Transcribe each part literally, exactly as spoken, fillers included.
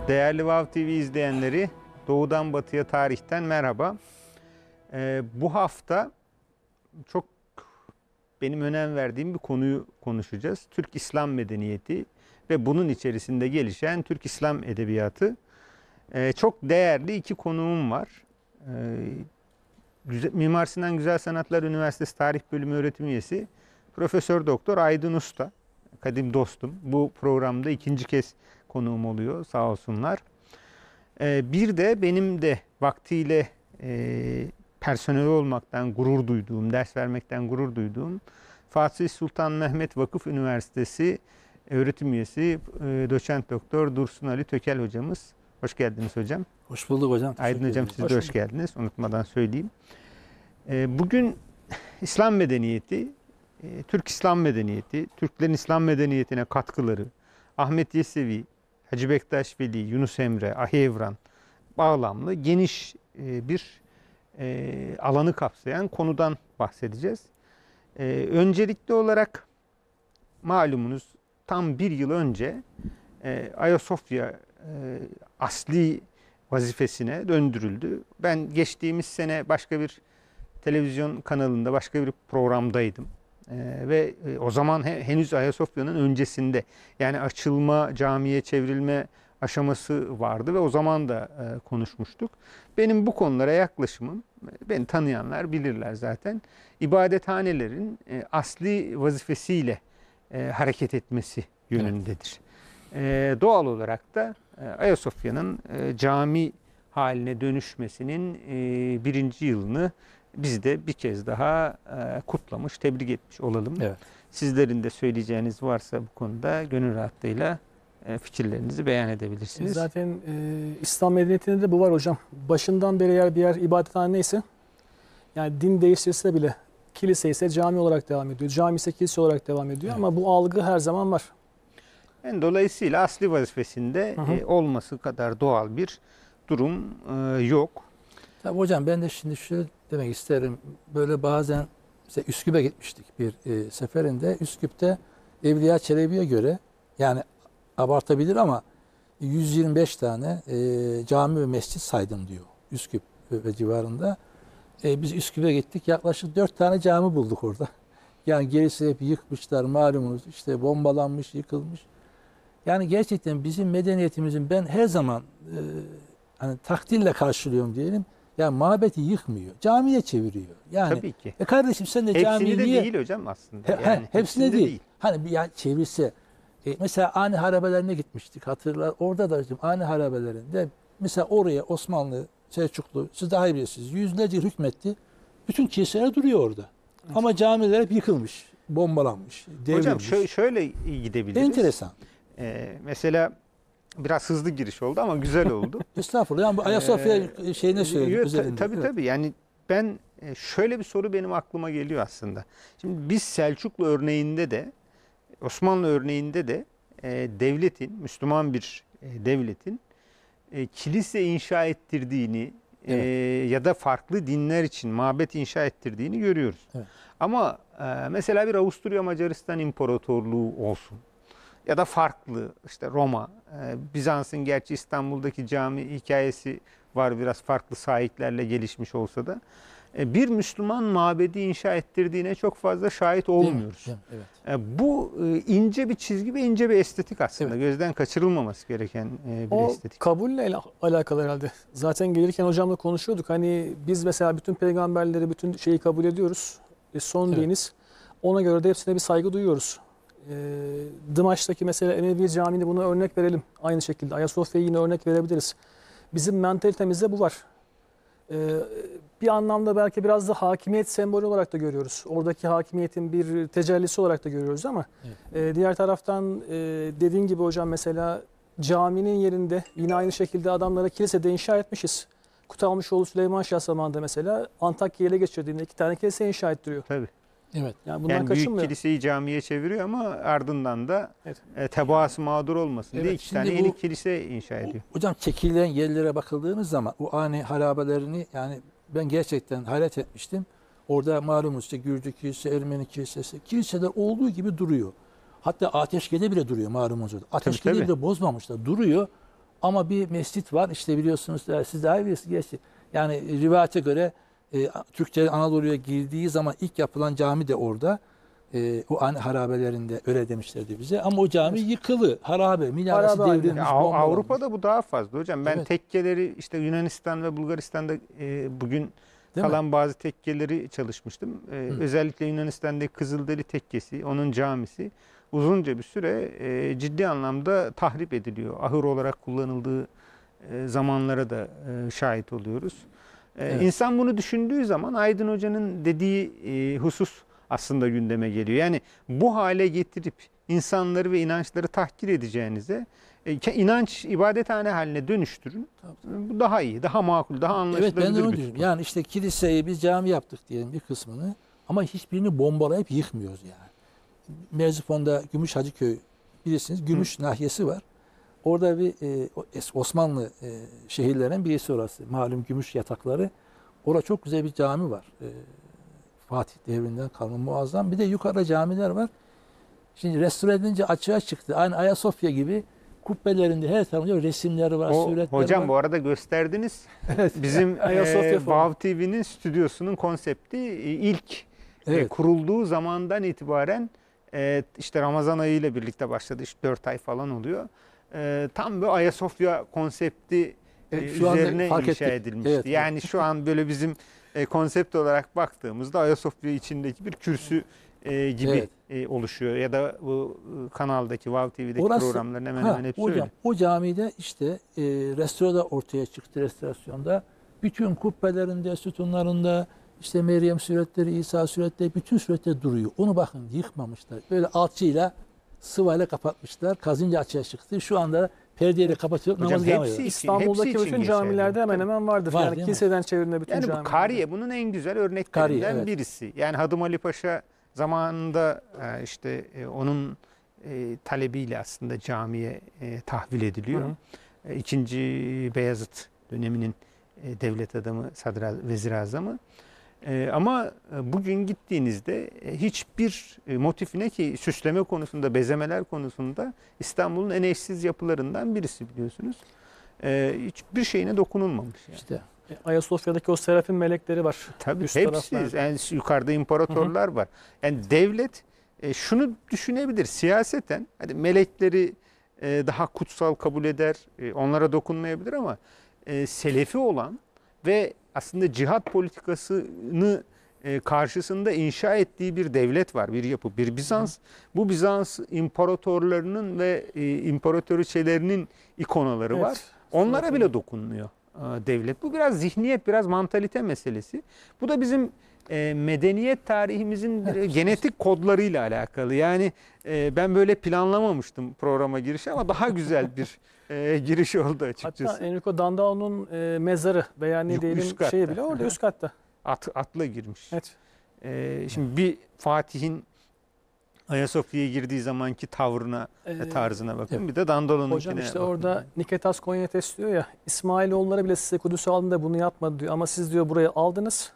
Değerli Vav T V izleyenleri, Doğudan Batıya Tarihten merhaba. Ee, bu hafta çok benim önem verdiğim bir konuyu konuşacağız. Türk İslam medeniyeti ve bunun içerisinde gelişen Türk İslam edebiyatı. Ee, çok değerli iki konuğum var. Ee, Güzel, Mimar Sinan Güzel Sanatlar Üniversitesi Tarih Bölümü öğretim üyesi Profesör Doktor Aydın Usta, kadim dostum. Bu programda ikinci kez konuğum oluyor, sağ olsunlar. Ee, bir de benim de vaktiyle e, personel olmaktan gurur duyduğum, ders vermekten gurur duyduğum Fatih Sultan Mehmet Vakıf Üniversitesi öğretim üyesi e, Doçent Doktor Dursun Ali Tökel hocamız. Hoş geldiniz hocam. Hoş bulduk hocam. Aydın hocam, siz de hoş geldiniz. Unutmadan söyleyeyim. E, bugün İslam medeniyeti, e, Türk İslam medeniyeti, Türklerin İslam medeniyetine katkıları, Ahmet Yesevi, Hacı Bektaş Veli, Yunus Emre, Ahi Evran bağlamlı geniş e, bir e, alanı kapsayan konudan bahsedeceğiz. E, öncelikli olarak malumunuz tam bir yıl önce e, Ayasofya e, asli vazifesine döndürüldü. Ben geçtiğimiz sene başka bir televizyon kanalında başka bir programdaydım. Ee, ve e, o zaman he, henüz Ayasofya'nın öncesinde, yani açılma, camiye çevrilme aşaması vardı ve o zaman da e, konuşmuştuk. Benim bu konulara yaklaşımım, beni tanıyanlar bilirler zaten, ibadethanelerin e, asli vazifesiyle e, hareket etmesi yönündedir. Evet. E, doğal olarak da e, Ayasofya'nın e, cami haline dönüşmesinin e, birinci yılını biz de bir kez daha e, kutlamış, tebrik etmiş olalım. Evet. Sizlerin de söyleyeceğiniz varsa bu konuda gönül rahatlığıyla e, fikirlerinizi beyan edebilirsiniz. Zaten e, İslam medeniyetinde de bu var hocam. Başından beri eğer bir yer ibadethane neyse, yani din değiştirse bile kilise ise cami olarak devam ediyor. Cami ise kilise olarak devam ediyor, evet. Ama bu algı her zaman var. Yani dolayısıyla asli vazifesinde hı hı. E, olması kadar doğal bir durum e, yok. Tabii hocam, ben de şimdi şöyle demek isterim. Böyle bazen mesela Üsküp'e gitmiştik bir e, seferinde. Üsküp'te Evliya Çelebi'ye göre, yani abartabilir ama yüz yirmi beş tane e, cami ve mescit saydım diyor Üsküp ve, ve civarında. E, biz Üsküp'e gittik. Yaklaşık dört tane cami bulduk orada. Yani gerisi hep yıkmışlar, malumunuz. İşte bombalanmış, yıkılmış. Yani gerçekten bizim medeniyetimizin ben her zaman e, hani takdirle karşılıyorum diyelim. Yani mabeti yıkmıyor. Camiye çeviriyor. Yani, tabii ki. E kardeşim sen de hepsini camiyi de niye... değil hocam aslında. He, yani, he, hepsine, hepsine değil. değil. Hani bir ya çevirse. E, mesela Ani Harabelerine gitmiştik, hatırlar. Orada da Ani Harabelerinde mesela oraya Osmanlı, Selçuklu, siz daha iyi bilirsiniz, yüzlerce hükmetti. Bütün kiliseler duruyor orada. Evet. Ama camiler hep yıkılmış, bombalanmış, devrilmiş. Hocam şöyle, şöyle gidebiliriz. Enteresan. Ee, mesela biraz hızlı giriş oldu ama güzel oldu. Estağfurullah. Yani bu Ayasofya ee, şeyine söyledim. Tabii tabii. Yani ben şöyle bir soru benim aklıma geliyor aslında. Şimdi biz Selçuklu örneğinde de, Osmanlı örneğinde de e, devletin, Müslüman bir e, devletin e, kilise inşa ettirdiğini, evet. e, ya da farklı dinler için mabet inşa ettirdiğini görüyoruz. Evet. Ama e, mesela bir Avusturya Macaristan İmparatorluğu olsun. Ya da farklı işte Roma, Bizans'ın gerçi İstanbul'daki cami hikayesi var, biraz farklı sahiplerle gelişmiş olsa da bir Müslüman mabedi inşa ettirdiğine çok fazla şahit olmuyoruz. Değil mi? Değil mi? Evet. Bu ince bir çizgi ve ince bir estetik aslında. Evet. Gözden kaçırılmaması gereken bir o estetik. O kabulle alakalı herhalde. Zaten gelirken hocamla konuşuyorduk. Hani biz mesela bütün peygamberleri, bütün şeyi kabul ediyoruz. E son evet. diniz. Ona göre de hepsine bir saygı duyuyoruz. E, Dımaş'taki mesela Emevi Camii'ni buna örnek verelim. Aynı şekilde Ayasofya'yı yine örnek verebiliriz. Bizim mentalitemizde bu var. E, bir anlamda belki biraz da hakimiyet sembolü olarak da görüyoruz. Oradaki hakimiyetin bir tecellisi olarak da görüyoruz ama evet. e, diğer taraftan e, dediğin gibi hocam mesela caminin yerinde yine aynı şekilde adamlara kilisede inşa etmişiz. Kutalmışoğlu Süleyman Şah zamanında mesela Antakya'yı ele geçirdiğinde iki tane kilise inşa ettiriyor. Tabii. Evet. Yani, bundan yani büyük kiliseyi camiye çeviriyor ama ardından da evet. e, tebaası mağdur olmasın evet, diye iki tane bu, yeni kilise inşa ediyor. Hocam çekilen yerlere bakıldığınız zaman o ani harabelerini, yani ben gerçekten hayret etmiştim. Orada malumunuz işte Gürcü Kilisesi, Ermeni Kilisesi, kiliseler olduğu gibi duruyor. Hatta Ateşkele bile duruyor malumunuz. Ateşkele'yi bile bozmamışlar, duruyor. Ama bir mescit var. İşte biliyorsunuz siz daha iyi bilirsiniz. Gerçi. Yani rivayete göre e, Türkçe Anadolu'ya girdiği zaman ilk yapılan cami de orada. E, o an harabelerinde öyle demişlerdi bize. Ama o cami yıkılı, harabe, minaresi Harabe devrilmiş, Ya, Av- bombalanmış. Avrupa'da bu daha fazla hocam. Ben Evet. tekkeleri işte Yunanistan ve Bulgaristan'da e, bugün Değil kalan bazı tekkeleri çalışmıştım. E, özellikle Yunanistan'daki Kızılderi Tekkesi, onun camisi uzunca bir süre e, ciddi anlamda tahrip ediliyor. Ahır olarak kullanıldığı e, zamanlara da e, şahit oluyoruz. E, Evet. İnsan bunu düşündüğü zaman Aydın Hoca'nın dediği e, husus aslında gündeme geliyor. Yani bu hale getirip insanları ve inançları tahkir edeceğinize e, inanç ibadethane haline dönüştürün. Tabii. Bu daha iyi, daha makul, daha anlaşılabilir Evet, ben de onu bir diyorum. tutum. Yani işte kiliseyi biz cami yaptık diyelim bir kısmını ama hiçbirini bombalayıp yıkmıyoruz yani. Merzifon'da Gümüş Hacıköy bilirsiniz Gümüş nahiyesi var. Orada bir e, Osmanlı e, şehirlerinden birisi orası. Malum Gümüş yatakları. Orada çok güzel bir cami var. E, Fatih devrinden kalma muazzam. Bir de yukarıda camiler var. Şimdi restore edilince açığa çıktı. Aynı Ayasofya gibi kubbelerinde her tarafında resimleri var, O, suretleri hocam var. bu arada gösterdiniz. Bizim Ayasofya e, falan. Vav T V'nin stüdyosunun konsepti e, ilk e, Evet. kurulduğu zamandan itibaren e, işte Ramazan ayı ile birlikte başladı. İşte dört ay falan oluyor. E, tam bir Ayasofya konsepti e, Evet, şu anda üzerine fark inşa ettik. edilmişti. Evet, yani şu an böyle bizim e, konsept olarak baktığımızda Ayasofya içindeki bir kürsü e, gibi Evet. e, oluşuyor. Ya da bu e, kanaldaki Vav T V'deki Orası- programların hemen Ha, hemen hepsi hocam, öyle. o camide işte e, restorada ortaya çıktı restorasyonda. Bütün kubbelerinde, sütunlarında işte Meryem suretleri, İsa suretleri, bütün suretleri duruyor. Onu bakın yıkmamışlar. Böyle alçıyla, sıvayla kapatmışlar. Kazınca açığa çıktı. Şu anda perdeyle kapatıyor. Hocam Namaz devam hepsi ediyor. için- İstanbul'daki hepsi için bütün geçerli. camilerde hemen Tabii. hemen vardır. Var, yani değil mi? kiliseden çevirme bütün Yani bu camilerde. Kariye bunun en güzel örneklerinden Kariye, evet. birisi. Yani Hadım Ali Paşa zamanında e, işte e, onun e, talebiyle aslında camiye e, tahvil ediliyor. Hı hı. E, İkinci Beyazıt döneminin e, devlet adamı, sadra, vezir azamı. E, ama e, bugün gittiğinizde e, hiçbir e, motifine ki süsleme konusunda, bezemeler konusunda İstanbul'un en eşsiz yapılarından birisi biliyorsunuz. E, hiçbir şeyine dokunulmamış. Yani. İşte E, Ayasofya'daki o serafin melekleri var. Tabii Üst hepsi. taraflarda. Yani yukarıda imparatorlar var. Yani devlet e, şunu düşünebilir siyaseten. Hadi melekleri e, daha kutsal kabul eder. E, onlara dokunmayabilir ama e, selefi olan ve aslında cihat politikasını e, karşısında inşa ettiği bir devlet var, bir yapı, bir Bizans. Bu Bizans imparatorlarının ve e, imparatoriçelerinin ikonaları Evet. var. Onlara bile dokunmuyor e, devlet. Bu biraz zihniyet, biraz mantalite meselesi. Bu da bizim e, medeniyet tarihimizin bir genetik kodlarıyla alakalı. Yani e, ben böyle planlamamıştım programa girişi ama daha güzel bir e, giriş oldu açıkçası. Hatta Enrico Dandano'nun e, mezarı veya ne Yok, diyelim üst katta. şeyi bile orada üst katta. At, atla girmiş. Evet. E, şimdi bir Fatih'in Ayasofya'ya girdiği zamanki tavrına Ee, ve tarzına bakın. evet. Bir de Dandolo'nunkine Hocam işte bakın. orada Niketas Konyates diyor ya, İsmailoğulları bile size Kudüs'ü aldığında bunu yapmadı diyor. Ama siz diyor burayı aldınız.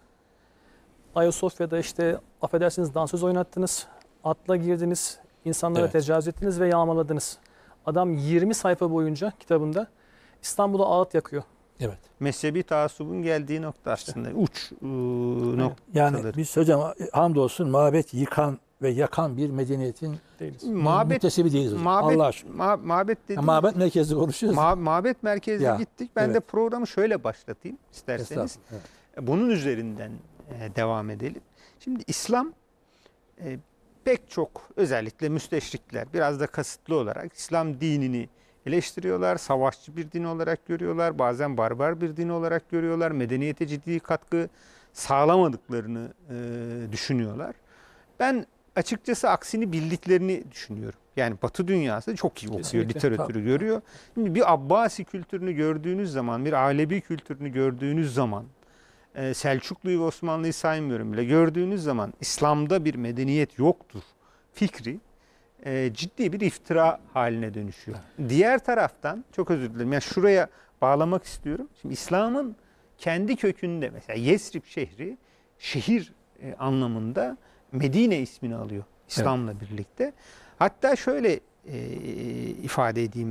Ayasofya'da işte affedersiniz dansöz oynattınız. Atla girdiniz. insanlara Evet. tecavüz ettiniz ve yağmaladınız. Adam yirmi sayfa boyunca kitabında İstanbul'a ağıt yakıyor. evet. Mezhebi taassubun geldiği nokta aslında. Uç e, noktaları. Yani biz hocam hamdolsun mabet yıkan ve yakan bir medeniyetin Değiliz. Mabet, müttesibi değiliz hocam. mabet, Allah aşkına. ma- mabet Ya, dediğimiz- mabet merkezli konuşuyoruz. Ma- mabet merkezine Ya, gittik. Ben de evet. programı şöyle başlatayım isterseniz. Estağfurullah, evet. Bunun üzerinden e, devam edelim. Şimdi İslam e, pek çok özellikle müsteşrikler biraz da kasıtlı olarak İslam dinini eleştiriyorlar. Savaşçı bir din olarak görüyorlar. Bazen barbar bir din olarak görüyorlar. Medeniyete ciddi katkı sağlamadıklarını e, düşünüyorlar. Ben açıkçası aksini bildiklerini düşünüyorum. Yani Batı dünyası çok iyi okuyor, Kesinlikle. literatürü Tabii. görüyor. Şimdi bir Abbasi kültürünü gördüğünüz zaman, bir Alevi kültürünü gördüğünüz zaman, e, Selçuklu'yu ve Osmanlı'yı saymıyorum bile, gördüğünüz zaman İslam'da bir medeniyet yoktur fikri e, ciddi bir iftira haline dönüşüyor. Diğer taraftan, çok özür dilerim, yani şuraya bağlamak istiyorum. Şimdi İslam'ın kendi kökünde mesela Yesrib şehri şehir e, anlamında Medine ismini alıyor İslam'la birlikte. Hatta şöyle e, ifade edeyim ben.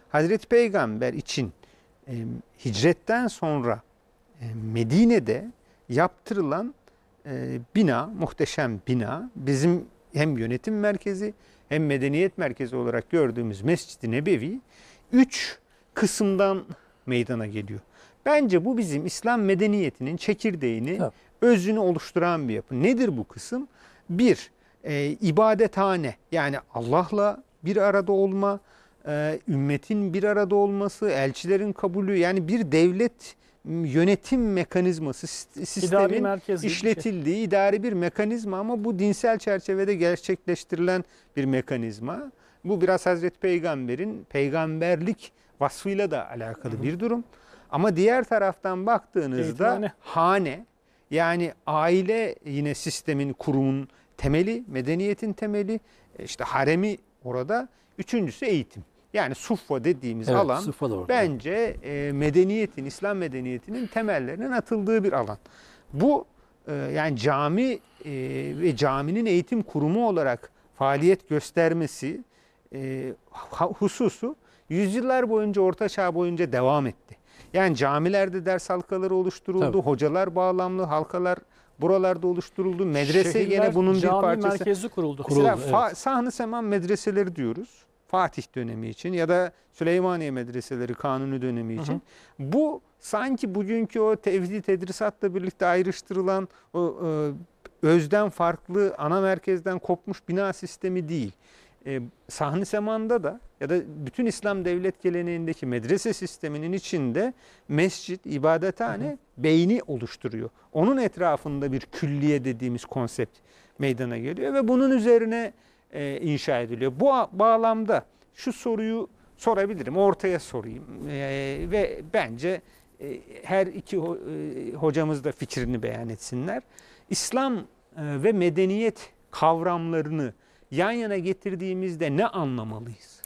Hazreti Peygamber için e, hicretten sonra e, Medine'de yaptırılan e, bina, muhteşem bina, bizim hem yönetim merkezi hem medeniyet merkezi olarak gördüğümüz Mescid-i Nebevi üç kısımdan meydana geliyor. Bence bu bizim İslam medeniyetinin çekirdeğini, Tabii. özünü oluşturan bir yapı. Nedir bu kısım? Bir, e, ibadethane, yani Allah'la bir arada olma, e, ümmetin bir arada olması, elçilerin kabulü, yani bir devlet yönetim mekanizması, sistemin merkez gibi bir şey. işletildiği idari bir mekanizma, ama bu dinsel çerçevede gerçekleştirilen bir mekanizma. Bu biraz Hazreti Peygamber'in peygamberlik vasfıyla da alakalı bir durum. Ama diğer taraftan baktığınızda Eğitimhane. hane, yani aile yine sistemin, kurumun temeli, medeniyetin temeli, işte haremi orada. Üçüncüsü eğitim. Yani suffa dediğimiz Evet, alan suffa da orada. bence e, medeniyetin, İslam medeniyetinin temellerinin atıldığı bir alan. Bu e, yani cami e, ve caminin eğitim kurumu olarak faaliyet göstermesi e, hususu yüzyıllar boyunca, Orta Çağ boyunca devam etti. Yani camilerde ders halkaları oluşturuldu, Tabii. hocalar bağlamlı halkalar buralarda oluşturuldu. Medrese Şehirler, gene bunun bir cami parçası. merkezli kuruldu. Mesela Kuruldu, Fa- evet. Sahn-ı Seman medreseleri diyoruz. Fatih dönemi için ya da Süleymaniye medreseleri Kanuni dönemi için. Hı hı. Bu sanki bugünkü o tevhid tedrisatla birlikte ayrıştırılan o e, özden farklı, ana merkezden kopmuş bina sistemi değil. E, Sahn-ı Seman'da da ya da bütün İslam devlet geleneğindeki medrese sisteminin içinde mescit, ibadethane Hı hı. beyni oluşturuyor. Onun etrafında bir külliye dediğimiz konsept meydana geliyor ve bunun üzerine e, inşa ediliyor. Bu bağlamda şu soruyu sorabilirim, ortaya sorayım e, ve bence e, her iki ho, e, hocamız da fikrini beyan etsinler. İslam e, ve medeniyet kavramlarını yan yana getirdiğimizde ne anlamalıyız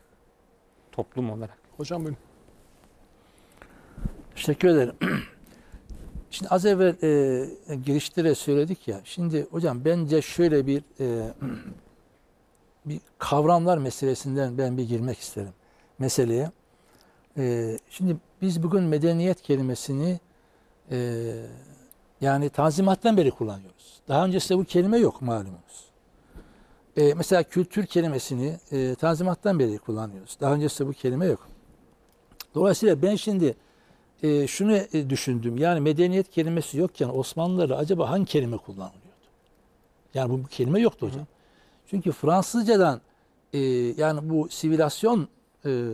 toplum olarak? Hocam buyurun. Teşekkür ederim. Şimdi az evvel e, girişte de söyledik ya. Şimdi hocam bence şöyle bir e, bir kavramlar meselesinden ben bir girmek isterim meseleye. E, şimdi biz bugün medeniyet kelimesini e, yani Tanzimat'tan beri kullanıyoruz. Daha öncesinde bu kelime yok malumunuz. E, mesela kültür kelimesini e, Tanzimat'tan beri kullanıyoruz. Daha öncesinde bu kelime yok. Dolayısıyla ben şimdi e, şunu e, düşündüm. Yani medeniyet kelimesi yokken Osmanlılar'da acaba hangi kelime kullanılıyordu? Yani bu, bu kelime yoktu hocam. Hı hı. Çünkü Fransızcadan e, yani bu sivilasyon e,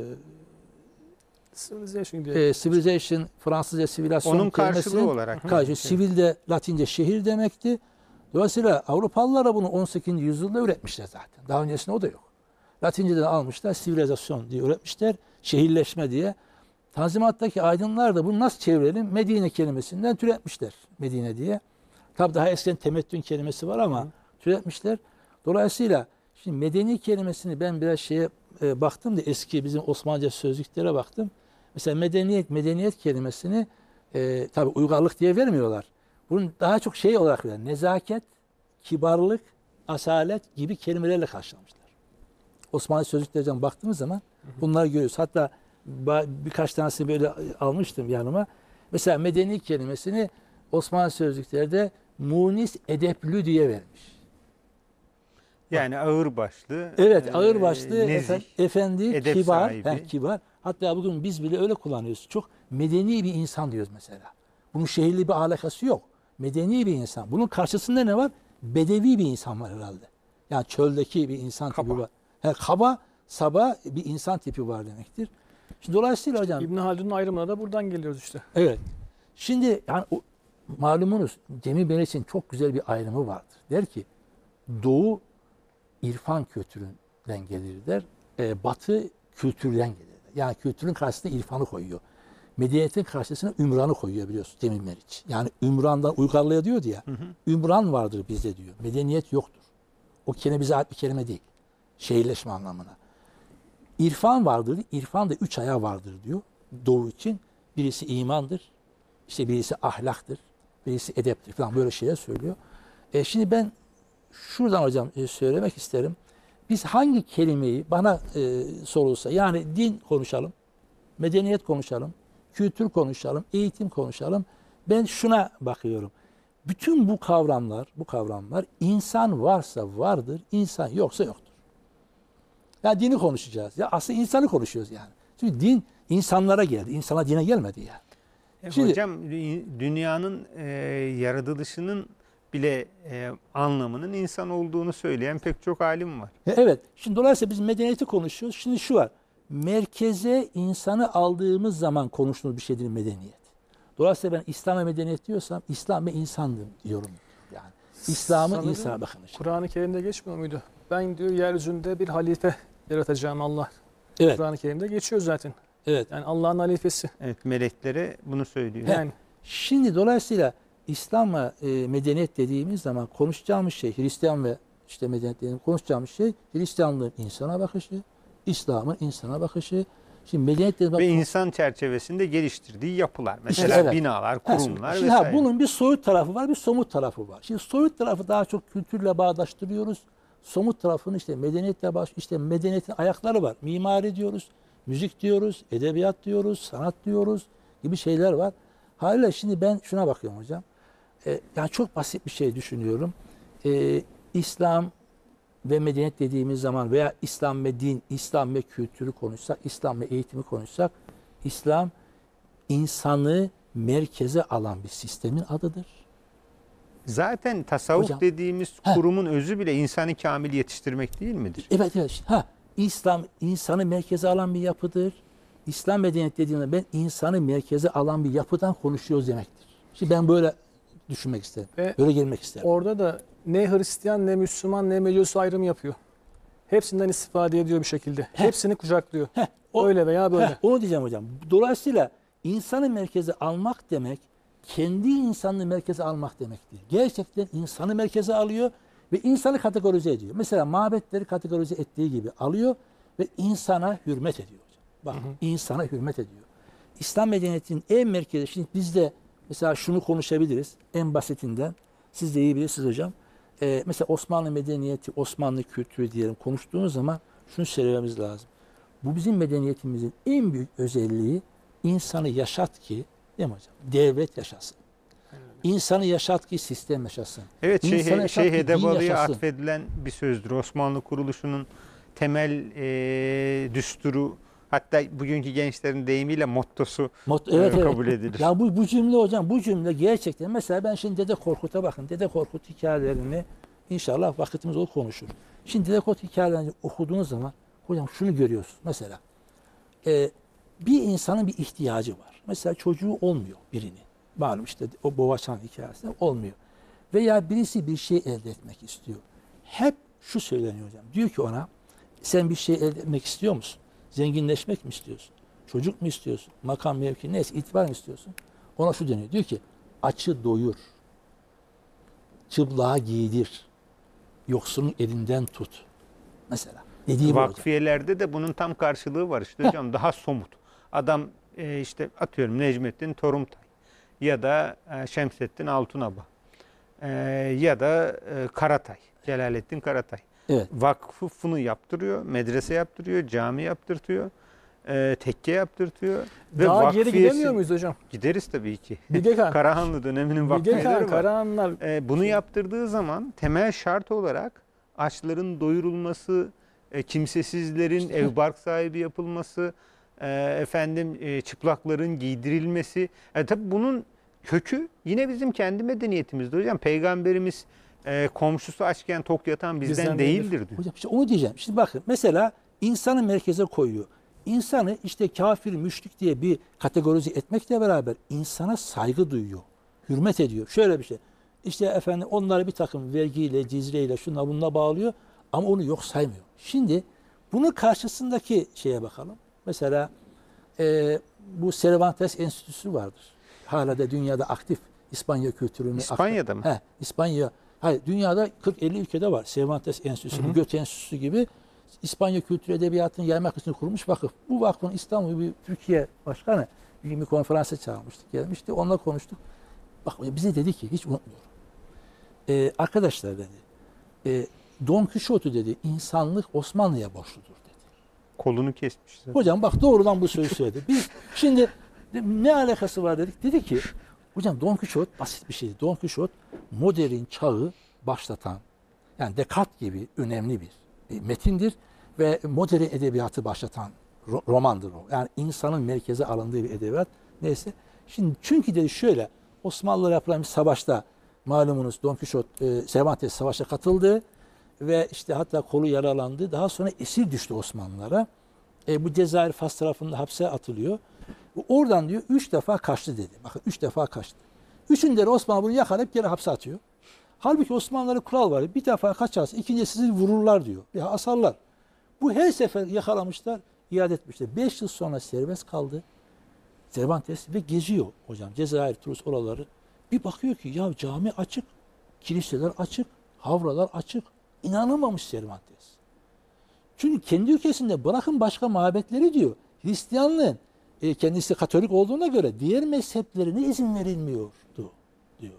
Civilization diye. e, civilization, Fransızca sivilasyon onun karşılığı olarak. Karşı, sivil de Latince şehir demekti. Dolayısıyla Avrupalılar bunu on sekizinci yüzyılda üretmişler zaten. Daha öncesinde o da yok. Latinceden almışlar, sivilizasyon diye üretmişler, şehirleşme diye. Tanzimat'taki aydınlar da bunu nasıl çevirelim? Medine kelimesinden türetmişler Medine diye. Tabi daha eskiden temettün kelimesi var ama Hı. türetmişler. Dolayısıyla şimdi medeni kelimesini ben biraz şeye e, baktım da eski bizim Osmanlıca sözlüklere baktım. Mesela medeniyet, medeniyet kelimesini e, tabi uygarlık diye vermiyorlar. Bunun daha çok şey olarak veriyor. Nezaket, kibarlık, asalet gibi kelimelerle karşılamışlar. Osmanlı sözlüklerden baktığımız zaman bunları görüyoruz. Hatta birkaç tanesini böyle almıştım yanıma. Mesela medeni kelimesini Osmanlı sözlüklerde munis edeplü diye vermiş. Yani ağırbaşlı, evet, ağırbaşlı, e, nezih, efe, efendi, edep kibar, sahibi. he, kibar. Hatta bugün biz bile öyle kullanıyoruz. Çok medeni bir insan diyoruz mesela. Bunun şehirli bir alakası yok. Medeni bir insan. Bunun karşısında ne var? Bedevi bir insan var herhalde. Yani çöldeki bir insan Kaba. tipi var. Yani kaba, saba bir insan tipi var demektir. Şimdi dolayısıyla hocam... İbn Haldun'un ayrımına da buradan geliyoruz işte. Evet. Şimdi yani o, malumunuz Cemil Meriç'in çok güzel bir ayrımı vardır. Der ki Doğu irfan kültüründen gelir der. E, batı kültürden gelir der. Yani kültürün karşısına irfanı koyuyor. Medeniyetin karşısına ümranı koyuyor biliyorsun Cemil Meriç. Yani ümrandan uygarlığa diyor ya. Hı hı. Ümran vardır bizde diyor. Medeniyet yoktur. O kelime bize ait bir kelime değil. Şehirleşme anlamına. İrfan vardır. İrfan da üç ayağı vardır diyor. Doğu için. Birisi imandır. İşte birisi ahlaktır. Birisi edeptir falan böyle şeyler söylüyor. E şimdi ben şuradan hocam e, söylemek isterim. Biz hangi kelimeyi bana e, sorulsa yani din konuşalım. medeniyet konuşalım, kültür konuşalım, eğitim konuşalım. Ben şuna bakıyorum. Bütün bu kavramlar, bu kavramlar insan varsa vardır, insan yoksa yoktur. Ya dini konuşacağız. Ya aslında insanı konuşuyoruz yani. Çünkü din insanlara geldi. İnsana dine gelmedi yani. E, Şimdi- hocam dünyanın e, yaratılışının bile e, anlamının insan olduğunu söyleyen pek çok alim var. E, Evet. Şimdi dolayısıyla biz medeniyeti konuşuyoruz. Şimdi şu var. Merkeze insanı aldığımız zaman konuştuğumuz bir şeydir medeniyet. Dolayısıyla ben İslam ve medeniyet diyorsam İslam ve insandım diyorum. Yani İslam'ın Sanırım insana bakınışı. Kur'an-ı Kerim'de geçmiyor muydu? Ben diyor yeryüzünde bir halife yaratacağım Allah. Evet. Kur'an-ı Kerim'de geçiyor zaten. Evet. Yani Allah'ın halifesi. Evet, meleklere bunu söylüyor. Yani Şimdi dolayısıyla İslam ve e, medeniyet dediğimiz zaman konuşacağımız şey Hristiyan ve işte medeniyet dediğimiz konuşacağımız şey Hristiyanlığın insana bakışı, İslam'ın insana bakışı. Şimdi medeniyet dediğimiz Ve insan çerçevesinde geliştirdiği yapılar. Mesela Evet. binalar, Ha, kurumlar şimdi ha, vesaire. bunun bir soyut tarafı var, bir somut tarafı var. Şimdi soyut tarafı daha çok kültürle bağdaştırıyoruz. Somut tarafını işte medeniyetle baş, işte medeniyetin ayakları var. Mimari diyoruz, müzik diyoruz, edebiyat diyoruz, sanat diyoruz gibi şeyler var. Haliyle şimdi ben şuna bakıyorum hocam. Ee, yani çok basit bir şey düşünüyorum. Ee, İslam ve medeniyet dediğimiz zaman veya İslam ve din, İslam ve kültürü konuşsak, İslam ve eğitimi konuşsak, İslam insanı merkeze alan bir sistemin adıdır. Zaten tasavvuf Hocam. dediğimiz Heh. kurumun özü bile insanı kamil yetiştirmek değil midir? Evet evet. Ha, İslam insanı merkeze alan bir yapıdır. İslam medeniyet dediğimde ben insanı merkeze alan bir yapıdan konuşuyoruz demektir. Şimdi ben böyle düşünmek isterim. Ve Böyle gelmek isterim. orada da ne Hristiyan ne Müslüman ne Mecus ayrımı yapıyor. Hepsinden istifade ediyor bir şekilde. Hepsini kucaklıyor. Heh, o- Öyle veya böyle. Heh, onu diyeceğim hocam. Dolayısıyla insanı merkeze almak demek kendi insanını merkeze almak demek değil. Gerçekten insanı merkeze alıyor ve insanı kategorize ediyor. Mesela mabetleri kategorize ettiği gibi alıyor ve insana hürmet ediyor hocam. Bak, insana hürmet ediyor. İslam medeniyetinin en merkezi, şimdi biz de mesela şunu konuşabiliriz en basitinden. Siz de iyi bilirsiniz hocam. Ee, mesela Osmanlı medeniyeti, Osmanlı kültürü diyelim konuştuğumuz zaman şunu söylememiz lazım. Bu bizim medeniyetimizin en büyük özelliği insanı yaşat ki, değil mi hocam? Devlet yaşasın. İnsanı yaşat ki sistem yaşasın. Evet, İnsana Şeyh, yaşat Şeyh ki din Edebalı'ya yaşasın. atfedilen bir sözdür. Osmanlı kuruluşunun temel e, düsturu, hatta bugünkü gençlerin deyimiyle mottosu Mot- e, evet, evet. kabul edilir. Ya bu, bu cümle hocam, bu cümle gerçekten, mesela ben şimdi Dede Korkut'a bakın. Dede Korkut hikayelerini inşallah vakitimiz olur konuşur. Şimdi Dede Korkut hikayelerini okuduğunuz zaman hocam şunu görüyorsunuz. Mesela e, bir insanın bir ihtiyacı var. Mesela çocuğu olmuyor birinin. Malum işte o Boğaçan hikayesinde olmuyor. Veya birisi bir şey elde etmek istiyor. Hep şu söyleniyor hocam. Diyor ki ona, sen bir şey elde etmek istiyor musun? Zenginleşmek mi istiyorsun? Çocuk mu istiyorsun? Makam, mevki, neyse itibar mı istiyorsun? Ona şu deniyor. Diyor ki açı doyur. Çıplağı giydir. Yoksulun elinden tut. Mesela. Dediği bu hocam. Vakfiyelerde de bunun tam karşılığı var işte hocam, daha somut. Adam e, işte atıyorum Necmettin Torumtay ya da e, Şemsettin Altunaba e, ya da e, Karatay, Celalettin Karatay. Evet. Vakfını yaptırıyor, medrese yaptırıyor, cami yaptırtıyor, e, tekke yaptırtıyor. Ve Daha geri vakfiyesi- gidemiyor muyuz hocam? Gideriz tabii ki. Bilge Kağan. Karahanlı döneminin Bilge vakfiyeleri Kağan, var. Karahanlar. E, bunu yaptırdığı zaman temel şart olarak açların doyurulması, e, kimsesizlerin ev bark sahibi yapılması, e, efendim e, çıplakların giydirilmesi. E, tabii bunun kökü yine bizim kendi medeniyetimizde hocam. Peygamberimiz e, komşusu açken tok yatan bizden, Bizden değildir değildir. diyor. Hocam işte onu diyeceğim. Şimdi bakın mesela insanı merkeze koyuyor. İnsanı işte kafir, müşrik diye bir kategorize etmekle beraber insana saygı duyuyor. Hürmet ediyor. Şöyle bir şey. İşte efendim onları bir takım vergiyle, cizreyle, şunla bununla bağlıyor ama onu yok saymıyor. Şimdi bunun karşısındaki şeye bakalım. Mesela e, bu Cervantes Enstitüsü vardır. Hala da dünyada aktif İspanya kültürünü. İspanya'da aktif. mı? He, İspanya. Hayır, dünyada kırk elli ülkede var. Cervantes Enstitüsü, bu Goethe Enstitüsü gibi İspanya kültür edebiyatının yaymak için kurulmuş vakıf. Bu vakfın İstanbul bir Türkiye başkanı bir gün bir konferansa çağırmıştık, gelmişti. Onunla konuştuk. Bak bize dedi ki, hiç unutmuyorum. Ee, arkadaşlar dedi, e, Don Quixote dedi, insanlık Osmanlı'ya borçludur dedi. kolunu kesmiş zaten. Hocam bak doğrudan bu sözü söyledi. Biz şimdi ne alakası var dedik. Dedi ki hocam Don Quixote basit bir şeydi. Don Quixote modern çağı başlatan, yani Descartes gibi önemli bir metindir ve modern edebiyatı başlatan ro- romandır o. Yani insanın merkeze alındığı bir edebiyat. Neyse. Şimdi çünkü dedi şöyle, Osmanlılarla yapılan bir savaşta malumunuz Don Quixote, e, Cervantes savaşa katıldı ve işte hatta kolu yaralandı. Daha sonra esir düştü Osmanlılara. E, bu Cezayir Fas tarafında hapse atılıyor. Oradan diyor üç defa kaçtı dedi. Bakın üç defa kaçtı. Üçünde de Osmanlı bunu yakalayıp geri hapse atıyor. Halbuki Osmanlıların kural var. Bir defa kaçarsa ikinci sizi vururlar diyor. Ya asarlar. Bu her sefer yakalamışlar, iade etmişler. Beş yıl sonra serbest kaldı Cervantes ve geziyor hocam. Cezayir, Tunus oraları. Bir bakıyor ki ya cami açık, kiliseler açık, havralar açık. İnanılmamış Cervantes. Çünkü kendi ülkesinde bırakın başka mabetleri diyor. Hristiyanlığın e, kendisi Katolik olduğuna göre diğer mezheplerine izin verilmiyordu diyor.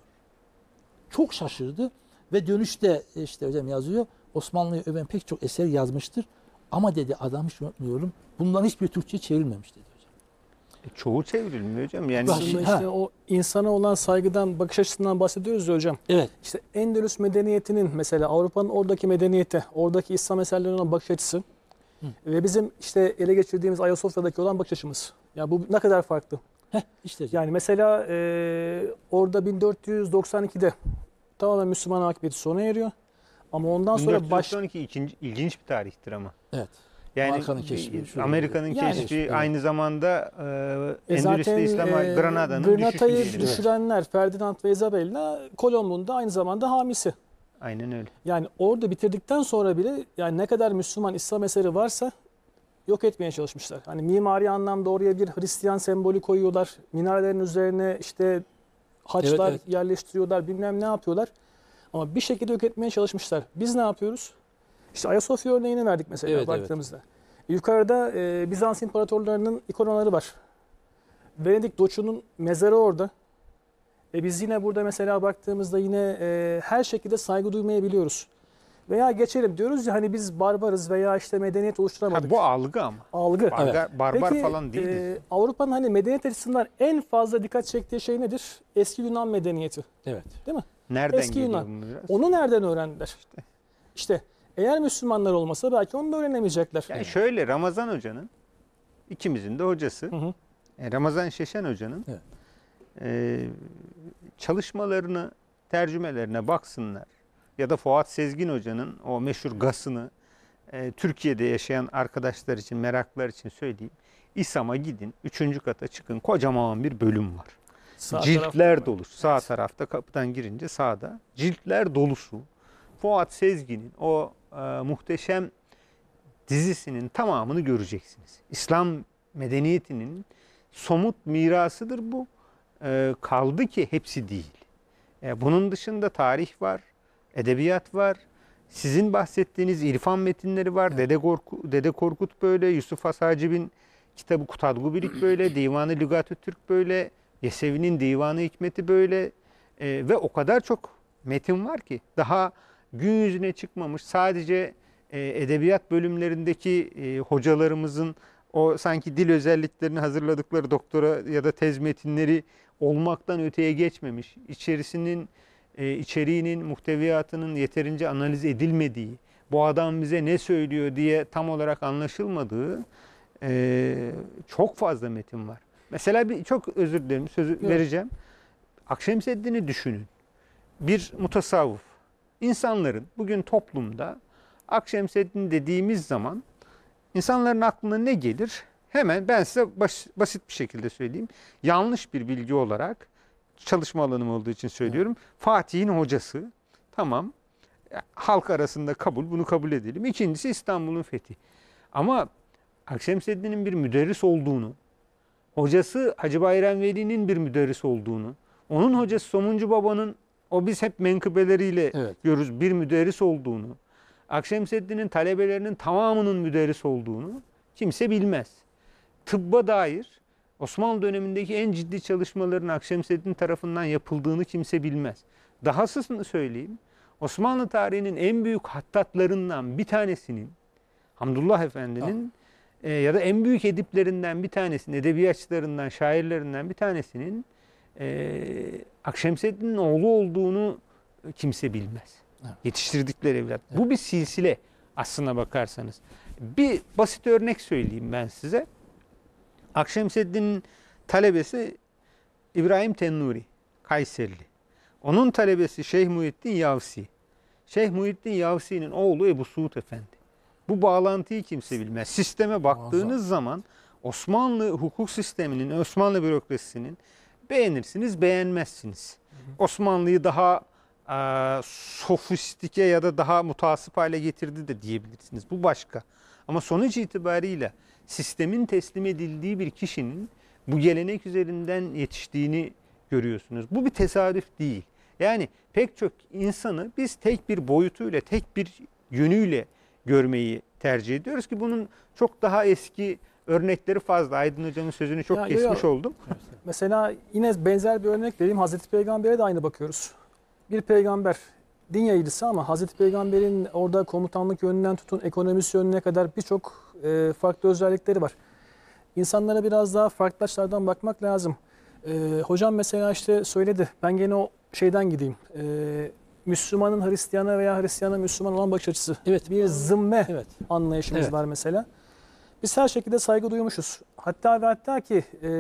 Çok şaşırdı ve dönüşte işte hocam yazıyor, Osmanlı'yı öven pek çok eser yazmıştır. Ama dedi adam hiç unutmuyorum, bundan hiçbir Türkçe çevrilmemiş dedi hocam. E, çoğu çevrilmiyor hocam. Yani Bak, Aslında ha. işte o insana olan saygıdan, bakış açısından bahsediyoruz ya hocam. Evet. İşte Endülüs medeniyetinin mesela Avrupa'nın oradaki medeniyete, oradaki İslam eserlerine olan bakış açısı Hı. ve bizim işte ele geçirdiğimiz Ayasofya'daki olan bakış açımız. Ya bu ne kadar farklı. Heh, işte hocam. Yani mesela e, orada bin dört yüz doksan ikide tamamen Müslüman hakimiyeti sona eriyor. Ama ondan sonra baş... bin dört yüz doksan iki ikinci, ilginç bir tarihtir ama. Evet. Yani Amerika'nın keşfi, şurada Amerika'nın burada. keşfi Yani, aynı zamanda e, E Endülüs'te zaten İslam'a e, Granada'nın Granada'yı düşüşü. düşürenler Ferdinand ve Isabella, Kolomb'un da aynı zamanda hamisi. Aynen öyle. Yani orada bitirdikten sonra bile yani ne kadar Müslüman İslam eseri varsa yok etmeye çalışmışlar. Hani mimari anlamda oraya bir Hristiyan sembolü koyuyorlar. Minarelerin üzerine işte haçlar Evet, evet. yerleştiriyorlar, bilmem ne yapıyorlar. Ama bir şekilde yok etmeye çalışmışlar. Biz ne yapıyoruz? İşte Ayasofya örneğini verdik mesela Evet, baktığımızda. Yukarıda e, Bizans imparatorlarının ikonaları var. Venedik Doçu'nun mezarı orada. E biz yine burada mesela baktığımızda yine e, her şekilde saygı duymayabiliyoruz. Veya geçelim diyoruz ya hani biz barbarız veya işte medeniyet oluşturamadık. Ha, bu algı ama. Algı. Barbar, barbar Peki, falan değil. e, Avrupa'nın hani medeniyet açısından en fazla dikkat çektiği şey nedir? Eski Yunan medeniyeti. Evet. Değil mi? Nereden eski geliyor Yunan. bunu biraz? Onu nereden öğrendiler? İşte. İşte eğer Müslümanlar olmasa belki onu da öğrenemeyecekler. Yani şöyle Ramazan Hoca'nın, ikimizin de hocası, Hı hı. e, Ramazan Şeşen Hoca'nın Evet. e, çalışmalarını, tercümelerine baksınlar. Ya da Fuat Sezgin Hoca'nın o meşhur Gas'ını e, Türkiye'de yaşayan arkadaşlar için, meraklılar için söyleyeyim. İSAM'a gidin, üçüncü kata çıkın. Kocaman bir bölüm var. Sağ Ciltler tarafta. dolusu. Sağ Evet. tarafta kapıdan girince sağda. Ciltler dolusu. Fuat Sezgin'in o e, muhteşem dizisinin tamamını göreceksiniz. İslam medeniyetinin somut mirasıdır bu. E, kaldı ki hepsi değil. E, bunun dışında tarih var, edebiyat var. Sizin bahsettiğiniz irfan metinleri var. Evet. Dede, Korku, Dede Korkut böyle, Yusuf Has Hacib'in kitabı Kutadgu Birik böyle, Divanı Lügat-ı Türk böyle, Yesevi'nin Divanı Hikmeti böyle e, ve o kadar çok metin var ki daha gün yüzüne çıkmamış. Sadece e, edebiyat bölümlerindeki e, hocalarımızın o sanki dil özelliklerini hazırladıkları doktora ya da tez metinleri olmaktan öteye geçmemiş. İçerisinin e, içeriğinin, muhteviyatının yeterince analiz edilmediği, bu adam bize ne söylüyor diye tam olarak anlaşılmadığı e, çok fazla metin var. Mesela bir çok özür dilerim sözü Yok. vereceğim. Akşemseddin'i düşünün. Bir mutasavvıf. İnsanların bugün toplumda Akşemseddin dediğimiz zaman insanların aklına ne gelir? Hemen ben size baş, basit bir şekilde söyleyeyim. Yanlış bir bilgi olarak çalışma alanım olduğu için söylüyorum. Evet. Fatih'in hocası. Tamam. Halk arasında kabul. Bunu kabul edelim. İkincisi İstanbul'un fethi. Ama Akşemseddin'in bir müderris olduğunu, hocası Hacı Bayram Veli'nin bir müderris olduğunu, onun hocası Somuncu Baba'nın o biz hep menkıbeleriyle Evet. görürüz bir müderris olduğunu, Akşemseddin'in talebelerinin tamamının müderris olduğunu kimse bilmez. Tıbba dair Osmanlı dönemindeki en ciddi çalışmaların Akşemseddin tarafından yapıldığını kimse bilmez. Dahasını söyleyeyim, Osmanlı tarihinin en büyük hattatlarından bir tanesinin, Hamdullah Efendi'nin e, ya da en büyük ediplerinden bir tanesinin, edebiyatçılarından, şairlerinden bir tanesinin e, Akşemseddin'in oğlu olduğunu kimse bilmez. Evet. Yetiştirdikleri evlat. Evet. Bu bir silsile aslına bakarsanız. Bir basit örnek söyleyeyim ben size. Akşemseddin'in talebesi İbrahim Tennuri, Kayserili. Onun talebesi Şeyh Muhyiddin Yavsi. Şeyh Muhyiddin Yavsi'nin oğlu Ebu Suud Efendi. Bu bağlantıyı kimse bilmez. Sisteme baktığınız Muazzam. zaman Osmanlı hukuk sisteminin, Osmanlı bürokrasisinin beğenirsiniz, beğenmezsiniz. Hı hı. Osmanlı'yı daha e, sofistike ya da daha mutasip hale getirdi de diyebilirsiniz. Bu başka. Ama sonuç itibariyle sistemin teslim edildiği bir kişinin bu gelenek üzerinden yetiştiğini görüyorsunuz. Bu bir tesadüf değil. Yani pek çok insanı biz tek bir boyutuyla, tek bir yönüyle görmeyi tercih ediyoruz ki bunun çok daha eski örnekleri fazla. Aydın Hocam'ın sözünü çok Ya, kesmiş yo, oldum. Mesela yine benzer bir örnek vereyim. Hazreti Peygamber'e de aynı bakıyoruz. Bir peygamber din yayıcısı ama Hazreti Peygamber'in orada komutanlık yönünden tutun ekonomisi yönüne kadar birçok e, farklı özellikleri var. İnsanlara biraz daha farklı açılardan bakmak lazım. E, hocam mesela işte söyledi. Ben gene o şeyden gideyim. E, Müslümanın Hristiyana veya Hristiyanın Müslüman olan bakış açısı. Evet. Bir zımme Evet. anlayışımız Evet. var mesela. Biz her şekilde saygı duymuşuz. Hatta ve hatta ki e,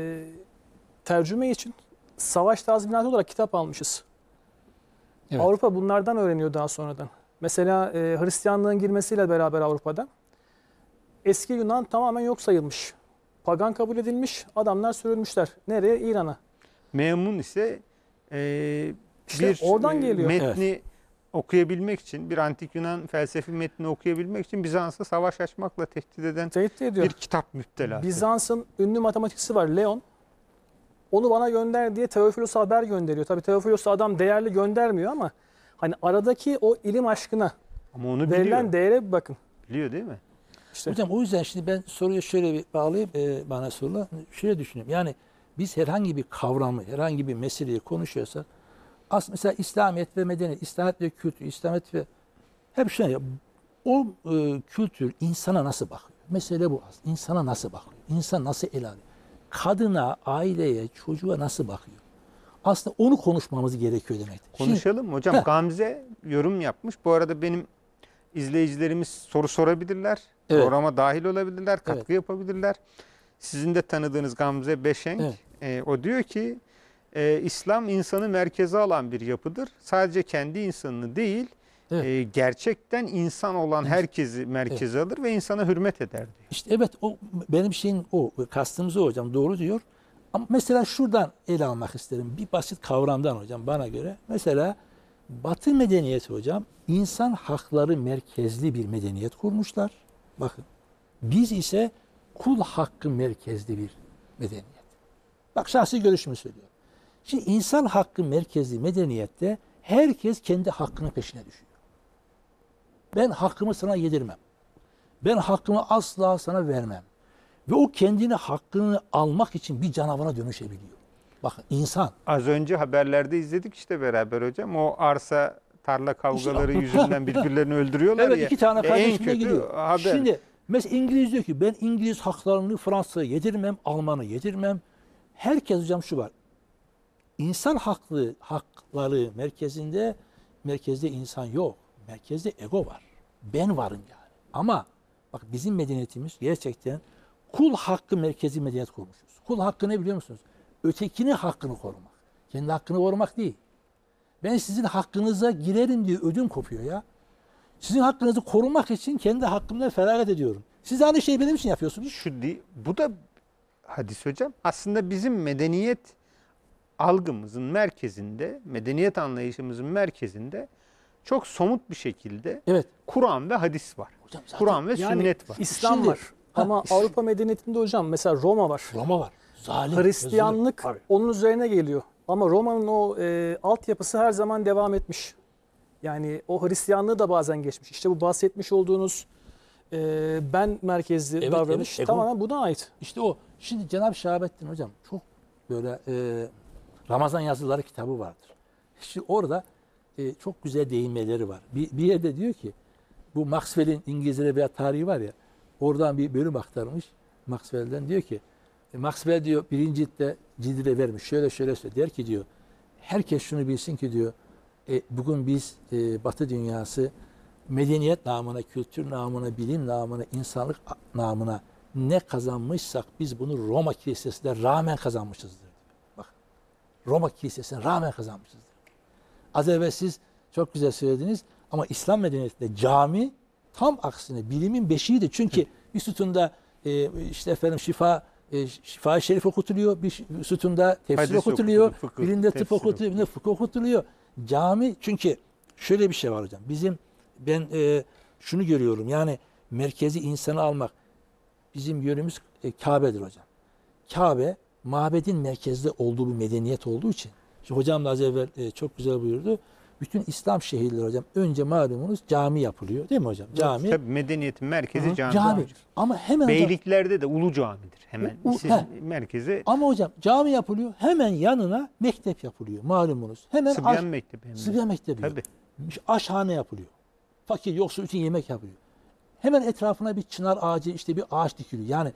tercüme için savaş tazminatı olarak kitap almışız. Evet. Avrupa bunlardan öğreniyor daha sonradan. Mesela e, Hristiyanlığın girmesiyle beraber Avrupa'da eski Yunan tamamen yok sayılmış. Pagan kabul edilmiş, adamlar sürülmüşler. Nereye? İran'a. Memun ise e, İşte bir oradan e, geliyor. metni Evet. okuyabilmek için, bir antik Yunan felsefi metnini okuyabilmek için Bizans'a savaş açmakla tehdit eden Tehdit ediyor. bir kitap müptelası. Bizans'ın ünlü matematikçisi var Leon. Onu bana gönder diye Teofilos'a haber gönderiyor. Tabii Teofilos adam değerli göndermiyor ama hani aradaki o ilim aşkına Ama onu biliyor. verilen değere bir bakın. Biliyor değil mi? İşte. Hocam o yüzden şimdi ben soruyu şöyle bir bağlayıp e, bana sorular. Şöyle düşünüyorum. Yani biz herhangi bir kavramı, herhangi bir meseleyi konuşuyorsak aslında mesela İslamiyet ve medeniyet, İslamiyet ve kültür, İslamiyet ve hep şöyle ya, o e, kültür insana nasıl bakıyor? Mesele bu aslında. İnsana nasıl bakıyor? İnsan nasıl ele alıyor? Kadına, aileye, çocuğa nasıl bakıyor? Aslında onu konuşmamız gerekiyor demektir. Konuşalım hocam. Heh. Gamze yorum yapmış. Bu arada benim izleyicilerimiz soru sorabilirler. Evet. Programa dahil olabilirler. Katkı Evet. yapabilirler. Sizin de tanıdığınız Gamze Beşenk. Evet. E, o diyor ki e, İslam insanı merkeze alan bir yapıdır. Sadece kendi insanını değil, Evet. e, gerçekten insan olan herkesi merkeze alır ve insana hürmet eder diyor. İşte evet o benim şeyin o kastımız o hocam doğru diyor. Ama mesela şuradan ele almak isterim. Bir basit kavramdan hocam bana göre. Mesela Batı medeniyeti hocam insan hakları merkezli bir medeniyet kurmuşlar. Bakın biz ise kul hakkı merkezli bir medeniyet. Bak şahsi görüşümü söylüyorum. Şimdi insan hakkı merkezli medeniyette herkes kendi hakkının peşine düşüyor. Ben hakkımı sana yedirmem. Ben hakkımı asla sana vermem. Ve o kendini hakkını almak için bir canavara dönüşebiliyor. Bakın insan. Az önce haberlerde izledik işte beraber hocam. O arsa tarla kavgaları İşte- yüzünden birbirlerini öldürüyorlar Evet ya. iki tane E, en kardeşine kötü gidiyor. haber. Şimdi mesela İngiliz diyor ki ben İngiliz haklarını Fransa'ya yedirmem, Alman'a yedirmem. Herkes hocam şu var. İnsan haklı hakları merkezinde merkezde insan yok. Merkezde ego var. Ben varım yani. Ama bak bizim medeniyetimiz gerçekten kul hakkı merkezi medeniyet kurmuşuz. Kul hakkı ne biliyor musunuz? Ötekinin hakkını korumak. Kendi hakkını korumak değil. Ben sizin hakkınıza girerim diye ödüm kopuyor ya. Sizin hakkınızı korumak için kendi hakkımdan feragat ediyorum. Siz aynı şeyi benim için yapıyorsunuz. Şu değil, bu da hadis hocam. Aslında bizim medeniyet algımızın merkezinde, medeniyet anlayışımızın merkezinde çok somut bir şekilde Evet. Kur'an ve hadis var. Hocam zaten Kur'an ve Yani sünnet var. İslam Şimdi- var. Ama Avrupa medeniyetinde hocam mesela Roma var. Roma var. Zalim. Hristiyanlık özür- onun üzerine geliyor. Ama Roma'nın o e, altyapısı her zaman devam etmiş. Yani o Hristiyanlığı da bazen geçmiş. İşte bu bahsetmiş olduğunuz e, ben merkezli Evet, davranış evet, ego. tamamen buna ait. İşte o. Şimdi Cenab-ı Şahabettin hocam çok böyle e, Ramazan yazıları kitabı vardır. Şimdi orada e, çok güzel değinmeleri var. Bir, bir yerde diyor ki bu Maxwell'in İngiliz Edebiyat tarihi var ya oradan bir bölüm aktarmış Maxwell'den. Diyor ki e, Maxwell diyor birinci ciltte cildire vermiş. Şöyle şöyle söylüyor. Der ki diyor herkes şunu bilsin ki diyor e, bugün biz e, Batı dünyası medeniyet namına, kültür namına, bilim namına, insanlık namına ne kazanmışsak biz bunu Roma Kilisesi'ne rağmen kazanmışızdır diyor. Bak Roma Kilisesi'ne rağmen kazanmışızdır. Az evvel siz çok güzel söylediniz ama İslam medeniyetinde cami tam aksine bilimin beşiğidir. Çünkü bir sütunda e, işte efendim şifa e, şifa-i şerif okutuluyor, bir sütunda tefsir Hadis okutuluyor, okutuluyor, fıkıh, birinde tıp tefsir okutuluyor, birinde fıkıh okutuluyor. Cami çünkü şöyle bir şey var hocam. Bizim ben e, şunu görüyorum yani merkezi insanı almak bizim yönümüz e, Kabe'dir hocam. Kabe mabedin merkezde olduğu bir medeniyet olduğu için. Şimdi hocam da az evvel e, çok güzel buyurdu. Bütün İslam şehirleri hocam önce malumunuz cami yapılıyor değil mi hocam? Cami. Tabii medeniyetin merkezi Hı, cami. cami. Ama hemen hocam, Beyliklerde de ulu camidir hemen. U- u- Siz he. merkeze ama hocam cami yapılıyor hemen yanına mektep yapılıyor malumunuz. Hemen Sıbyan aş, Mektebi. hem de. Sıbyan Mektebi. Tabii. Aşhane yapılıyor. Fakir yoksul için yemek yapılıyor. Hemen etrafına bir çınar ağacı işte bir ağaç dikiliyor. Yani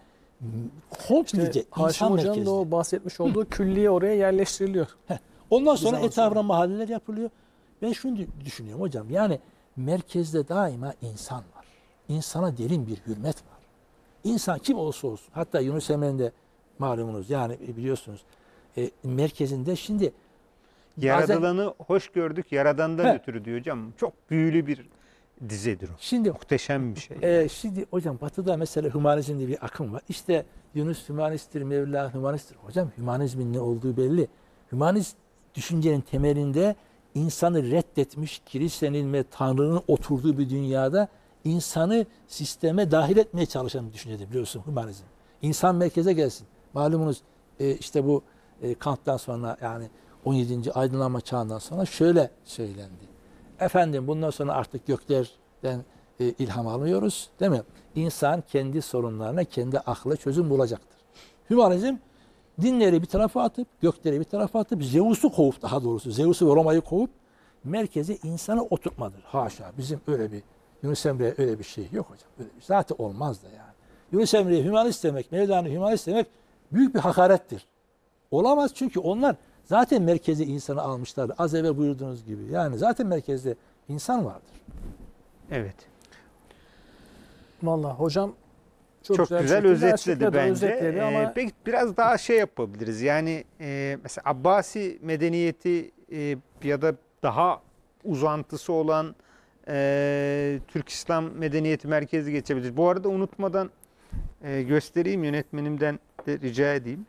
komplece İşte Haşim insan Hoca'nın merkezli. da o bahsetmiş olduğu külliye oraya yerleştiriliyor. Ondan sonra zaman etrafına sonra. mahalleler yapılıyor. Ben şunu düşünüyorum hocam. Yani merkezde daima insan var. İnsana derin bir hürmet var. İnsan kim olursa olsun. Hatta Yunus Emre'nin de malumunuz yani biliyorsunuz e, merkezinde şimdi Yaradılanı hoş gördük, yaradandan He. ötürü diyor hocam. Çok büyülü bir dizedir o. şimdi Muhteşem bir şey. e, şimdi hocam Batı'da mesela hümanizm diye bir akım var. İşte Yunus hümanisttir, Mevla hümanisttir. Hocam hümanizmin ne olduğu belli. Hümanist düşüncenin temelinde insanı reddetmiş, kilisenin ve Tanrı'nın oturduğu bir dünyada insanı sisteme dahil etmeye çalışan bir düşüncedir biliyorsun hümanizm. İnsan merkeze gelsin. Malumunuz e, işte bu e, Kant'tan sonra yani on yedinci aydınlanma çağından sonra şöyle söylendi. Efendim bundan sonra artık göklerden e, ilham almıyoruz değil mi? İnsan kendi sorunlarına, kendi akla çözüm bulacaktır. Hümanizm dinleri bir tarafa atıp, gökleri bir tarafa atıp, Zeus'u kovup daha doğrusu, Zeus'u ve Roma'yı kovup merkeze insanı oturtmadır. Haşa bizim öyle bir, Yunus Emre'ye öyle bir şey yok hocam. Öyle bir, zaten olmaz da yani. Yunus Emre'ye hümanist demek, Mevlana hümanist demek büyük bir hakarettir. Olamaz çünkü onlar zaten merkeze insanı almışlardı. Az evvel buyurduğunuz gibi. Yani zaten merkezde insan vardır. Evet. Vallahi hocam çok, Çok, güzel, güzel şekilde özetledi açıkladı, bence. özetledi Ee, ama peki biraz daha şey yapabiliriz. Yani e, mesela Abbasi medeniyeti e, ya da daha uzantısı olan e, Türk İslam medeniyeti merkezi geçebiliriz. Bu arada unutmadan e, göstereyim, yönetmenimden de rica edeyim.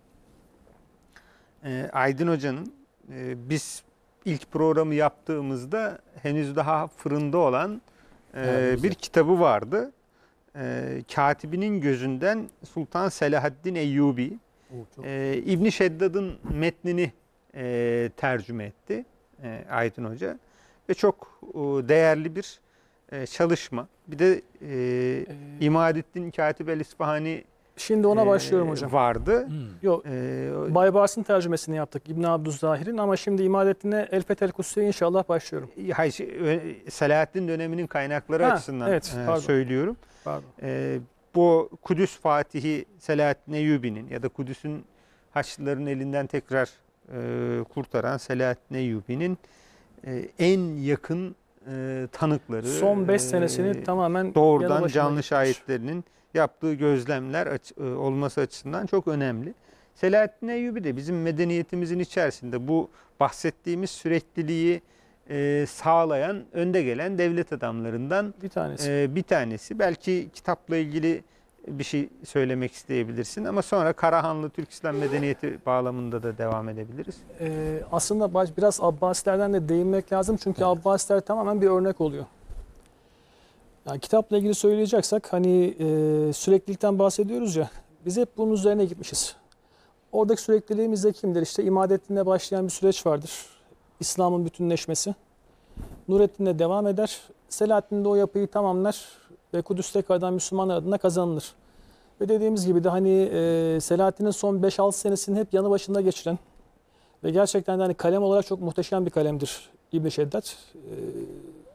E, Aydın Hoca'nın e, biz ilk programı yaptığımızda henüz daha fırında olan e, Evet, bir kitabı vardı. E, Katibinin gözünden Sultan Selahaddin Eyyubi. E, İbn-i Şeddad'ın metnini e, tercüme etti e, Aydın Hoca. Ve çok e, değerli bir e, çalışma. Bir de e, İmadettin Katip el-İsfahani şimdi ona e, başlıyorum hocam. vardı. Hmm. Yok, E, Baybars'ın tercümesini yaptık İbn Abdüzzahir'in ama şimdi İmadettin'e El Fethel Kutsi'ye inşallah başlıyorum. hayır, şey, ö- Selahaddin döneminin kaynakları Ha, açısından evet, e, pardon. söylüyorum. Pardon. E, bu Kudüs Fatihi Selahaddin Eyyubi'nin ya da Kudüs'ün Haçlıların elinden tekrar e, kurtaran Selahaddin Eyyubi'nin e, en yakın e, tanıkları, Son beş e, senesini tamamen yanı doğrudan başına canlı geçirmiş. şahitlerinin yaptığı gözlemler aç- e, olması açısından çok önemli. Selahaddin Eyyubi de bizim medeniyetimizin içerisinde bu bahsettiğimiz sürekliliği e, sağlayan, önde gelen devlet adamlarından Bir tanesi. e, bir tanesi. Belki kitapla ilgili bir şey söylemek isteyebilirsin ama sonra Karahanlı Türk İslam medeniyeti bağlamında da devam edebiliriz. Ee, aslında baş, biraz Abbasilerden de değinmek lazım çünkü Abbasiler tamamen bir örnek oluyor. Yani kitapla ilgili söyleyeceksek hani e, süreklilikten bahsediyoruz ya, biz hep bunun üzerine gitmişiz. Oradaki sürekliliğimiz de kimdir? İşte İmadettin'le başlayan bir süreç vardır. İslam'ın bütünleşmesi. Nurettin'le devam eder. Selahaddin de o yapıyı tamamlar ve Kudüs tekrardan Müslümanlar adına kazanılır. Ve dediğimiz gibi de hani e, Selahaddin'in son beş altı senesini hep yanı başında geçiren ve gerçekten de hani kalem olarak çok muhteşem bir kalemdir İbn-i Şeddat. E,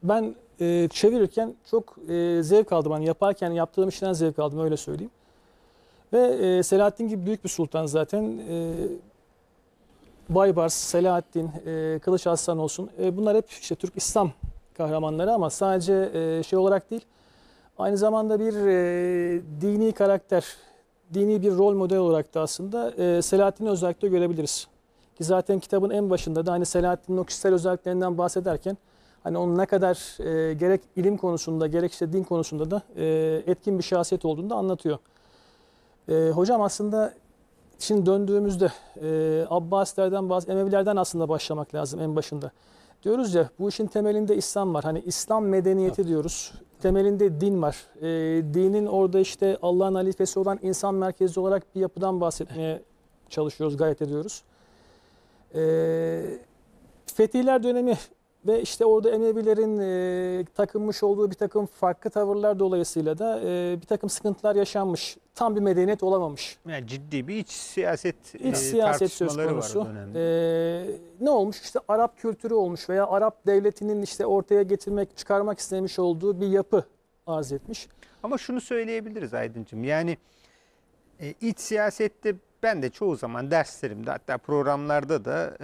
ben e, çevirirken çok e, zevk aldım. Hani yaparken yaptığım işten zevk aldım, öyle söyleyeyim. Ve e, Selahaddin gibi büyük bir sultan zaten. E, Baybars, Selahaddin, e, Kılıç Arslan olsun. E, bunlar hep işte Türk İslam kahramanları ama sadece e, şey olarak değil. Aynı zamanda bir e, dini karakter, dini bir rol model olarak da aslında e, Selahaddin'i özellikle görebiliriz. Ki zaten kitabın en başında da hani Selahaddin'in o kişisel özelliklerinden bahsederken hani onun ne kadar e, gerek ilim konusunda gerek işte din konusunda da e, etkin bir şahsiyet olduğunu da anlatıyor. E, hocam aslında şimdi döndüğümüzde e, Abbasilerden, bazı Emevilerden aslında başlamak lazım en başında. Diyoruz ya, bu işin temelinde İslam var. Hani İslam medeniyeti diyoruz. Temelinde din var. E, dinin orada işte Allah'ın halifesi olan insan merkezli olarak bir yapıdan bahsetmeye çalışıyoruz, gayret ediyoruz. E, Fetihler dönemi ve işte orada Emevilerin e, takınmış olduğu bir takım farklı tavırlar dolayısıyla da e, bir takım sıkıntılar yaşanmış. Tam bir medeniyet olamamış. Yani ciddi bir iç siyaset İç e, siyaset söz tartışmaları konusu. var o dönemde. Ee, ne olmuş? İşte Arap kültürü olmuş veya Arap devletinin işte ortaya getirmek, çıkarmak istemiş olduğu bir yapı arz etmiş. Ama şunu söyleyebiliriz Aydıncığım. Yani e, iç siyasette ben de çoğu zaman derslerimde, hatta programlarda da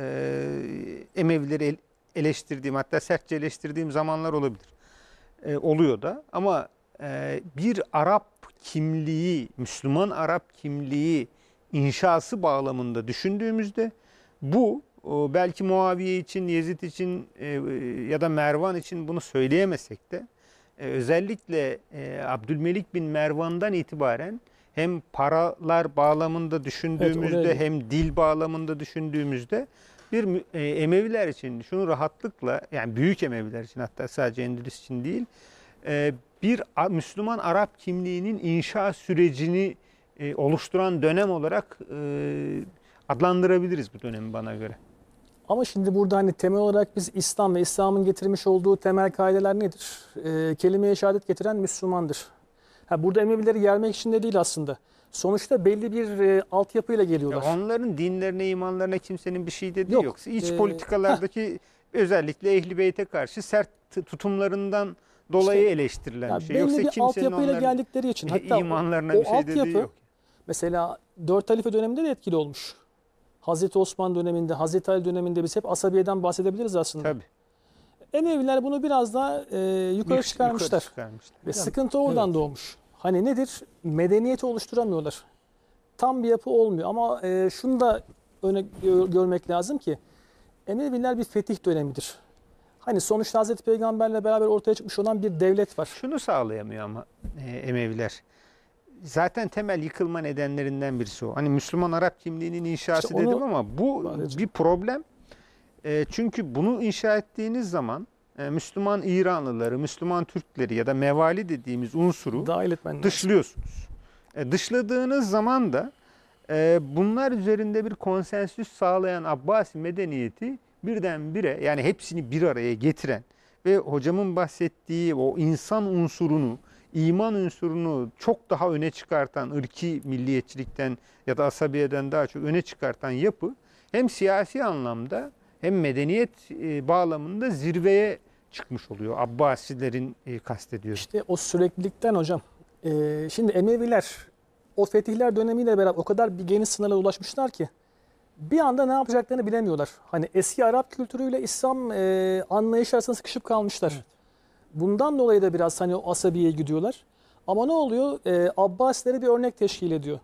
e, Emevileri el- eleştirdiğim, hatta sertçe eleştirdiğim zamanlar olabilir. E, oluyor da. Ama e, bir Arap kimliği, Müslüman Arap kimliği inşası bağlamında düşündüğümüzde bu o, belki Muaviye için, Yezid için e, ya da Mervan için bunu söyleyemesek de e, özellikle e, Abdülmelik bin Mervan'dan itibaren hem paralar bağlamında düşündüğümüzde Evet, oraya hem dil bağlamında düşündüğümüzde bir mü- e, Emeviler için şunu rahatlıkla, yani büyük Emeviler için, hatta sadece Endülüs için değil, e, bir A- Müslüman Arap kimliğinin inşa sürecini e, oluşturan dönem olarak e, adlandırabiliriz bu dönemi bana göre. Ama şimdi burada hani temel olarak biz İslam ve İslam'ın getirmiş olduğu temel kaideler nedir? Ee, kelime-i şehadet getiren Müslümandır. Ha, burada Emevileri yermek için de değil aslında. Sonuçta belli bir e, altyapıyla geliyorlar. Ya onların dinlerine, imanlarına kimsenin bir şey dediği Yok. yok. İç Ee, politikalardaki özellikle Ehl-i Beyt'e karşı sert t- tutumlarından dolayı İşte, eleştirilen ya bir şey. belli Yoksa bir kimsenin altyapıyla onların geldikleri için. Hatta imanlarına o, bir şey o dediği altyapı yok. mesela dört halife döneminde de etkili olmuş. Hazreti Osman döneminde, Hazreti Ali döneminde biz hep asabiyeden bahsedebiliriz aslında. Tabii. Emeviler bunu biraz daha e, yukarı Yük- çıkarmışlar. yukarı çıkarmışlar. Ve sıkıntı oradan doğmuş. Hani nedir? Medeniyeti oluşturamıyorlar. Tam bir yapı olmuyor. Ama e, şunu da öne gö- görmek lazım ki Emeviler bir fetih dönemidir. Hani sonuçta Hazreti Peygamberle beraber ortaya çıkmış olan bir devlet var. Şunu sağlayamıyor ama e, Emeviler. Zaten temel yıkılma nedenlerinden birisi o. Hani Müslüman Arap kimliğinin inşası İşte onu dedim ama bu bahsedeceğim. bir problem. E, çünkü bunu inşa ettiğiniz zaman e, Müslüman İranlıları, Müslüman Türkleri ya da mevali dediğimiz unsuru Dahil etmen lazım. dışlıyorsunuz. E, dışladığınız zaman da e, bunlar üzerinde bir konsensüs sağlayan Abbasi medeniyeti birdenbire, yani hepsini bir araya getiren ve hocamın bahsettiği o insan unsurunu, iman unsurunu çok daha öne çıkartan, ırki milliyetçilikten ya da asabiyeden daha çok öne çıkartan yapı hem siyasi anlamda hem medeniyet e, bağlamında zirveye çıkmış oluyor. Abbasilerin e, kastediyor. İşte o süreklilikten hocam. e, şimdi Emeviler o fetihler dönemiyle beraber o kadar bir geniş sınırlara ulaşmışlar ki bir anda ne yapacaklarını bilemiyorlar. Hani eski Arap kültürüyle İslam e, anlayışı arasında sıkışıp kalmışlar. Evet. Bundan dolayı da biraz hani o asabiye gidiyorlar. Ama ne oluyor? E, Abbasilere bir örnek teşkil ediyor.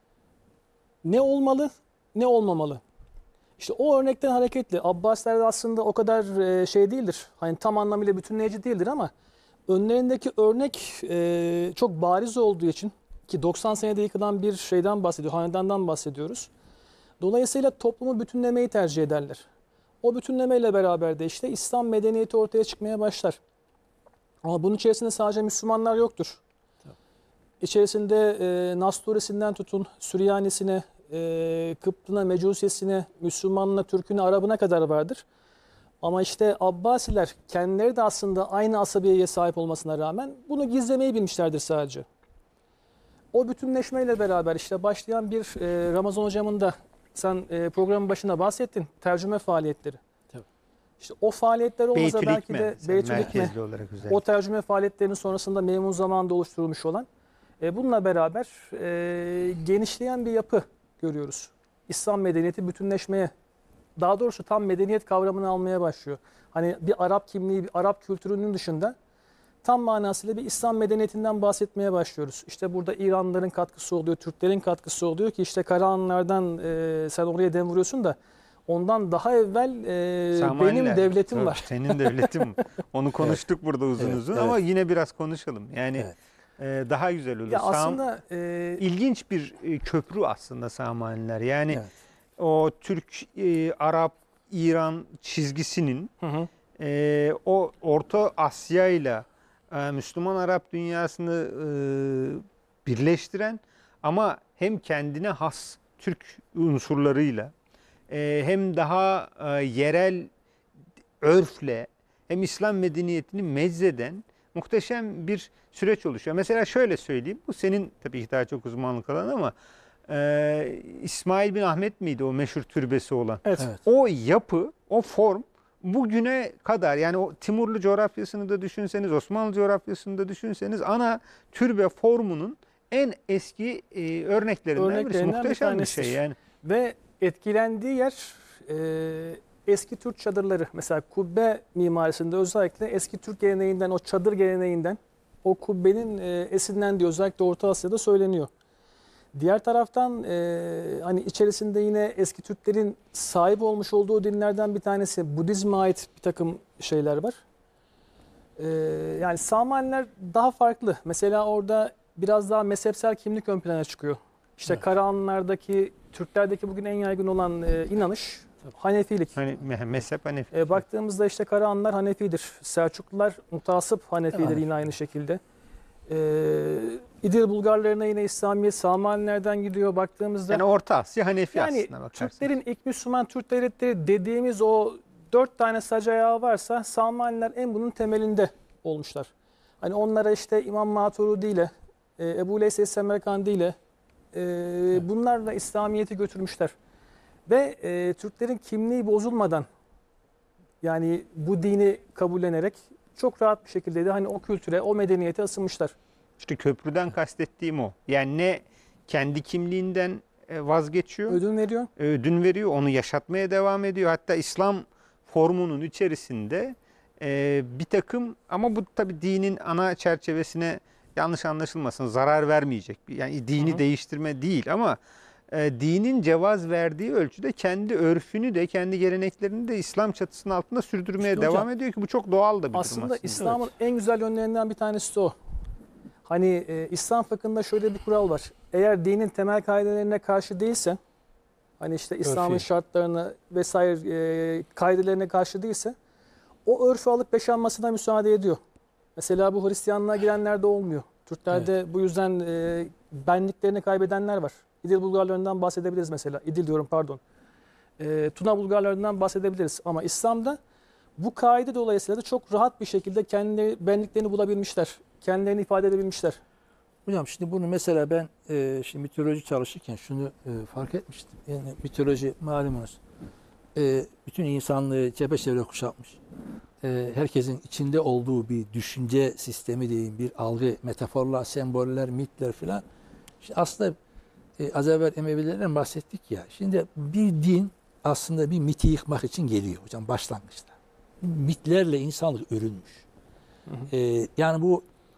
Ne olmalı, ne olmamalı. İşte o örnekten hareketle Abbasiler de aslında o kadar e, şey değildir. Hani tam anlamıyla bütünleyici değildir ama önlerindeki örnek e, çok bariz olduğu için, ki doksan senede yıkılan bir şeyden bahsediyor, hanedandan bahsediyoruz. Dolayısıyla toplumu bütünlemeyi tercih ederler. O bütünlemeyle beraber de işte İslam medeniyeti ortaya çıkmaya başlar. Ama bunun içerisinde sadece Müslümanlar yoktur. İçerisinde e, Nasturisinden tutun, Süryanisine, e, Kıptına, Mecusisine, Müslümanına, Türküne, Arabına kadar vardır. Ama işte Abbasiler kendileri de aslında aynı asabiyeye sahip olmasına rağmen bunu gizlemeyi bilmişlerdir sadece. O bütünleşmeyle beraber işte başlayan bir e, Ramazan hocamın da sen e, programın başında bahsettin, tercüme faaliyetleri. Tabii. İşte o faaliyetler olmasa Beytül belki Hikme de mesela, Beytül Hikme, merkezli olarak özellikle. o tercüme faaliyetlerinin sonrasında Memun zamanında oluşturulmuş olan, e, bununla beraber e, genişleyen bir yapı görüyoruz. İslam medeniyeti bütünleşmeye, daha doğrusu tam medeniyet kavramını almaya başlıyor. Hani bir Arap kimliği, bir Arap kültürünün dışında tam manasıyla bir İslam medeniyetinden bahsetmeye başlıyoruz. İşte burada İranlıların katkısı oluyor, Türklerin katkısı oluyor ki işte Karahanlılardan e, sen oraya dem vuruyorsun da ondan daha evvel e, Samaniler. benim devletim Tabii, var. Senin devletin. Onu konuştuk evet. burada uzun evet, uzun evet. ama yine biraz konuşalım. Yani evet. e, daha güzel olur. Ya Sam, aslında e, ilginç bir e, köprü aslında Samaniler. Yani Evet. o Türk, e, Arap, İran çizgisinin hı hı. e, o Orta Asya ile Müslüman Arap dünyasını e, birleştiren ama hem kendine has Türk unsurlarıyla e, hem daha e, yerel örfle hem İslam medeniyetini meczeden muhteşem bir süreç oluşuyor. Mesela şöyle söyleyeyim, bu senin tabii ki daha çok uzmanlık alanı ama e, İsmail bin Ahmet miydi o meşhur türbesi olan? Evet. Evet. O yapı, o form bugüne kadar, yani o Timurlu coğrafyasını da düşünseniz, Osmanlı coğrafyasını da düşünseniz ana türbe formunun en eski e, örneklerinden, birisi. Örneklerinden bir Muhteşem bir tanesidir. şey yani. Ve etkilendiği yer e, eski Türk çadırları. Mesela kubbe mimarisinde özellikle eski Türk geleneğinden, o çadır geleneğinden, o kubbenin e, esinlendiği özellikle Orta Asya'da söyleniyor. Diğer taraftan e, hani içerisinde yine eski Türklerin sahip olmuş olduğu dinlerden bir tanesi Budizm'e ait bir takım şeyler var. E, yani Samaniler daha farklı. Mesela orada biraz daha mezhepsel kimlik ön plana çıkıyor. İşte Evet. Karahanlılardaki, Türklerdeki bugün en yaygın olan e, inanış Hanefilik. Hani mezhep Hanefi. E, baktığımızda işte Karahanlılar Hanefidir. Selçuklular mutasip Hanefidir Evet. yine aynı şekilde. E, İdil Bulgarlarına yine İslamiyet Samanilerden gidiyor baktığımızda. Yani Orta Asya Hanefi Yani aslında bakarsan. Türklerin ilk Müslüman Türk devletleri dediğimiz o dört tane sac ayağı varsa Samaniler en bunun temelinde olmuşlar. Hani onlara işte İmam Maturidi ile e, Ebu Leys Semerkandi ile e, Evet. bunlarla İslamiyet'i götürmüşler. Ve e, Türklerin kimliği bozulmadan, yani bu dini kabullenerek çok rahat bir şekilde de hani o kültüre, o medeniyete ısınmışlar. İşte köprüden kastettiğim o. Yani ne kendi kimliğinden vazgeçiyor, Ödün veriyor. ödün veriyor, onu yaşatmaya devam ediyor. Hatta İslam formunun içerisinde e, bir takım, ama bu tabii dinin ana çerçevesine yanlış anlaşılmasın, zarar vermeyecek. Yani dini Hı hı. değiştirme değil ama e, dinin cevaz verdiği ölçüde kendi örfünü de, kendi geleneklerini de İslam çatısının altında sürdürmeye İşte devam hocam, ediyor ki bu çok doğal da bir aslında durum aslında. İslam'ın en güzel yönlerinden bir tanesi de o. Hani e, İslam fıkhında şöyle bir kural var. Eğer dinin temel kaidelerine karşı değilse, hani işte İslam'ın Örfi. şartlarını vesaire e, kaidelerine karşı değilse, o örfü alıp yaşanmasına müsaade ediyor. Mesela bu Hristiyanlığa girenlerde olmuyor. Türklerde bu yüzden e, benliklerini kaybedenler var. İdil Bulgarlarından bahsedebiliriz mesela. İdil diyorum pardon. E, Tuna Bulgarlarından bahsedebiliriz. Ama İslam'da bu kaide dolayısıyla da çok rahat bir şekilde kendi benliklerini bulabilmişler. Kendilerini ifade edebilmişler. Hocam şimdi bunu mesela ben e, şimdi mitoloji çalışırken şunu e, fark etmiştim. Yani mitoloji malumunuz e, bütün insanlığı çepeçevre kuşatmış. E, herkesin içinde olduğu bir düşünce sistemi diyeyim, bir algı, metaforlar, semboller, mitler filan. Şimdi aslında e, az evvel Emevilerden bahsettik ya. Şimdi bir din aslında bir miti yıkmak için geliyor hocam başlangıçta. Mitlerle insanlık örülmüş. Hı hı. E, yani bu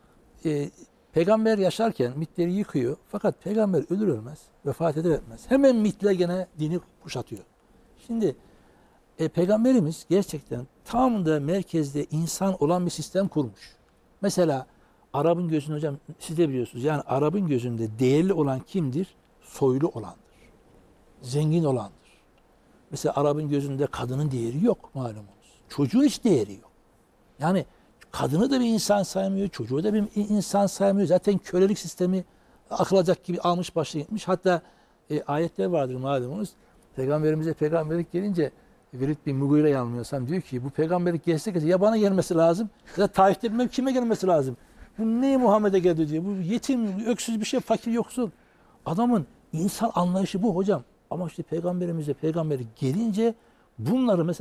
e, peygamber yaşarken mitleri yıkıyor. Fakat peygamber ölür ölmez, vefat eder etmez. Hemen mitler gene dini kuşatıyor. Şimdi e, peygamberimiz gerçekten tam da merkezde insan olan bir sistem kurmuş. Mesela Arap'ın gözünde hocam siz de biliyorsunuz. Yani Arap'ın gözünde değerli olan kimdir? Soylu olandır. Zengin olandır. Mesela Arap'ın gözünde kadının değeri yok malumunuz. Çocuğun hiç değeri yok. Yani kadını da bir insan saymıyor, çocuğu da bir insan saymıyor. Zaten kölelik sistemi akılacak gibi almış başına gitmiş. Hatta e, ayetler vardır malumunuz. Peygamberimize peygamberlik gelince Velid bin Mughire yanılmıyorsam diyor ki bu peygamberlik gelse gelse ya bana gelmesi lazım ya da Taif'te bilmem kime gelmesi lazım. Bu neye Muhammed'e geldi diyor. Bu yetim, öksüz bir şey, fakir yoksul. Adamın insan anlayışı bu hocam. Ama işte peygamberimize peygamberlik gelince bunları mesela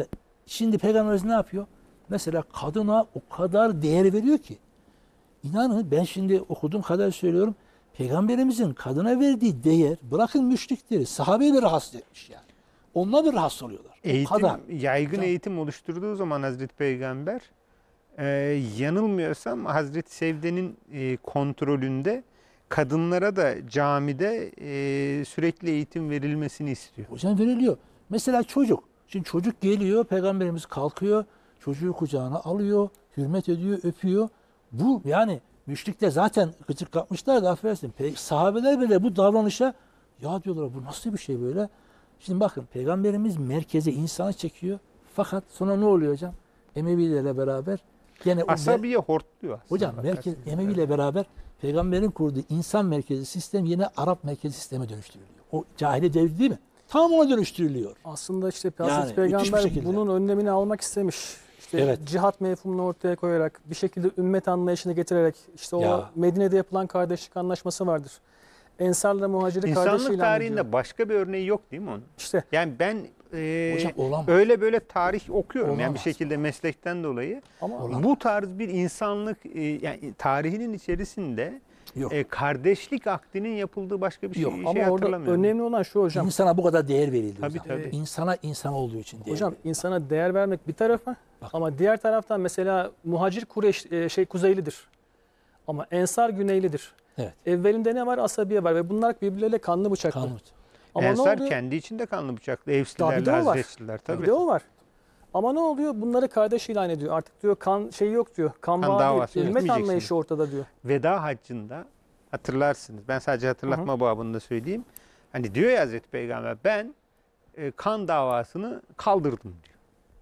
Şimdi Peygamberimiz ne yapıyor? Mesela kadına o kadar değer veriyor ki. İnanın ben şimdi okuduğum kadar söylüyorum. Peygamberimizin kadına verdiği değer, bırakın müşrikleri, sahabeyi de rahatsız etmiş yani. Onlar da rahatsız oluyorlar. O Eğitim, kadar. yaygın Hocam. eğitim oluşturduğu zaman Hazreti Peygamber e, yanılmıyorsam Hazreti Sevde'nin e, kontrolünde kadınlara da camide e, sürekli eğitim verilmesini istiyor. Hocam veriliyor. Mesela çocuk. Şimdi çocuk geliyor, Peygamberimiz kalkıyor, çocuğu kucağına alıyor, hürmet ediyor, öpüyor. Bu yani müşrikler zaten gıcık kapmışlar da affedersin. Pe- Sahabeler bile bu davranışa ya diyorlar bu nasıl bir şey böyle? Şimdi bakın Peygamberimiz merkeze insanı çekiyor. Fakat sonra ne oluyor hocam? Emevilerle beraber gene o Asabiye hortluyor aslında. hocam merkez bakarsınız. Emeviyle beraber Peygamberin kurduğu insan merkezi sistem yine Arap merkezi sisteme dönüştürülüyor. O cahiliye devri değil mi? Tam ona dönüştürülüyor. Aslında işte Yani Hazreti müthiş bir Peygamber şekilde. bunun önlemini almak istemiş. İşte Evet. cihat mefhumunu ortaya koyarak, bir şekilde ümmet anlayışını getirerek, işte o Ya. Medine'de yapılan kardeşlik anlaşması vardır. Ensar'la muhaciri kardeş İnsanlık ilan tarihinde ediyor. başka bir örneği yok değil mi onun? İşte Yani ben e, Hocam olamaz. öyle böyle tarih okuyorum yani bir Olamaz. şekilde meslekten dolayı. ama Olamaz. Bu tarz bir insanlık e, yani tarihinin içerisinde Yok. e, kardeşlik akdinin yapıldığı başka bir şey, Yok, şey ama orada hatırlamıyorum. önemli olan şu hocam. İnsana bu kadar değer verildi. Tabii, hocam. tabii. İnsana insan olduğu için değer Hocam verildi. insana değer vermek bir tarafa, Bak. ama diğer taraftan mesela muhacir Kureş e, şey kuzeylidir. Ama Ensar güneylidir. Evet. Evvelinde ne var? Asabiye var ve bunlar birbirleriyle kanlı bıçaklı. Kanun. Ama ne Ensar oluyor? kendi içinde kanlı bıçaklı. Tabii Evslilerle, de o var. Hazreçliler. Tabii. Bir de o var. Ama ne oluyor? Bunları kardeş ilan ediyor. Artık diyor kan şey yok diyor. Kan, Kan bağı davası değil. Ümmet etmeyeceksiniz. anlayışı ortada diyor. Veda haccında hatırlarsınız. Ben sadece hatırlatma babında söyleyeyim. Hani diyor ya Hazreti Peygamber ben e, kan davasını kaldırdım diyor.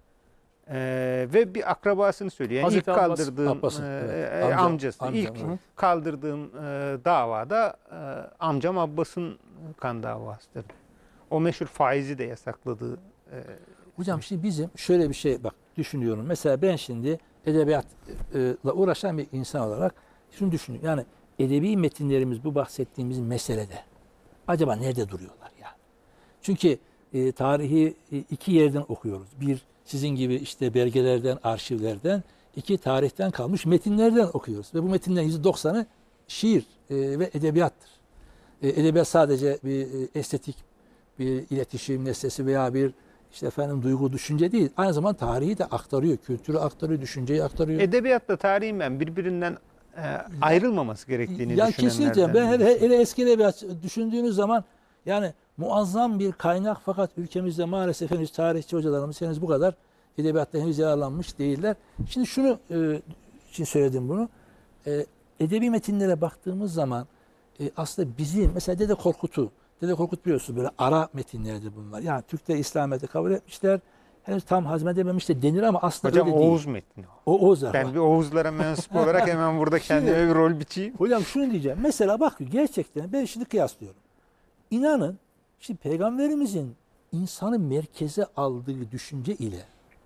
E, ve bir akrabasını söylüyor. Yani Hazreti ilk Abbas, kaldırdığım Abbas'ın, e, evet. e, Amca, amcası. amca, ilk hı. kaldırdığım e, davada e, amcam Abbas'ın kan davasıdır. O meşhur faizi de yasakladığı e, Hocam şimdi bizim şöyle bir şey bak düşünüyorum. Mesela ben şimdi edebiyatla uğraşan bir insan olarak şunu düşünüyorum. Yani edebi metinlerimiz bu bahsettiğimiz meselede acaba nerede duruyorlar ya? Çünkü e, tarihi e, iki yerden okuyoruz. Bir sizin gibi işte belgelerden, arşivlerden, iki tarihten kalmış metinlerden okuyoruz. Ve bu metinlerin yüzde doksanı şiir e, ve edebiyattır. E, edebiyat sadece bir e, estetik bir iletişim nesnesi veya bir işte efendim duygu, düşünce değil. Aynı zamanda tarihi de aktarıyor, kültürü aktarıyor, düşünceyi aktarıyor. edebiyatla tarihin ben birbirinden e, ayrılmaması gerektiğini Ya düşünenlerden. kesinlikle ben hele, birisiyim. hele eski edebiyat düşündüğünüz zaman yani muazzam bir kaynak fakat ülkemizde maalesef henüz tarihçi hocalarımız henüz bu kadar edebiyatta henüz yararlanmış değiller. Şimdi şunu e, için söyledim bunu. E, edebi metinlere baktığımız zaman e, aslında bizim mesela Dede Korkut'u Dede Korkut biliyorsunuz böyle ara metinlerdir bunlar. Yani Türkler İslamiyet'i kabul etmişler. Henüz tam hazmedememiş de denir ama aslında Hocam öyle değil. Oğuz metni. o. O Oğuzlar. Ben bir Oğuzlara mensup olarak hemen burada kendime Şimdi- bir rol biçeyim. Hocam şunu diyeceğim. Mesela bak gerçekten ben şimdi kıyaslıyorum. İnanın şimdi Peygamberimizin insanı merkeze aldığı düşünce ile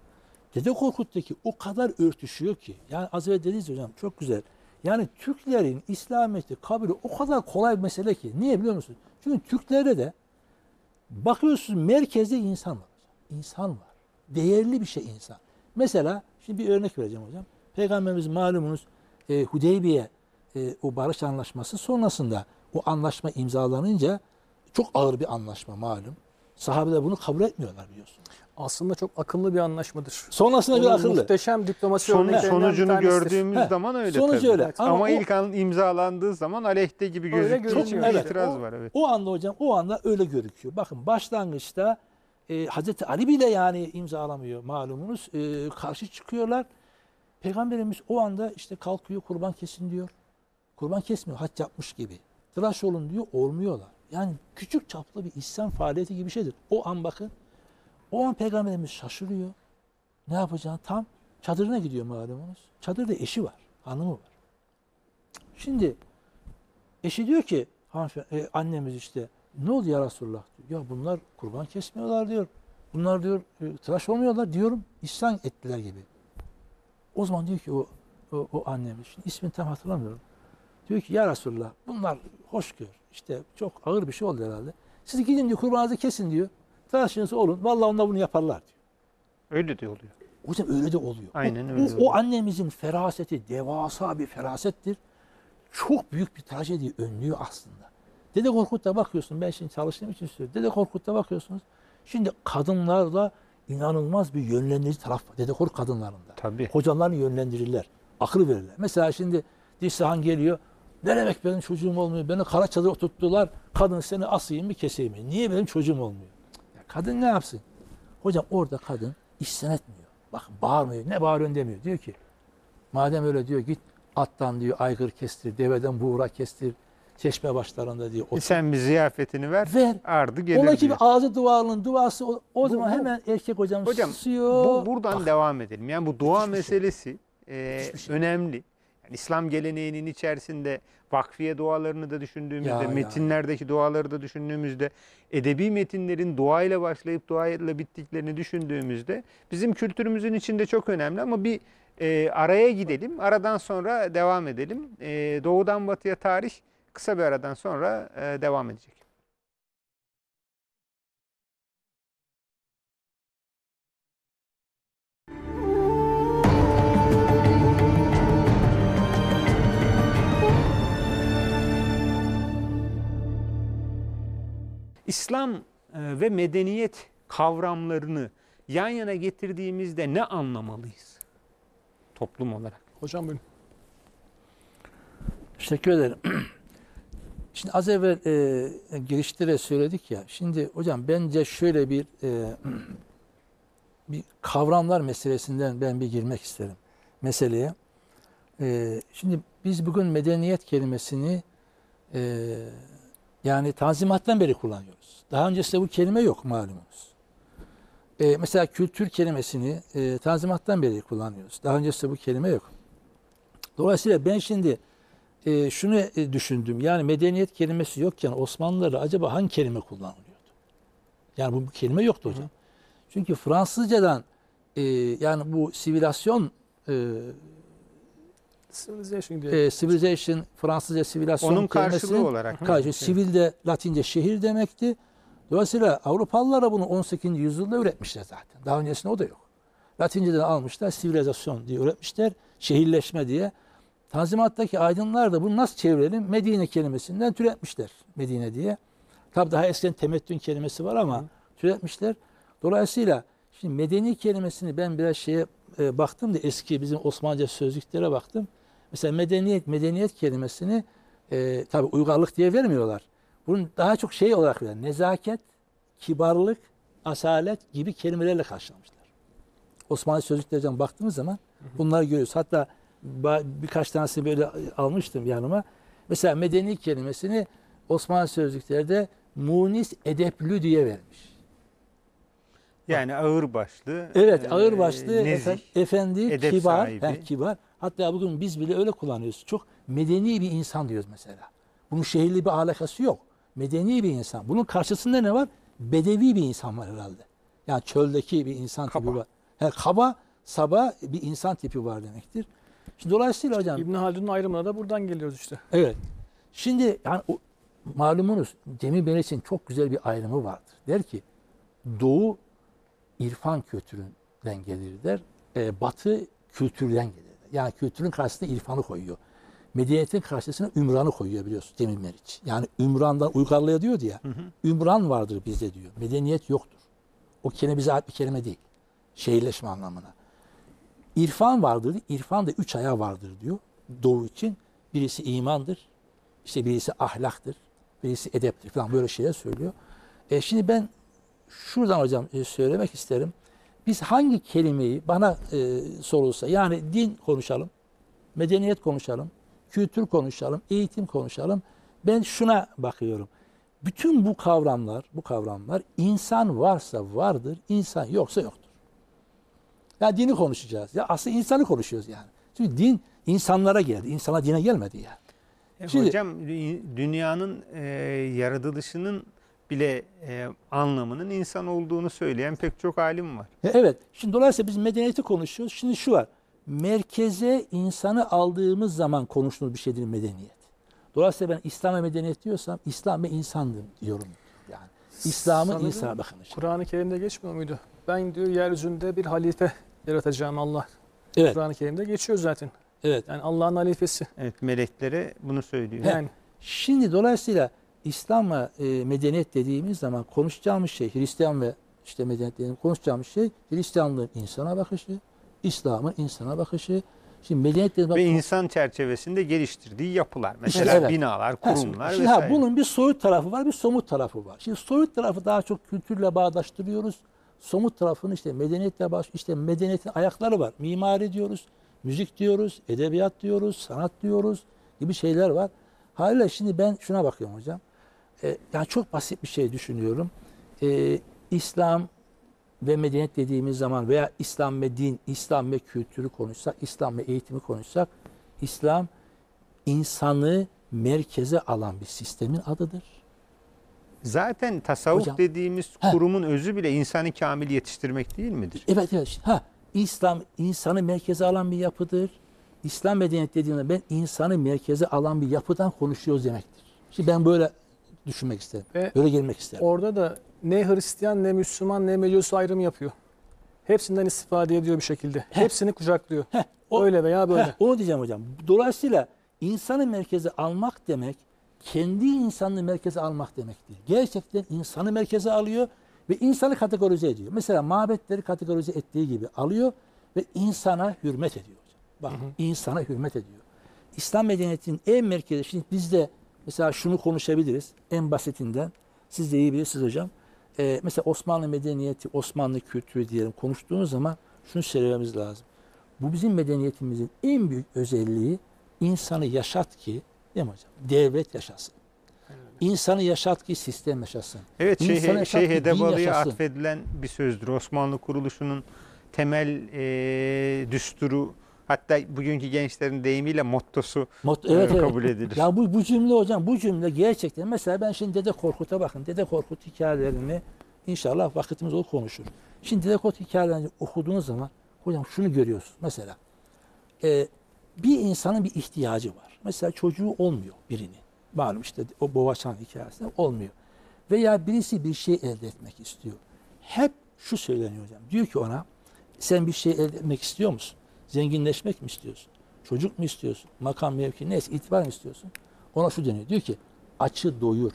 Dede Korkut'taki o kadar örtüşüyor ki. Yani az önce dediniz hocam çok güzel. Yani Türklerin İslamiyet'i kabulü o kadar kolay bir mesele ki. Niye biliyor musunuz? Çünkü Türklerde de bakıyorsunuz merkezde insan var. İnsan var. Değerli bir şey insan. Mesela şimdi bir örnek vereceğim hocam. Peygamberimiz malumunuz e, Hudeybiye e, o barış anlaşması sonrasında o anlaşma imzalanınca çok ağır bir anlaşma malum. Sahabeler bunu kabul etmiyorlar biliyorsunuz. Aslında çok akıllı bir anlaşmadır. Sonrasında bir Onun akıllı. Muhteşem diplomasi Sonu, örneklerinden bir sonucunu tanesidir. gördüğümüz He, zaman öyle sonucu tabii. öyle. Ama, Ama o- ilk an imzalandığı zaman aleyhte gibi Öyle gözüktüğü için görünüyor bir işte. itiraz O- var. Evet. O anda hocam o anda öyle gözüküyor. Bakın başlangıçta e, Hazreti Ali bile yani imzalamıyor malumunuz. E, karşı çıkıyorlar. Peygamberimiz o anda işte kalkıyor kurban kesin diyor. Kurban kesmiyor hac yapmış gibi. Tıraş olun diyor olmuyorlar. Yani küçük çaplı bir İslam faaliyeti gibi bir şeydir. O an bakın o an Peygamberimiz şaşırıyor. Ne yapacağını tam çadırına gidiyor malumunuz. Çadırda eşi var, hanımı var. Şimdi eşi diyor ki hanımefendi, e, annemiz işte ne oldu ya Resulullah diyor. Ya bunlar kurban kesmiyorlar diyor. Bunlar diyor e, tıraş olmuyorlar diyorum. İsyan ettiler gibi. O zaman diyor ki o, o, o annemiz, şimdi ismini tam hatırlamıyorum. Diyor ki ya Resulullah bunlar hoş gör. İşte çok ağır bir şey oldu herhalde. Siz gidin diyor kurbanınızı kesin diyor. Tıraşınız olun. Vallahi onlar bunu yaparlar diyor. Öyle de oluyor. Hocam öyle de oluyor. Aynen o, öyle o, oluyor. o annemizin feraseti devasa bir ferasettir. Çok büyük bir trajedi önlüyor aslında. Dede Korkut'ta bakıyorsun, ben şimdi çalıştığım için söylüyorum. Dede Korkut'ta bakıyorsunuz. Şimdi kadınlarda inanılmaz bir yönlendirici taraf var. Dede Korkut kadınlarında. Tabii. Hocalarını yönlendirirler. Akıl verirler. Mesela şimdi Dilsahan geliyor. Ne demek benim çocuğum olmuyor? Beni kara çadıra oturttular. Kadın seni asayım mı keseyim mi? Niye benim çocuğum olmuyor? Ya kadın ne yapsın? Hocam orada kadın isyan etmiyor. Bakın bağırmıyor. Ne bağırıyorsun demiyor. Diyor ki madem öyle diyor git attan diyor aygır kestir. Deveden buğra kestir. Çeşme başlarında diyor. E sen bir ziyafetini ver. Ver. Ardı gelir Ola ki diyor. bir ağzı duvarının duası o, o Bu- zaman bu- hemen erkek hocam, Hocam susuyor. bu, buradan Bak, devam edelim. Yani bu dua Hiçbir şey. meselesi e, Hiçbir şey. önemli. Yani İslam geleneğinin içerisinde vakfiye dualarını da düşündüğümüzde, Ya, ya, metinlerdeki duaları da düşündüğümüzde, edebi metinlerin duayla başlayıp duayla bittiklerini düşündüğümüzde bizim kültürümüzün içinde çok önemli ama bir e, araya gidelim. Aradan sonra devam edelim. E, doğudan batıya tarih kısa bir aradan sonra e, devam edecek. İslam e, ve medeniyet kavramlarını yan yana getirdiğimizde ne anlamalıyız toplum olarak? Hocam buyurun. Teşekkür ederim. Şimdi az evvel e, girişte de söyledik ya. Şimdi hocam bence şöyle bir e, bir kavramlar meselesinden ben bir girmek isterim meseleye. E, şimdi biz bugün medeniyet kelimesini e, yani Tanzimat'tan beri kullanıyoruz. Daha öncesinde bu kelime yok malumunuz. E, mesela kültür kelimesini e, Tanzimat'tan beri kullanıyoruz. Daha öncesinde bu kelime yok. Dolayısıyla ben şimdi e, şunu e, düşündüm. Yani medeniyet kelimesi yokken Osmanlılar'da acaba hangi kelime kullanılıyordu? Yani bu, bu kelime yoktu hocam. Hı. Çünkü Fransızcadan e, yani bu sivilasyon e, Civilization diye. e, civilization Fransızca sivilasyon Onun karşılığı kelimesinin olarak. karşı, sivil de Latince şehir demekti. Dolayısıyla Avrupalılar bunu on sekizinci yüzyılda üretmişler zaten. Daha öncesinde o da yok. Latinceden almışlar, sivilizasyon diye üretmişler, şehirleşme diye. Tanzimat'taki aydınlar da bunu nasıl çevirelim? Medine kelimesinden türetmişler Medine diye. Tabi daha eskiden temettün kelimesi var ama Hı. türetmişler. Dolayısıyla şimdi medeni kelimesini ben biraz şeye e, baktım da eski bizim Osmanlıca sözlüklere baktım. Mesela medeniyet, medeniyet kelimesini e, tabi uygarlık diye vermiyorlar. Bunun daha çok şey olarak veriyor. Nezaket, kibarlık, asalet gibi kelimelerle karşılamışlar. Osmanlı sözlüklerden baktığımız zaman bunları görüyoruz. Hatta birkaç tanesini böyle almıştım yanıma. Mesela medeni kelimesini Osmanlı sözlüklerde munis edeplü diye vermiş. Yani ağırbaşlı. Evet, ağırbaşlı, e, efendi, efendi edep kibar, sahibi. he, kibar. Hatta bugün biz bile öyle kullanıyoruz. Çok medeni bir insan diyoruz mesela. Bunun şehirli bir alakası yok. Medeni bir insan. Bunun karşısında ne var? Bedevi bir insan var herhalde. Yani çöldeki bir insan Kaba. tipi var. He, kaba, saba bir insan tipi var demektir. Şimdi dolayısıyla hocam... İbn Haldun'un ayrımına da buradan geliyoruz işte. Evet. Şimdi yani o, malumunuz Cemil Meriç'in çok güzel bir ayrımı vardır. Der ki Doğu irfan kültüründen gelir der. E, batı kültürden gelir. Yani kültürün karşısına irfanı koyuyor. Medeniyetin karşısına ümranı koyuyor biliyorsun Cemil Meriç. Yani ümrandan uygarlığa diyordu ya. Hı hı. Ümran vardır bizde diyor. Medeniyet yoktur. O kelime bize ait bir kelime değil. Şehirleşme anlamına. İrfan vardır. İrfan da üç ayağı vardır diyor. Doğu için. Birisi imandır. İşte birisi ahlaktır. Birisi edeptir falan böyle şeyler söylüyor. E şimdi ben şuradan hocam e, söylemek isterim. Biz hangi kelimeyi bana e, sorulsa yani din konuşalım, medeniyet konuşalım, kültür konuşalım, eğitim konuşalım. Ben şuna bakıyorum. Bütün bu kavramlar, bu kavramlar insan varsa vardır, insan yoksa yoktur. Ya dini konuşacağız. Ya aslında insanı konuşuyoruz yani. Çünkü din insanlara geldi. İnsana dine gelmedi yani. E, Şimdi, hocam dünyanın e, yaratılışının bile e, anlamının insan olduğunu söyleyen pek çok alim var. Evet. Şimdi dolayısıyla biz medeniyeti konuşuyoruz. Şimdi şu var. Merkeze insanı aldığımız zaman konuştuğumuz bir şeydir medeniyet. Dolayısıyla ben İslam ve medeniyet diyorsam İslam ve insandım diyorum. Yani İslam'ın insana bakın. Kur'an-ı Kerim'de geçmiyor muydu? ben diyor yeryüzünde bir halife yaratacağım Allah. Evet. Kur'an-ı Kerim'de geçiyor zaten. Evet. Yani Allah'ın halifesi. Evet, meleklere bunu söylüyor. Yani Şimdi dolayısıyla İslam ve e, medeniyet dediğimiz zaman konuşacağımız şey, Hristiyan ve işte medeniyet dediğimiz konuşacağımız şey Hristiyanlığın insana bakışı, İslam'ın insana bakışı. Şimdi medeniyet dediğimiz Ve bak- insan çerçevesinde geliştirdiği yapılar. Mesela İşte evet. binalar, Ha, kurumlar şimdi, ha, vesaire. bunun bir soyut tarafı var, bir somut tarafı var. Şimdi soyut tarafı daha çok kültürle bağdaştırıyoruz. Somut tarafını işte medeniyetle baş, işte medeniyetin ayakları var. Mimari diyoruz, müzik diyoruz, edebiyat diyoruz, sanat diyoruz gibi şeyler var. Haliyle şimdi ben şuna bakıyorum hocam. Ee, yani çok basit bir şey düşünüyorum. Ee, İslam ve medeniyet dediğimiz zaman veya İslam ve din, İslam ve kültürü konuşsak, İslam ve eğitimi konuşsak, İslam insanı merkeze alan bir sistemin adıdır. Zaten tasavvuf Hocam. dediğimiz Heh. kurumun özü bile insanı kamil yetiştirmek değil midir? Evet evet. Ha, İslam insanı merkeze alan bir yapıdır. İslam medeniyet dediğimde ben insanı merkeze alan bir yapıdan konuşuyoruz demektir. Şimdi ben böyle düşünmek isterim. Ve Böyle gelmek isterim. orada da ne Hristiyan ne Müslüman ne Mecusi ayrım yapıyor. Hepsinden istifade ediyor bir şekilde. Heh. Hepsini kucaklıyor. Heh, o- Öyle veya böyle. Heh, onu diyeceğim hocam. Dolayısıyla insanı merkeze almak demek, kendi insanını merkeze almak demek değil. Gerçekten insanı merkeze alıyor ve insanı kategorize ediyor. Mesela mabetleri kategorize ettiği gibi alıyor ve insana hürmet ediyor hocam. Bak, insana hürmet ediyor. İslam medeniyetinin en merkezi, şimdi biz de mesela şunu konuşabiliriz en basitinden. Siz de iyi bilirsiniz hocam. Ee, mesela Osmanlı medeniyeti, Osmanlı kültürü diyelim konuştuğumuz zaman şunu söylememiz lazım. Bu bizim medeniyetimizin en büyük özelliği insanı yaşat ki, değil mi hocam? Devlet yaşasın. İnsanı yaşat ki sistem yaşasın. Evet, İnsanı Şeyh, yaşat Şeyh ki din Edebalı'ya yaşasın. atfedilen bir sözdür. Osmanlı kuruluşunun temel e, düsturu, hatta bugünkü gençlerin deyimiyle mottosu Mot e, evet, evet. kabul edilir. Ya bu, bu cümle hocam, bu cümle gerçekten, mesela ben şimdi Dede Korkut'a bakın. Dede Korkut hikayelerini inşallah vakitimiz olur konuşur. Şimdi Dede Korkut hikayelerini okuduğunuz zaman hocam şunu görüyorsunuz. Mesela e, bir insanın bir ihtiyacı var. Mesela çocuğu olmuyor birinin. Malum işte o Boğaçan hikayesinde olmuyor. Veya birisi bir şey elde etmek istiyor. Hep şu söyleniyor hocam. Diyor ki ona, sen bir şey elde etmek istiyor musun? Zenginleşmek mi istiyorsun? Çocuk mu istiyorsun? Makam, mevki, neyse itibar mı istiyorsun? Ona şu deniyor. Diyor ki açı doyur.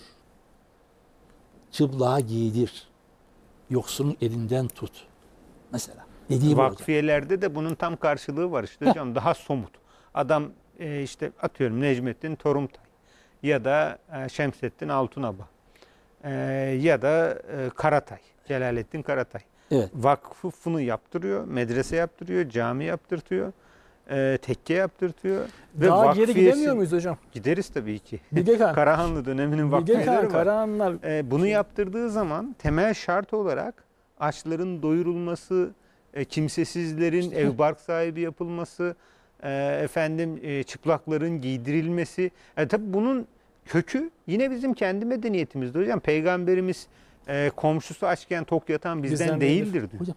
Çıplığa giydir. Yoksulun elinden tut. Mesela. Dediği bu hocam. Vakfiyelerde de bunun tam karşılığı var işte hocam, daha somut. Adam e, işte atıyorum Necmettin Torumtay ya da e, Şemsettin Altunaba e, ya da e, Karatay, Celalettin Karatay. Evet. Vakfını yaptırıyor, medrese yaptırıyor, cami yaptırtıyor, e, tekke yaptırtıyor. Ve Daha geri vakfiyesi- gidemiyor muyuz hocam? Gideriz tabii ki. Bilge Kağan. Karahanlı döneminin Bilge vakfiyeleri Kağan, var. Karahanlar. E, bunu yaptırdığı zaman temel şart olarak açların doyurulması, e, kimsesizlerin ev bark sahibi yapılması, e, efendim e, çıplakların giydirilmesi. E, tabii bunun kökü yine bizim kendi medeniyetimizde hocam. Peygamberimiz e, komşusu açken tok yatan bizden, Bizden değildir değildir. diyor. Hocam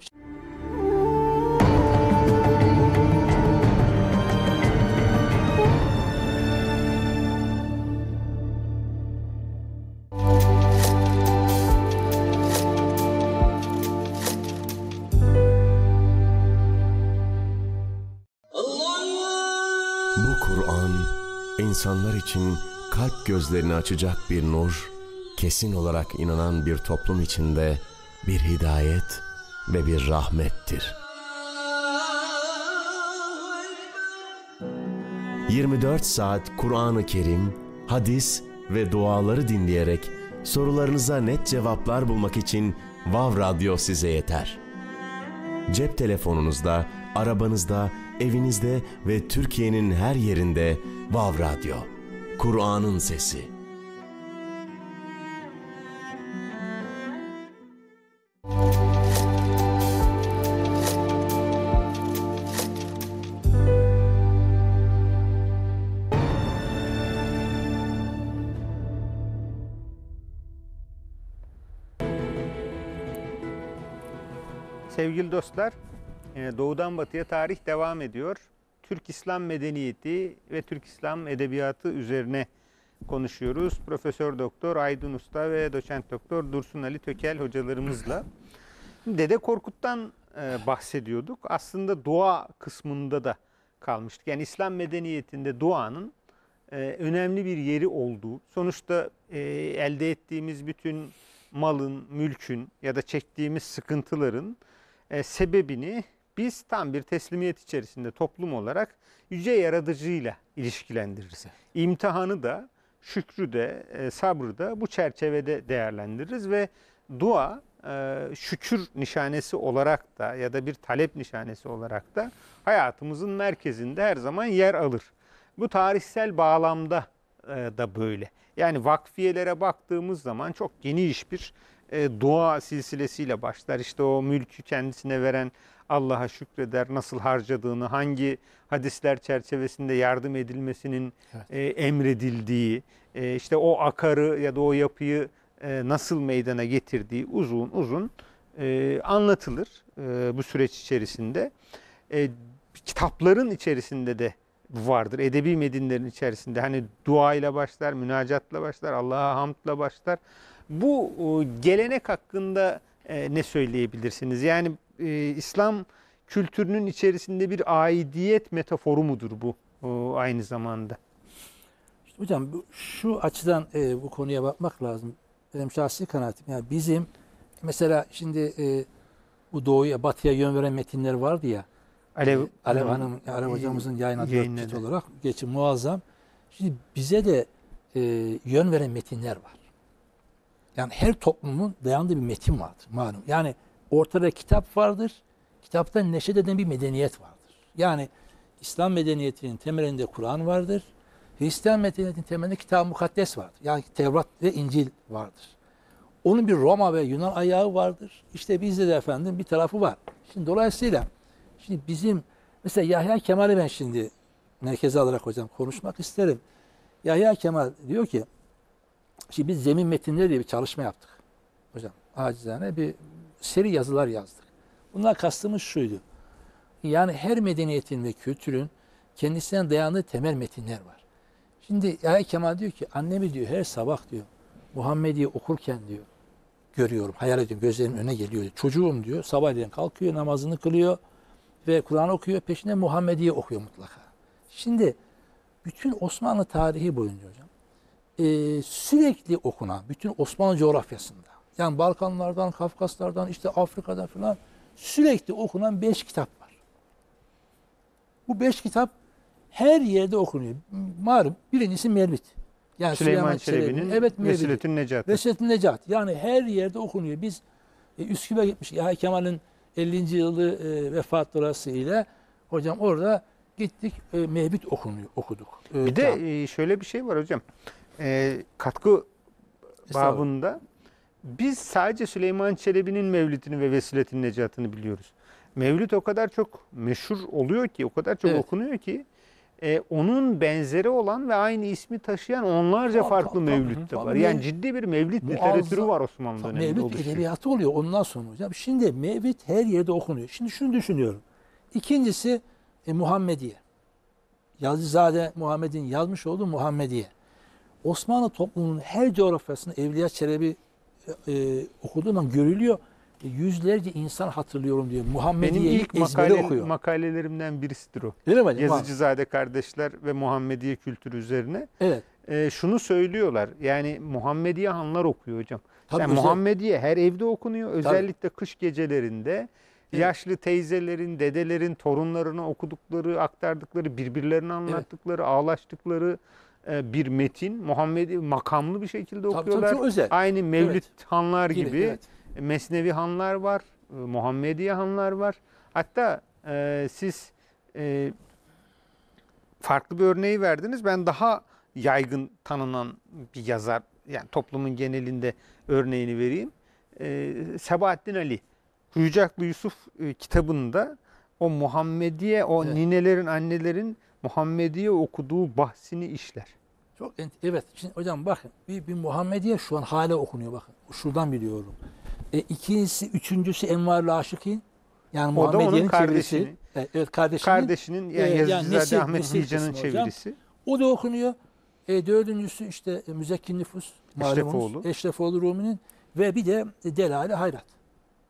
Bu Kur'an, insanlar için kalp gözlerini açacak bir nur, kesin olarak inanan bir toplum içinde bir hidayet ve bir rahmettir. yirmi dört saat Kur'an-ı Kerim, hadis ve duaları dinleyerek sorularınıza net cevaplar bulmak için Vav Radyo size yeter. Cep telefonunuzda, arabanızda, evinizde ve Türkiye'nin her yerinde Vav Radyo. Kur'an'ın sesi. Sevgili dostlar, e, doğudan batıya tarih devam ediyor. Türk İslam medeniyeti ve Türk İslam edebiyatı üzerine konuşuyoruz. Profesör Doktor Aydın Usta ve Doçent Doktor Dursun Ali Tökel hocalarımızla. Dede Korkut'tan e, bahsediyorduk. Aslında dua kısmında da kalmıştık. Yani İslam medeniyetinde duanın e, önemli bir yeri olduğu, sonuçta e, elde ettiğimiz bütün malın, mülkün ya da çektiğimiz sıkıntıların e, sebebini biz tam bir teslimiyet içerisinde toplum olarak yüce yaratıcıyla ilişkilendiririz. İmtihanı da, şükrü de, e, sabrı da bu çerçevede değerlendiririz ve dua e, şükür nişanesi olarak da ya da bir talep nişanesi olarak da hayatımızın merkezinde her zaman yer alır. Bu tarihsel bağlamda e, da böyle. Yani vakfiyelere baktığımız zaman çok geniş bir e, dua silsilesiyle başlar. İşte o mülkü kendisine veren Allah'a şükreder, nasıl harcadığını, hangi hadisler çerçevesinde yardım edilmesinin Evet. e, emredildiği, e, işte o akarı ya da o yapıyı e, nasıl meydana getirdiği uzun uzun e, anlatılır e, bu süreç içerisinde. E, kitapların içerisinde de vardır. Edebi metinlerin içerisinde hani dua ile başlar, münacatla başlar, Allah'a hamdla başlar. Bu o, gelenek hakkında e, ne söyleyebilirsiniz? Yani e, İslam kültürünün içerisinde bir aidiyet metaforu mudur bu o, aynı zamanda? İşte hocam bu, şu açıdan e, bu konuya bakmak lazım. Benim şahsi kanaatim. Yani bizim mesela şimdi e, bu doğuya, batıya yön veren metinler vardı ya. Alev, e, Alev Hanım, Alev hocamızın yayınladığı yayınladı. cilt olarak geçim muazzam. Şimdi bize de e, yön veren metinler var. Yani her toplumun dayandığı bir metin vardır malum. Yani ortada kitap vardır. Kitapta neşet eden bir medeniyet vardır. Yani İslam medeniyetinin temelinde Kur'an vardır. Hristiyan medeniyetinin temelinde Kitab-ı Mukaddes vardır. Yani Tevrat ve İncil vardır. Onun bir Roma ve Yunan ayağı vardır. İşte bizde de efendim bir tarafı var. Şimdi dolayısıyla şimdi bizim mesela Yahya Kemal'i ben şimdi merkeze alarak hocam konuşmak isterim. Yahya Kemal diyor ki şimdi biz zemin metinleri diye bir çalışma yaptık. Hocam acizane bir seri yazılar yazdık. Bunlar kastımız şuydu. Yani her medeniyetin ve kültürün kendisine dayandığı temel metinler var. Şimdi Yahya Kemal diyor ki annemi diyor her sabah diyor Muhammediye okurken diyor görüyorum, hayal ediyorum, gözlerimin önüne geliyor. Çocuğum diyor sabahleyin kalkıyor, namazını kılıyor ve Kur'an okuyor, peşine Muhammediye okuyor mutlaka. Şimdi bütün Osmanlı tarihi boyunca hocam e, sürekli okunan, bütün Osmanlı coğrafyasında, yani Balkanlardan, Kafkaslardan, işte Afrika'dan falan sürekli okunan beş kitap var. Bu beş kitap her yerde okunuyor. Malum birincisi Mevlid. Yani Süleyman Çelebi'nin evet, Vesiletün Necat. Vesiletün Necat. Yani her yerde okunuyor. Biz e, Üsküp'e gitmiş. Yahya Kemal'in ellinci yılı e, vefat dolayısıyla hocam orada gittik e, Mevlid okunuyor, okuduk. E, Bir de e, şöyle bir şey var hocam. E, katkı babında biz sadece Süleyman Çelebi'nin Mevlidini ve Vesiletün Necat'ını biliyoruz. Mevlid o kadar çok meşhur oluyor ki, o kadar çok Evet. okunuyor ki e, onun benzeri olan ve aynı ismi taşıyan onlarca Tabii, farklı tabii, mevlid de tabii. var. Yani ciddi bir mevlid Muazzam. literatürü var Osmanlı döneminde Mevlid oluşuyor. edebiyatı oluyor ondan sonra hocam. Şimdi Mevlid her yerde okunuyor. Şimdi şunu düşünüyorum. İkincisi e, Muhammediye. Yazıcızade Muhammed'in yazmış olduğu Muhammediye. Osmanlı toplumunun her coğrafyasında Evliya Çelebi e, e, okuduğundan görülüyor. E, yüzlerce insan hatırlıyorum diyor. Benim Muhammediye'yi ilk ezbere makale, okuyor. makalelerimden birisidir o. Öyle mi hocam? Yazıcızade kardeşler ve Muhammediye kültürü üzerine. Evet. E, şunu söylüyorlar. Yani Muhammediye hanlar okuyor hocam. Tabii Yani özel- Muhammediye her evde okunuyor. Özellikle kış gecelerinde Evet. yaşlı teyzelerin, dedelerin torunlarına okudukları, aktardıkları, birbirlerine anlattıkları, ağlaştıkları e, bir metin. Muhammedi makamlı bir şekilde Tabii, okuyorlar. tabii, çok özel. Aynı Mevlid Evet. hanlar Gibi, gibi. evet. Mesnevi hanlar var, e, Muhammediye hanlar var. Hatta e, siz e, farklı bir örneği verdiniz. Ben daha yaygın tanınan bir yazar, yani toplumun genelinde örneğini vereyim. E, Sabahattin Ali, Kuyucaklı Yusuf e, kitabında o Muhammediye, o Evet. ninelerin, annelerin Muhammediye okuduğu bahsini işler. Çok ent- evet. Şimdi hocam bakın bir, bir Muhammediye şu an hala okunuyor bakın. Şuradan biliyorum. E, ikincisi, üçüncüsü Envar-ı Aşıkîn. Yani O da onun Muhammediye'nin kardeşini. çevirisi. Evet, evet, kardeşinin. Kardeşinin yani e, yani Yazıcızade nesil- Ahmet nesil Yiğcan'ın kısmı hocam. çevirisi. O da okunuyor. E, dördüncüsü işte e, Müzekkin Nüfus. malumunuz. Eşrefoğlu. Eşrefoğlu Rumi'nin ve bir de Delali Hayrat.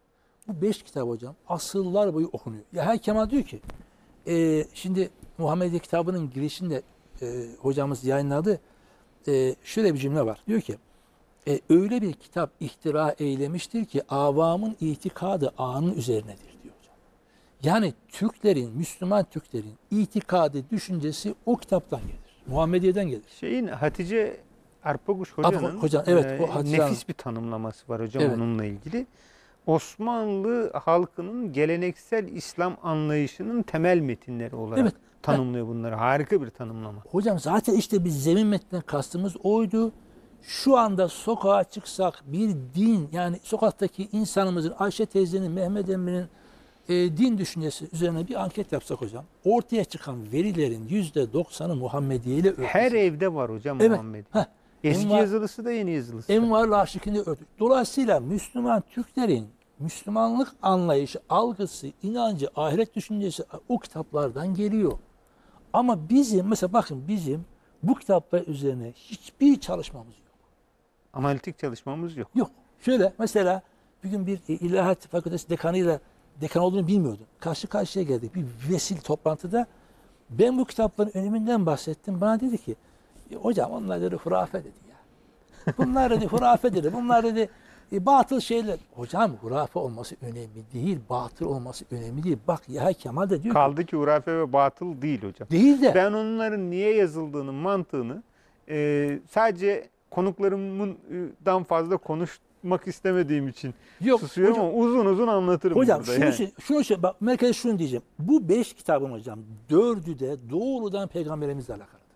Bu beş kitap hocam asırlar boyu okunuyor. Yahya Kemal diyor ki e, şimdi Muhammediye kitabının girişinde e, hocamız yayınladı. E, şöyle bir cümle var. Diyor ki e, öyle bir kitap ihtira eylemiştir ki avamın itikadı anın üzerinedir diyor hocam. Yani Türklerin, Müslüman Türklerin itikadı, düşüncesi o kitaptan gelir. Muhammediye'den gelir. Şeyin Hatice Arpaguç Hoca'nın hocam, evet, e, o Hatice nefis Hanım. bir tanımlaması var hocam Evet. onunla ilgili. Osmanlı halkının geleneksel İslam anlayışının temel metinleri olarak Evet. tanımlıyor bunları. Harika bir tanımlama. Hocam zaten işte biz zemin metninden kastımız oydu. Şu anda sokağa çıksak bir din, yani sokaktaki insanımızın, Ayşe teyzenin, Mehmet Emre'nin e, din düşüncesi üzerine bir anket yapsak hocam, ortaya çıkan verilerin yüzde doksanı Muhammediye ile örtüşür. Her evde var hocam Evet. Muhammed. Heh. Eski Envar- yazılısı da yeni yazılısı da. Envar Laşık'ında örtüşür. Dolayısıyla Müslüman Türklerin Müslümanlık anlayışı, algısı, inancı, ahiret düşüncesi o kitaplardan geliyor. Ama bizim, mesela bakın bizim bu kitaplar üzerine hiçbir çalışmamız yok. Analitik çalışmamız yok. Yok. Şöyle mesela bir gün bir İlahiyat Fakültesi dekanıyla, dekan olduğunu bilmiyordum. Karşı karşıya geldik bir vesil toplantıda. Ben bu kitapların öneminden bahsettim. Bana dedi ki, hocam onlar dedi hurafe dedi ya. Bunlar dedi hurafe dedi. Bunlar dedi e, batıl şeyler. Hocam hurafe olması önemli değil. Batıl olması önemli değil. Bak Yahya Kemal de diyor ki. Kaldı ki hurafe ve batıl değil hocam. Değil de. Ben onların niye yazıldığının mantığını e, sadece konuklarımdan fazla konuşmak istemediğim için Yok, susuyorum hocam- ama uzun uzun anlatırım Hocam burada. şunu, yani. şey- şunu şey, bak merkeze şunu diyeceğim. Bu beş kitabın hocam dördü de doğrudan peygamberimizle alakalıdır.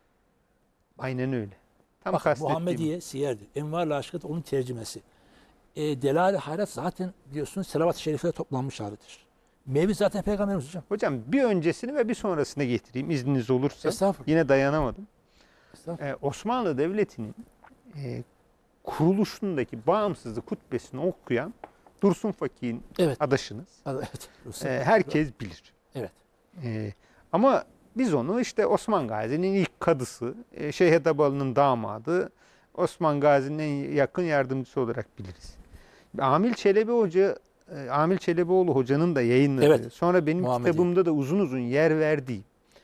Aynen öyle. Tam Bakın kastettiğim. Muhammediye Siyer'dir. Envar-ı Aşkı'da onun tercümesi. E, Delal-i Hayrat zaten biliyorsunuz Selavat-ı Şerife'de toplanmış halidir. Mevlid zaten peygamberimiz hocam. Hocam bir öncesini ve bir sonrasını getireyim izniniz olursa. Estağfurullah. Yine dayanamadım. Estağfurullah. Ee, Osmanlı Devleti'nin e, kuruluşundaki bağımsızlık hutbesini okuyan Dursun Fakih'in Evet. adaşınız. Evet. Ee, herkes bilir. Evet. Ee, ama biz onu işte Osman Gazi'nin ilk kadısı, e, Şeyh Edebalı'nın damadı, Osman Gazi'nin en yakın yardımcısı olarak biliriz. Amil Çelebi Hoca, e, Amil Çelebioğlu Hoca'nın da yayınladığı, Evet. sonra benim Muhammediye. kitabımda da uzun uzun yer verdiği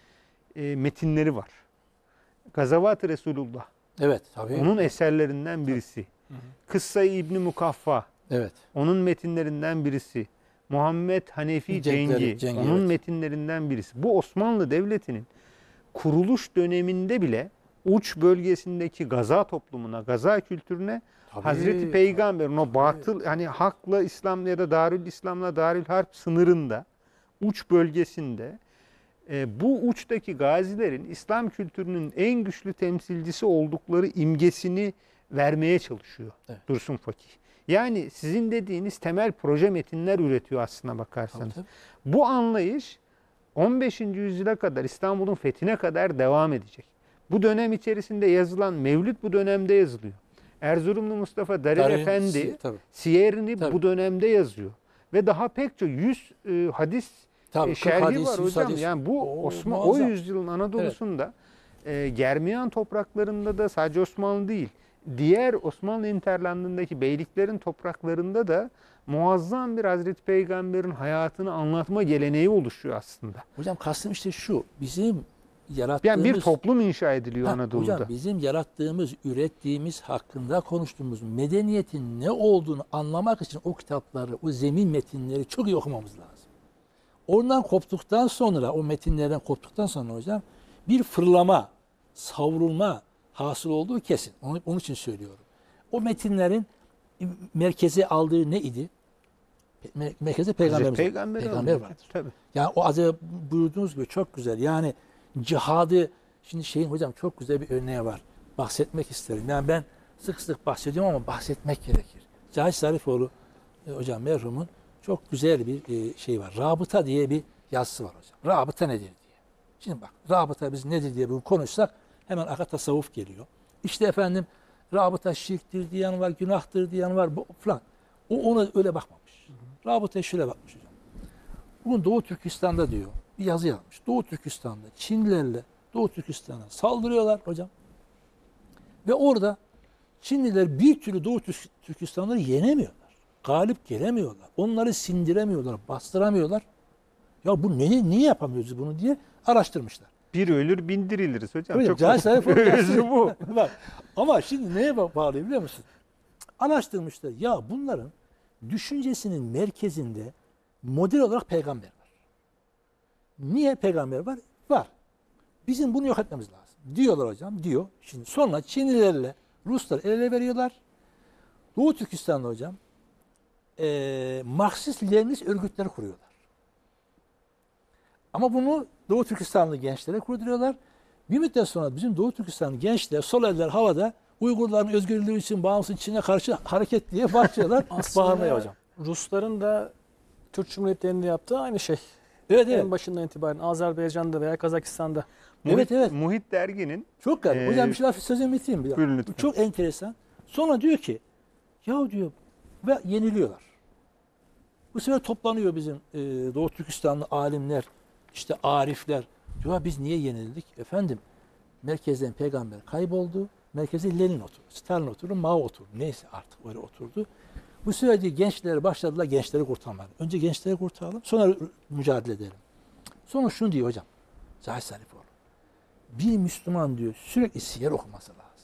e, metinleri var. Gazavat-ı Resulullah. Evet. Tabii. Onun eserlerinden birisi. Kıssa-i İbn-i Mukaffa. Evet. Onun metinlerinden birisi. Muhammed Hanefi Cenkleri, Cengi. Cengi, Onun evet. metinlerinden birisi. Bu Osmanlı Devleti'nin kuruluş döneminde bile uç bölgesindeki Gaza toplumuna, Gaza kültürüne Tabii, Hazreti Peygamber'in o batıl hani hakla İslam ya da Darül İslam'la Darül Harp sınırında uç bölgesinde e, bu uçtaki gazilerin İslam kültürünün en güçlü temsilcisi oldukları imgesini vermeye çalışıyor Evet. Dursun Fakih. Yani sizin dediğiniz temel proje metinler üretiyor aslına bakarsanız. Tabii, Bu anlayış on beşinci yüzyıla kadar, İstanbul'un fethine kadar devam edecek. Bu dönem içerisinde yazılan Mevlüt bu dönemde yazılıyor. Erzurumlu Mustafa Darül Darül- Efendi Tabii. siyerini Tabii. bu dönemde yazıyor. Ve daha pek çok yüz e, hadis Tabii, e, kırk şerhi hadis, var yüz hocam. hadis. Yani bu Oo, Osman o muazzam. yüzyılın Anadolu'sunda e, Germiyan topraklarında da sadece Osmanlı değil, diğer Osmanlı hinterlandındaki beyliklerin topraklarında da muazzam bir Hazreti Peygamber'in hayatını anlatma geleneği oluşuyor aslında. Hocam kastım işte şu. Bizim yarattığımız... Yani bir toplum inşa ediliyor Ha, Anadolu'da. Hocam bizim yarattığımız, ürettiğimiz, hakkında konuştuğumuz medeniyetin ne olduğunu anlamak için o kitapları, o zemin metinleri çok iyi okumamız lazım. Oradan koptuktan sonra, o metinlerden koptuktan sonra hocam bir fırlama, savrulma hasıl olduğu kesin. Onu, onun için söylüyorum. O metinlerin merkeze aldığı ne idi? Me- Merkeze peygamberimiz. Hazreti Peygamber, Peygamber alıyor. vardır. Tabii. Yani o az önce buyurduğunuz gibi çok güzel. Yani cihadı, şimdi şeyin hocam çok güzel bir örneği var. Bahsetmek isterim. Yani ben sık sık bahsediyorum ama bahsetmek gerekir. Cahit Zarifoğlu e, hocam merhumun çok güzel bir e, şey var. Rabıta diye bir yazısı var hocam. Rabıta nedir diye. Şimdi bak rabıta biz nedir diye bunu konuşsak hemen akla tasavvuf geliyor. İşte efendim rabıta şirktir diyen var, günahtır diyen var bu falan. O ona öyle bakmamış. Rabıta şöyle bakmış hocam. Bugün Doğu Türkistan'da diyor bir yazı yazmış. Doğu Türkistan'da Çinlilerle Doğu Türkistan'a saldırıyorlar hocam. Ve orada Çinliler bir türlü Doğu Türk- Türkistan'ları yenemiyorlar. galip gelemiyorlar. Onları sindiremiyorlar, bastıramıyorlar. Ya bu niye, niye yapamıyoruz bunu diye araştırmışlar. Bir ölür bin diriliriz hocam. Öyle, Çok cahil sayfa formülü. özü bu. Bak, ama şimdi neye bağlı biliyor musun? Araştırmışlar. Ya bunların düşüncesinin merkezinde model olarak peygamber var. Niye peygamber var? Var. Bizim bunu yok etmemiz lazım. Diyorlar hocam, diyor. Şimdi sonra Çinlilerle Ruslar el ele veriyorlar. Doğu Türkistan'da hocam e, Marksist-Leninist örgütler kuruyorlar. Ama bunu Doğu Türkistanlı gençlere kurduruyorlar. Bir müddet sonra bizim Doğu Türkistanlı gençler sol eller havada Uygurların özgürlüğü için bağımsız Çin'e karşı hareket diye başlıyorlar. Bağırmaya hocam. Rusların da Türk Cumhuriyetlerinde yaptığı aynı şey. Evet En evet. başından itibaren Azerbaycan'da veya Kazakistan'da. Muhit, Evet, evet. Muhit derginin Çok garip. Ee, Hocam bir şeyler sözümü bitireyim. Bir buyurun dakika. lütfen. Çok enteresan. Sonra diyor ki ya diyor ve yeniliyorlar. Bu sefer toplanıyor bizim e, Doğu Türkistanlı alimler, işte arifler. Diyor biz niye yenildik? Efendim merkezden peygamber kayboldu. Merkeze Lenin oturdu. Stalin oturdu. Mao oturdu. Neyse artık öyle oturdu. Bu sürede gençler başladılar gençleri kurtarmaya. Önce gençleri kurtaralım. Sonra mücadele edelim. Sonra şunu diyor hocam. Zahid Zarifoğlu. Bir Müslüman diyor sürekli siyer okuması lazım.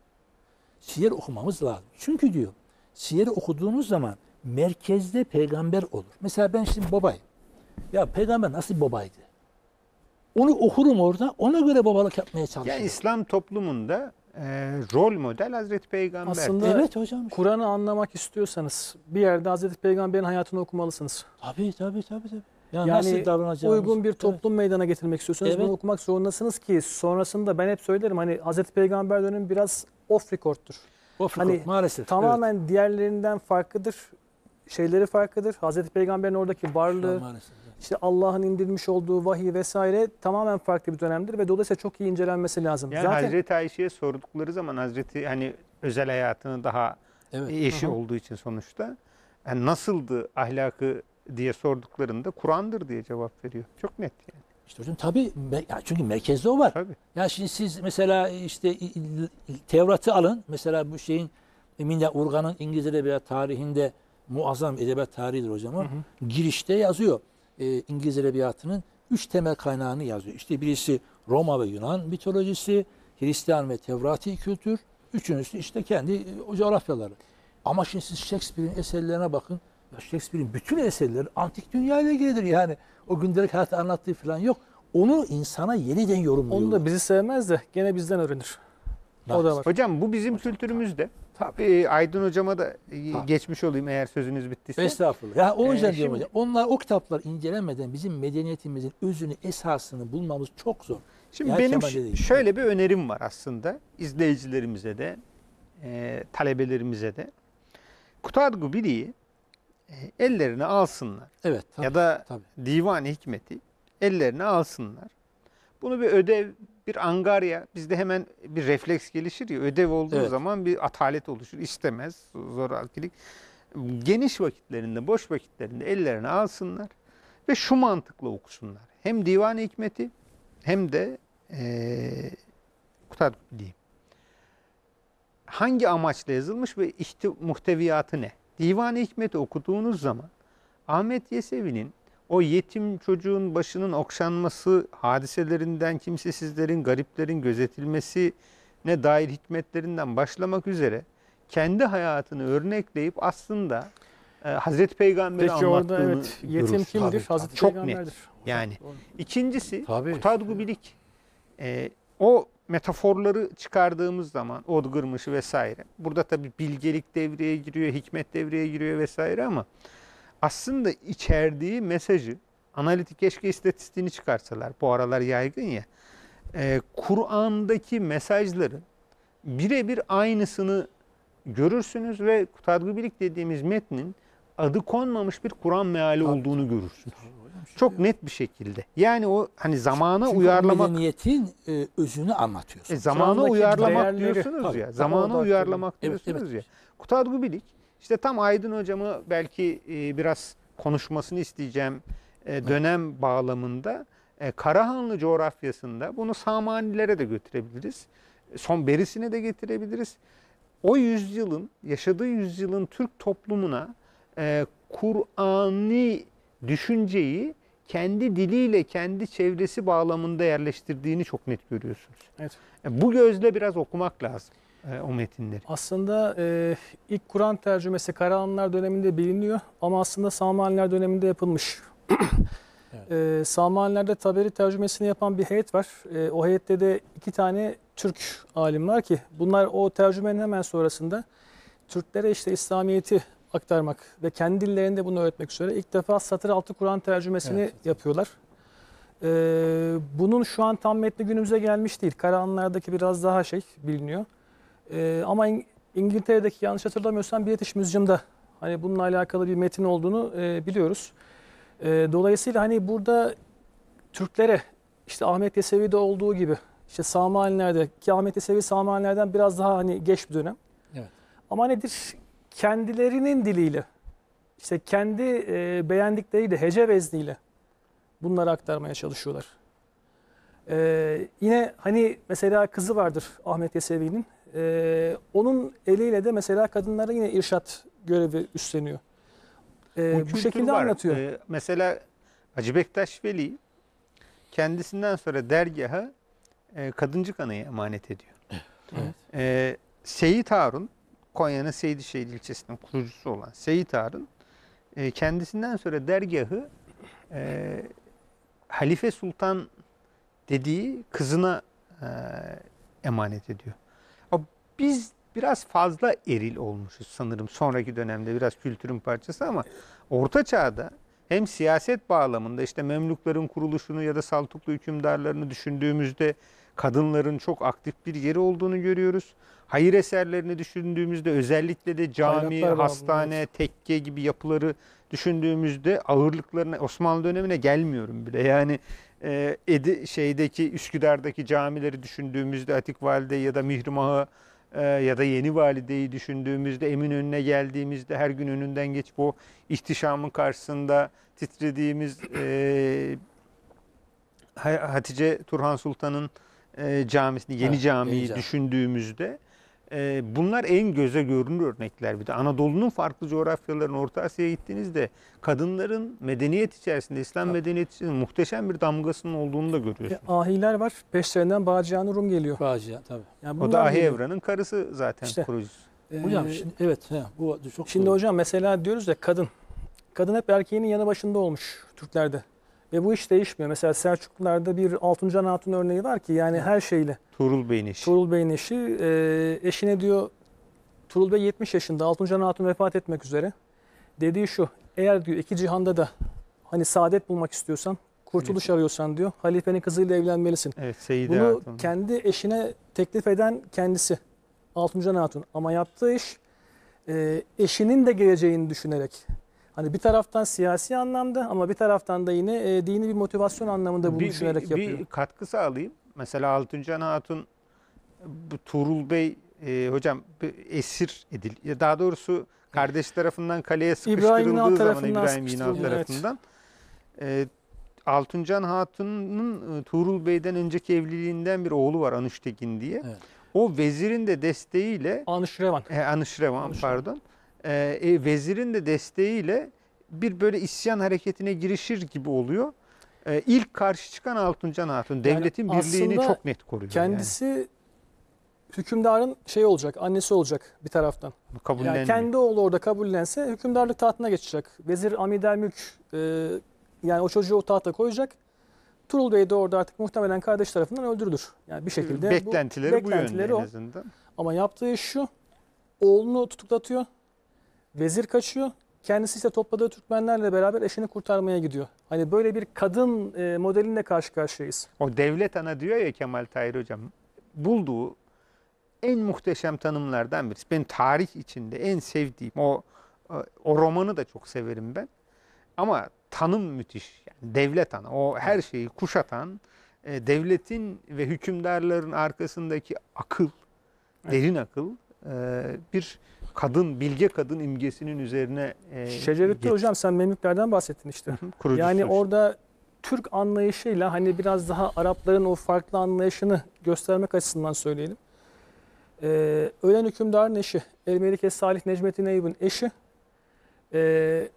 Siyer okumamız lazım. Çünkü diyor siyeri okuduğunuz zaman merkezde peygamber olur. Mesela ben şimdi babayım. Ya peygamber nasıl babaydı? Onu okurum orada. Ona göre babalık yapmaya çalışırım. yani İslam toplumunda e, rol model Hazreti Peygamber. Aslında Evet hocam. Kur'an'ı anlamak istiyorsanız bir yerde Hazreti Peygamber'in hayatını okumalısınız. Tabii tabii tabii. tabii. Ya Yani nasıl davranacağımız. uygun bir toplum meydana getirmek istiyorsanız Evet. bunu okumak zorundasınız ki sonrasında ben hep söylerim hani Hazreti Peygamber dönemi biraz off record'tur. Of, Hani maalesef. Tamamen evet. diğerlerinden farklıdır. Şeyleri farklıdır. Hazreti Peygamber'in oradaki Şu an varlığı, maalesef. işte Allah'ın indirmiş olduğu vahiy vesaire tamamen farklı bir dönemdir ve dolayısıyla çok iyi incelenmesi lazım. Yani Zaten Hazreti Ayşe'ye sordukları zaman Hazreti hani özel hayatını daha Evet. eşi Hı hı. olduğu olduğu için sonuçta yani nasıldı ahlakı diye sorduklarında Kur'an'dır diye cevap veriyor. Çok net yani. İşte hocam tabii me- ya çünkü merkezde o var. Tabii. Ya şimdi siz mesela işte i- i- Tevrat'ı alın. Mesela bu şeyin Emilia Urgan'ın İngiliz edebiyat tarihinde muazzam edebiyat tarihidir hocam. o. Girişte yazıyor. Ee, İngiliz edebiyatının üç temel kaynağını yazıyor. İşte birisi Roma ve Yunan mitolojisi, Hristiyan ve Tevrati kültür. Üçüncüsü işte kendi e, o coğrafyaları. Ama şimdi siz Shakespeare'in eserlerine bakın. Ya Shakespeare'in bütün eserleri antik dünya ile ilgilidir yani. O gündelik hayatı anlattığı falan yok. Onu insana yeniden yorumluyor. onu da bizi sevmez de gene bizden öğrenir. O da var. Hocam bu bizim kültürümüzde. Tabii Aydın hocama da e, geçmiş olayım eğer sözünüz bittiyse. Estağfurullah. Ya o yüzden Ee, diyorum şimdi- hocam. Onlar o kitaplar incelenmeden bizim medeniyetimizin özünü, esasını bulmamız çok zor. Şimdi Ya benim Kemal ş- dedi. şöyle bir önerim var aslında izleyicilerimize de, e, talebelerimize de. Kutatgu Bili'yi e, ellerine alsınlar. Evet. Tabii, ya da tabii. Divan-ı Hikmet'i ellerine alsınlar. Bunu bir ödev, bir angarya, bizde hemen bir refleks gelişir ya, ödev olduğu Evet. zaman bir atalet oluşur, istemez, zoraki. Geniş vakitlerinde, boş vakitlerinde ellerine alsınlar ve şu mantıkla okusunlar. Hem Divan-ı Hikmet'i hem de e, Kutatgu Bili'yi. Hangi amaçla yazılmış ve ihti, muhteviyatı ne? Divan-ı Hikmet'i okuduğunuz zaman Ahmet Yesevi'nin o yetim çocuğun başının okşanması hadiselerinden, kimsesizlerin, gariplerin gözetilmesine dair hikmetlerinden başlamak üzere kendi hayatını örnekleyip aslında e, Hazreti Peygamber'i Peki orada anlattığını evet yetim görürsünüz. kimdir? Tabii, Hazreti Çok Peygamber'dir. Yani Doğru. ikincisi Tabii. Kutatgu Bilik. E, o metaforları çıkardığımız zaman Odgırmış'ı vesaire. Burada tabii bilgelik devreye giriyor, hikmet devreye giriyor vesaire ama aslında içerdiği mesajı analitik keşke istatistiğini çıkarsalar. Bu aralar yaygın ya. E, Kur'an'daki mesajların birebir aynısını görürsünüz ve Kutatgu Bilik dediğimiz metnin adı konmamış bir Kur'an meali Tabii. olduğunu görürsünüz. Tabii hocam, şey Çok ya. net bir şekilde. Yani o hani zamana Çünkü uyarlamak, medeniyetin e, özünü anlatıyorsun. e, zamana Çağındaki uyarlamak değerleri- diyorsunuz Tabii, ya. tabii, Zamana orada uyarlamak Evet, diyorsunuz evet. ya. Kutatgu Bilik işte tam Aydın hocamı belki e, biraz konuşmasını isteyeceğim e, dönem bağlamında e, Karahanlı coğrafyasında bunu Samanilere de götürebiliriz. Son berisine de getirebiliriz. O yüzyılın, yaşadığı yüzyılın Türk toplumuna e, Kur'an'ı düşünceyi kendi diliyle, kendi çevresi bağlamında yerleştirdiğini çok net görüyorsunuz. Evet. E, bu gözle biraz okumak lazım e, o metinleri. Aslında e, ilk Kur'an tercümesi Karahanlılar döneminde biliniyor ama aslında Samaniler döneminde yapılmış. Evet. E, Samaniler'de Taberi tercümesini yapan bir heyet var. E, o heyette de iki tane Türk alim var ki bunlar o tercümenin hemen sonrasında Türklere işte İslamiyet'i aktarmak ve kendi dillerinde bunu öğretmek üzere ilk defa satır altı Kur'an tercümesini Evet. yapıyorlar. Ee, bunun şu an tam metni günümüze gelmiş değil. Karahanlılardaki biraz daha şey biliniyor. Ee, ama İng- İngiltere'deki yanlış hatırlamıyorsam British Museum'da hani bununla alakalı bir metin olduğunu e, biliyoruz. E, dolayısıyla hani burada Türklere işte Ahmet Yesevi'de olduğu gibi işte Samaniler'de ki Ahmet Yesevi Samaniler'den biraz daha hani geç bir dönem. Evet. Ama nedir? Kendilerinin diliyle işte kendi e, beğendikleriyle hece vezniyle bunları aktarmaya çalışıyorlar. Ee, yine hani mesela kızı vardır Ahmet Yesevi'nin. Ee, onun eliyle de mesela kadınlara yine irşat görevi üstleniyor. Ee, O bu kültür şekilde var. anlatıyor. E, mesela Hacı Bektaş Veli kendisinden sonra dergaha e, Kadıncık Ana'ya emanet ediyor. Evet. E, Seyit Harun, Konya'nın Seydişehir ilçesinin kurucusu olan Seyit Harun, e, kendisinden sonra dergahı e, Halife Sultan dediği kızına e, emanet ediyor. O, biz biraz fazla eril olmuşuz sanırım sonraki dönemde, biraz kültürün parçası, ama Orta Çağ'da hem siyaset bağlamında işte Memlukların kuruluşunu ya da Saltuklu hükümdarlarını düşündüğümüzde kadınların çok aktif bir yeri olduğunu görüyoruz. Hayır eserlerini düşündüğümüzde özellikle de cami, Hayratlar bağlı, hastane, evet. tekke gibi yapıları düşündüğümüzde ağırlıklarına, Osmanlı dönemine gelmiyorum bile. Yani e, Edi, şeydeki Üsküdar'daki camileri düşündüğümüzde Atik Valide ya da Mihrimah'ı e, ya da Yeni Valide'yi düşündüğümüzde, Eminönü'ne geldiğimizde her gün önünden geçip o ihtişamın karşısında titrediğimiz e, Hatice Turhan Sultan'ın e, camisini, Yeni Evet, Cami'yi Yeni Cami. düşündüğümüzde e, bunlar en göze görünür örnekler. Bir de Anadolu'nun farklı coğrafyalarına, Orta Asya'ya gittiğinizde kadınların medeniyet içerisinde, İslam Tabii. medeniyeti içerisinde muhteşem bir damgasının olduğunu da E, görüyorsunuz. ahiler var. Peşlerinden Bacı-ı Rum geliyor. Bağcıya tabii. Yani O da bunlar Ahi geliyor. Evran'ın karısı zaten İşte. kurucusu. Ee, Hocam şimdi, evet he, bu çok Şimdi doğru. hocam mesela diyoruz ya kadın. Kadın hep erkeğinin yanı başında olmuş Türklerde. Ve bu hiç değişmiyor. Mesela Selçuklularda bir Altuncan Hatun örneği var ki yani her şeyle. Tuğrul Bey'in eşi. Tuğrul Bey'in eşi e, eşine diyor Tuğrul Bey yetmiş yaşında, Altuncan Hatun vefat etmek üzere. Dediği şu, eğer diyor iki cihanda da hani saadet bulmak istiyorsan, kurtuluş arıyorsan diyor, halifenin kızıyla evlenmelisin. Evet, Seyyide Bunu Hatun. kendi eşine teklif eden kendisi Altuncan Hatun. Ama yaptığı iş e, eşinin de geleceğini düşünerek. Hani bir taraftan siyasi anlamda ama bir taraftan da yine e, dini bir motivasyon anlamında bunu bir, düşünerek bir, yapıyor. bir katkı sağlayayım. Mesela Altuncan Hatun, bu Tuğrul Bey e, hocam bir esir edil. Daha doğrusu kardeş tarafından kaleye İbrahim sıkıştırıldığı İnal zaman tarafından İbrahim İnal sıkıştırılıyor, evet. tarafından. E, Altuncan Hatun'un e, Tuğrul Bey'den önceki evliliğinden bir oğlu var, Anuştekin diye. Evet. O vezirin de desteğiyle Anuşrevan. e, Anuşrevan Anuşrevan. pardon. E, e, vezirin de desteğiyle bir böyle isyan hareketine girişir gibi oluyor. E, ilk karşı çıkan Altuncan Hatun. Devletin birliğini aslında çok net koruyor. Kendisi hükümdarın şey olacak, annesi olacak bir taraftan. yani. Kabullenmiyor. Yani kendi oğlu orada kabullense hükümdarlık tahtına geçecek. Vezir Amidelmülk e, yani o çocuğu o tahta koyacak. Tuğrul Bey de orada artık muhtemelen kardeş tarafından öldürülür. Yani bir şekilde beklentileri bu, bu beklentileri yönde en o. azından. Ama yaptığı iş şu, oğlunu tutuklatıyor, vezir kaçıyor, kendisi ise topladığı Türkmenlerle beraber eşini kurtarmaya gidiyor. Hani böyle bir kadın e, modelinle karşı karşıyayız. O devlet ana diyor ya Kemal Tahir hocam. Bulduğu en muhteşem tanımlardan birisi. Benim tarih içinde en sevdiğim o o romanı da çok severim ben. Ama tanım müthiş. Yani devlet ana. O her şeyi kuşatan, e, devletin ve hükümdarların arkasındaki akıl, derin akıl, e, bir kadın, bilge kadın imgesinin üzerine e, Şecerettin get- hocam sen Memlüklerden bahsettin işte. kurucusu. Yani orada Türk anlayışıyla hani biraz daha Arapların o farklı anlayışını göstermek açısından söyleyelim. Ee, ölen hükümdarın eşi, El Melike Salih Necmettin Eyüp'ün eşi Ee,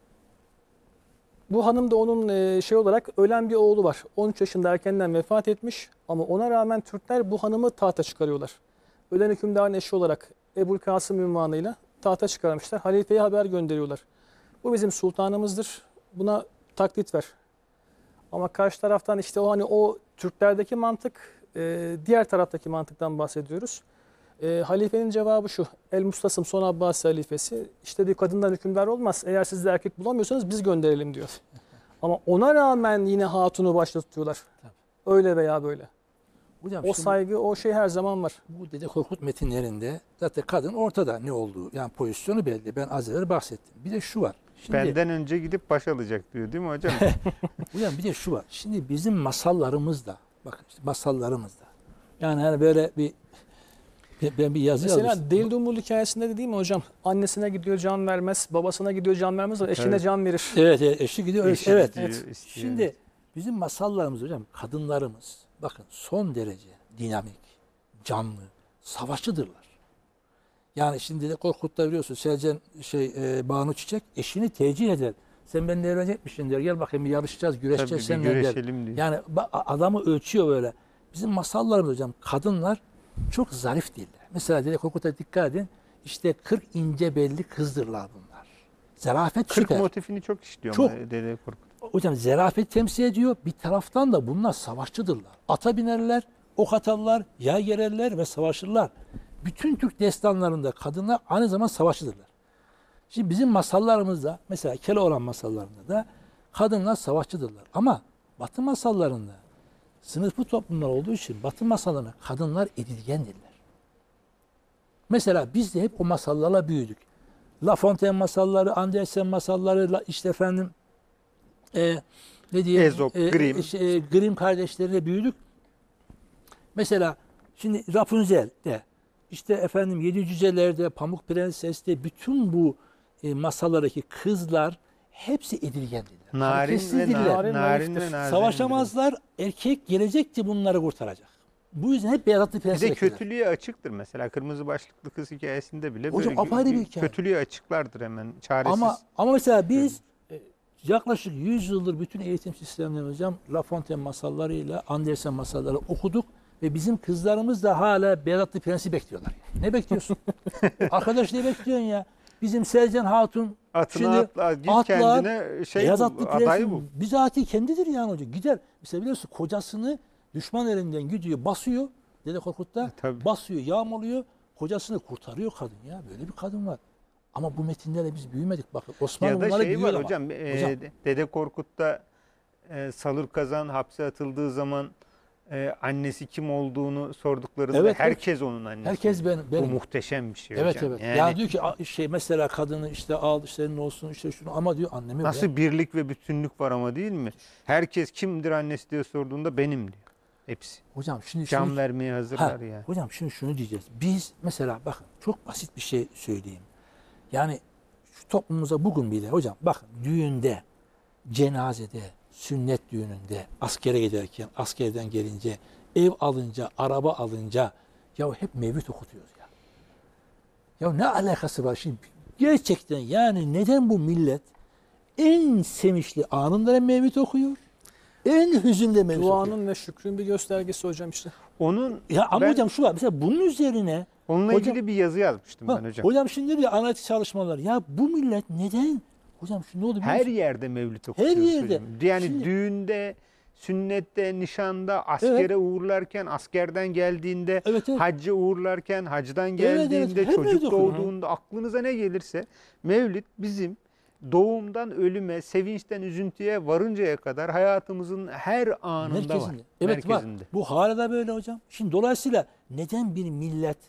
bu hanım da onun e, şey olarak ölen bir oğlu var. on üç yaşında erkenden vefat etmiş ama ona rağmen Türkler bu hanımı tahta çıkarıyorlar. Ölen hükümdarın eşi olarak Ebu'l Kasım ünvanıyla tahta çıkarmışlar. Halifeye haber gönderiyorlar. Bu bizim sultanımızdır. Buna taklit ver. Ama karşı taraftan işte o hani o Türklerdeki mantık, e, diğer taraftaki mantıktan bahsediyoruz. E, halifenin cevabı şu: El Mustasım son Abbasi halifesi işte diyor kadından hükümdar olmaz. Eğer siz de erkek bulamıyorsanız biz gönderelim diyor. Ama ona rağmen yine hatunu başta tutuyorlar. Öyle veya böyle. Hocam, O şimdi saygı, o şey her zaman var. bu Dede Korkut metinlerinde zaten kadın ortada ne olduğu, yani pozisyonu belli. Ben az evvel bahsettim. Bir de şu var. Şimdi, Benden önce gidip baş alacak diyor değil mi hocam? hocam bir de şu var. Şimdi bizim masallarımızda, bakın işte masallarımızda. Yani hani böyle bir ben bir yazı Mesela yazmıştım. Deli Dumrul hikayesinde de değil mi hocam? Annesine gidiyor can vermez, babasına gidiyor can vermez, eşine Evet. can verir. Evet, evet, eşi gidiyor. Eşi evet. gidiyor, evet. istiyor. Şimdi bizim masallarımız hocam, kadınlarımız bakın son derece dinamik, canlı, savaşçıdırlar. Yani şimdi Dede Korkut'ta biliyorsun Selcan şey e, Banu Çiçek eşini tecih eder. Sen benimle evlenecekmişsin der. Gel bakayım bir yarışacağız, güreşeceğiz Tabii bir seninle der. güreşelim diyor. Yani ba- adamı ölçüyor böyle. Bizim masallarımız hocam kadınlar çok zarif değiller. Mesela Dede Korkut'a dikkat edin. İşte kırk ince belli kızdırlar bunlar. Zarafet Kırk süper. motifini çok işliyor Çok. ama Dede Korkut. Hocam zarafet temsil ediyor. Bir taraftan da bunlar savaşçıdırlar. Ata binerler, ok atarlar, yay gererler ve savaşırlar. Bütün Türk destanlarında kadınlar aynı zamanda savaşçıdırlar. Şimdi bizim masallarımızda, mesela Keloğlan masallarında da kadınlar savaşçıdırlar. Ama Batı masallarında sınıflı toplumlar olduğu için Batı masallarında kadınlar edilgendirler. Mesela biz de hep o masallarla büyüdük. La Fontaine masalları, Andersen masalları, la- işte efendim e, ne diyeyim? Aesop, Grimm. işte, e, Grimm kardeşleriyle büyüdük. Mesela şimdi Rapunzel'de, işte efendim Yedi Cüceler'de, Pamuk Prenses'te bütün bu e, masallardaki kızlar hepsi edilgendiler. Narin ve Hareketsizdirler. narin, narin ve naiftir. narin. Savaşamazlar. Erkek gelecekti bunları kurtaracak. Bu yüzden hep beyaz atlı Bir prensi de beklerler. kötülüğe açıktır mesela. Kırmızı başlıklı kız hikayesinde bile Hocam, böyle apayrı bir hikaye. kötülüğe açıklardır hemen. Çaresiz. Ama ama mesela biz e, yaklaşık yüz yıldır bütün eğitim sistemlerinde hocam La Fontaine masallarıyla Andersen masalları okuduk ve bizim kızlarımız da hala Beyaz Atlı Prensi bekliyorlar. Ne bekliyorsun? Arkadaş ne bekliyorsun ya? Bizim Selcan Hatun Atına şimdi atla, git atlar, kendine şey Beyaz bul, Atlı adayı Prensi bul. bizatihi kendidir yani hocam. Gider. Mesela biliyorsun kocasını düşman elinden gidiyor, basıyor. Dede Korkut'ta E, tabii. basıyor, yağmalıyor. Kocasını kurtarıyor kadın ya. Böyle bir kadın var. Ama bu metinlerle biz büyümedik. Bakın Osmanlı Ya da bunları şey büyüyor var ama. hocam, e, Hocam. Dede Korkut'ta e, Salur Kazan hapse atıldığı zaman e, annesi kim olduğunu sorduklarında Evet, herkes onun annesi. Herkes benim. Bu benim. muhteşem bir şey Evet hocam. evet. Yani Yani, diyor ki a- şey mesela kadını işte al senin olsun işte şunu ama diyor annemi nasıl bırak. birlik ve bütünlük var ama değil mi? Herkes kimdir annesi diye sorduğunda benim diyor. Hepsi. Hocam şimdi Can şunu, vermeye hazırlar ha, yani. hocam şimdi şunu diyeceğiz. Biz mesela bakın çok basit bir şey söyleyeyim. Yani şu toplumumuza bugün bile hocam bakın düğünde, cenazede, sünnet düğününde, askere giderken, askerden gelince, ev alınca, araba alınca ya hep mevlüt okutuyoruz ya. Ya ne alakası var şimdi? Gerçekten yani neden bu millet en sevinçli anında mevlüt okuyor? En hüzünde mevlüt okuyor. Duanın ve şükrün bir göstergesi hocam işte. Onun Ya ama ben hocam şu var. Mesela bunun üzerine onunla hocam- ilgili bir yazı yazmıştım ha, ben hocam. hocam şimdi diyor ya analitik çalışmalar. Ya bu millet neden? Hocam şu ne oldu biliyor Her musun? yerde mevlüt okuyoruz yerde. hocam. Yani Şimdi- düğünde, sünnette, nişanda, askere uğurlarken, askerden geldiğinde, Evet, evet. hacca uğurlarken, hacdan evet. geldiğinde, Hep mevlüt çocuk okuyor. doğduğunda aklınıza ne gelirse mevlid bizim doğumdan ölüme, sevinçten üzüntüye varıncaya kadar hayatımızın her anında var. Merkezinde. Evet Merkezinde. var. Bu hala da böyle hocam. Şimdi dolayısıyla neden bir millet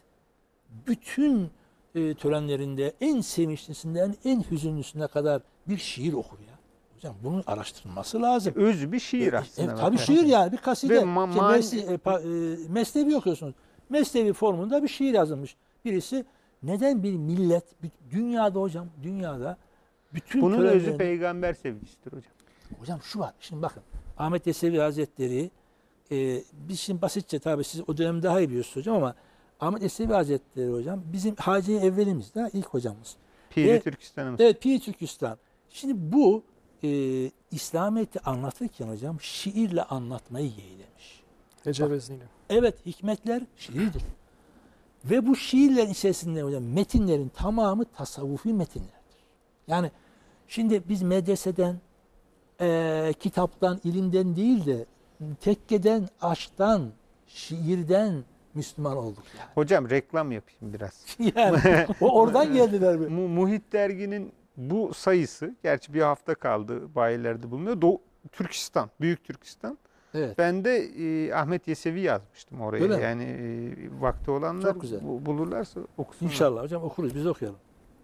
bütün e, törenlerinde en sevinçlisinden en hüzünlüsüne kadar bir şiir okur ya? Hocam bunun araştırılması lazım. Özü bir şiir E, aslında. e, tabii bakarsan. şiir yani bir kaside. Ve ma- İşte man- mesne- e, pa- e, mesnevi okuyorsunuz. Mesnevi formunda bir şiir yazılmış. Birisi neden bir millet bir- dünyada hocam dünyada bütün Bunun özü törenlerini- peygamber sevgisidir hocam. Hocam şu var. Şimdi bakın Ahmet Yesevi Hazretleri e, biz şimdi basitçe tabii siz o dönem daha iyi biliyorsunuz hocam ama Ahmet Yesevi Hazretleri hocam bizim Hacı Evvelimiz de ilk hocamız. Piri Ve- Türkistan'ı mı? Evet, Pir Türkistan. Şimdi bu e, İslamiyet'i anlatırken hocam şiirle anlatmayı yeğlemiş. Hece vezniyle. Evet, hikmetler şiirdir. Ve bu şiirlerin içerisinde hocam metinlerin tamamı tasavvufi metinlerdir. Yani şimdi biz medreseden, e, kitaptan, ilimden değil de tekkeden, aşktan, şiirden Müslüman olduk yani. Hocam reklam yapayım biraz. Yani o oradan geldiler mi? Mu- Muhit derginin bu sayısı, gerçi bir hafta kaldı bayilerde bulunuyor. Doğu, Türkistan, Büyük Türkistan. Evet. Ben de e, Ahmet Yesevi yazmıştım oraya. Öyle mi? Yani e, vakti olanlar Çok güzel. bu- bulurlarsa okusunlar. İnşallah hocam okuruz, biz okuyalım.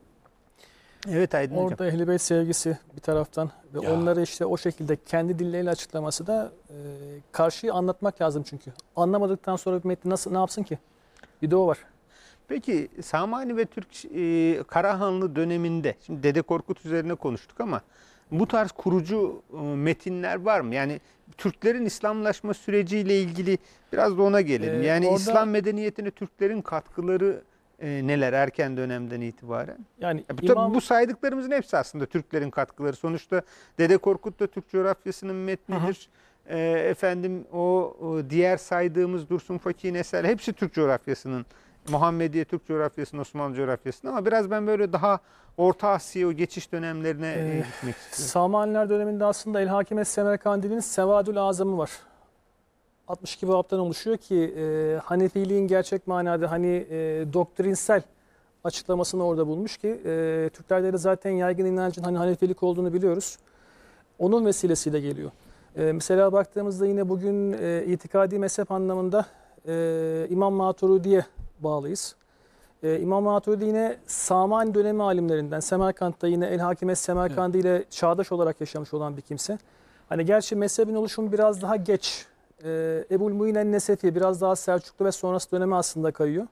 Evet Aydın Hocam. Orada Ehl-i Beyt sevgisi bir taraftan ve Ya. onları işte o şekilde kendi dilleriyle açıklaması da e, karşıyı anlatmak lazım çünkü. Anlamadıktan sonra bir metni nasıl ne yapsın ki? Bir de o var. Peki Samani ve Türk e, Karahanlı döneminde, şimdi Dede Korkut üzerine konuştuk ama bu tarz kurucu e, metinler var mı? Yani Türklerin İslamlaşma süreciyle ilgili biraz da ona gelelim. Ee, yani orada- İslam medeniyetine Türklerin katkıları e, neler erken dönemden itibaren? Yani Ya, tabii İmam bu saydıklarımızın hepsi aslında Türklerin katkıları. Sonuçta Dede Korkut da Türk coğrafyasının metnidir. E, efendim o, o diğer saydığımız Dursun Fakih'in eserleri hepsi Türk coğrafyasının. Muhammediye Türk coğrafyasının, Osmanlı coğrafyasının, ama biraz ben böyle daha Orta Asya o geçiş dönemlerine e, Ee, gitmek istiyorum. Samaniler döneminde aslında El-Hakime Semerkandi'nin Sevadül Azam'ı var. altmış iki baptan oluşuyor ki e, Hanefiliğin gerçek manada hani e, doktrinsel açıklamasını orada bulmuş ki e, Türklerde de zaten yaygın inancın hani Hanefilik olduğunu biliyoruz. Onun vesilesiyle geliyor. E, mesela baktığımızda yine bugün e, itikadi mezhep anlamında e, İmam Maturidi'ye bağlıyız. E, İmam Maturidi yine Samani dönemi alimlerinden. Semerkant'ta yine El-Hakime Semerkandi ile çağdaş olarak yaşamış olan bir kimse. Hani gerçi mezhebin oluşumu biraz daha geç. E, Ebul Mu'in el-Nesefi biraz daha Selçuklu ve sonrası döneme aslında kayıyor.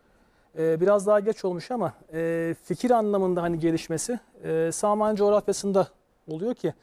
E, biraz daha geç olmuş ama e, fikir anlamında hani gelişmesi e, Samani coğrafyasında oluyor ki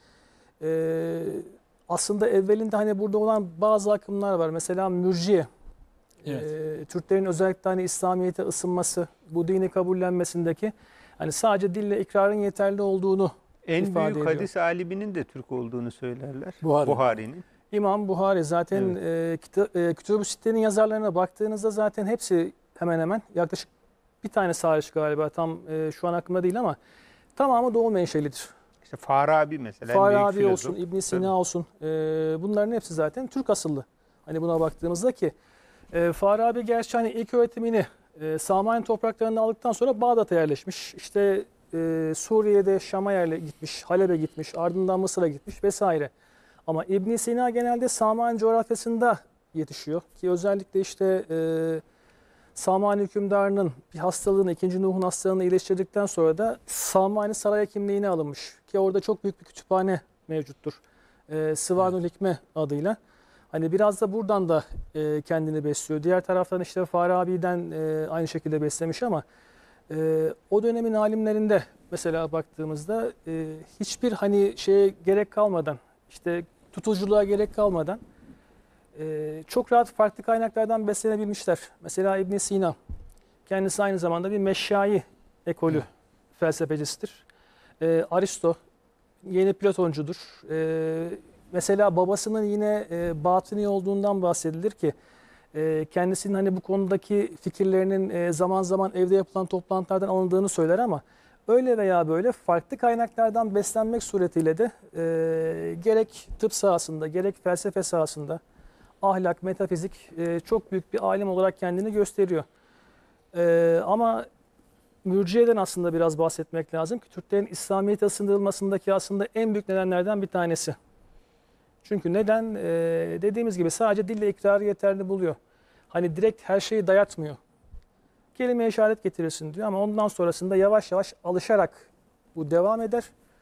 e, aslında evvelinde hani burada olan bazı akımlar var. Mesela mürciye. Evet. Ee, Türklerin özellikle hani İslamiyet'e ısınması, bu dini kabullenmesindeki hani sadece dille ikrarın yeterli olduğunu En ifade büyük ediyor. hadis aliminin de Türk olduğunu söylerler. Buhari. Buhari'nin. İmam Buhari zaten Evet. e, kita, e, Kütüb-ü Sitte'nin yazarlarına baktığınızda zaten hepsi hemen hemen yaklaşık bir tane hariç galiba tam e, şu an aklımda değil ama tamamı Doğu menşelidir. İşte Farabi mesela. en büyük Farabi filozof. olsun, İbn Sina Tabii. olsun e, bunların hepsi zaten Türk asıllı. Hani buna baktığımızda ki e, Farabi gerçi hani ilk öğretimini e, Samani topraklarında aldıktan sonra Bağdat'a yerleşmiş. İşte e, Suriye'de Şam'a yerle gitmiş, Halep'e gitmiş, ardından Mısır'a gitmiş vesaire. Ama İbn Sina genelde Samani coğrafyasında yetişiyor ki özellikle işte e, Samani hükümdarının bir hastalığını, ikinci Nuh'un hastalığını iyileştirdikten sonra da Samani saray hekimliğine alınmış ki orada çok büyük bir kütüphane mevcuttur. E, Sıvanül Hikme adıyla. Hani biraz da buradan da e, kendini besliyor. Diğer taraftan işte Farabi'den e, aynı şekilde beslemiş ama e, o dönemin alimlerinde mesela baktığımızda e, hiçbir hani şeye gerek kalmadan, işte tutuculuğa gerek kalmadan e, çok rahat farklı kaynaklardan beslenebilmişler. Mesela İbn Sina kendisi aynı zamanda bir meşşai ekolü felsefecisidir. E, Aristo yeni Platoncudur. E, Mesela babasının yine e, batıni olduğundan bahsedilir ki e, kendisinin hani bu konudaki fikirlerinin e, zaman zaman evde yapılan toplantılardan alındığını söyler ama öyle veya böyle farklı kaynaklardan beslenmek suretiyle de e, gerek tıp sahasında gerek felsefe sahasında ahlak, metafizik e, çok büyük bir alim olarak kendini gösteriyor. E, ama mürciyeden aslında biraz bahsetmek lazım ki Türklerin İslamiyet'e ısındırılmasındaki aslında en büyük nedenlerden bir tanesi. Çünkü neden? Ee, dediğimiz gibi sadece dille ikrarı yeterli buluyor. Hani direkt her şeyi dayatmıyor. Kelime-i işaret getirirsin diyor ama ondan sonrasında yavaş yavaş alışarak bu devam eder.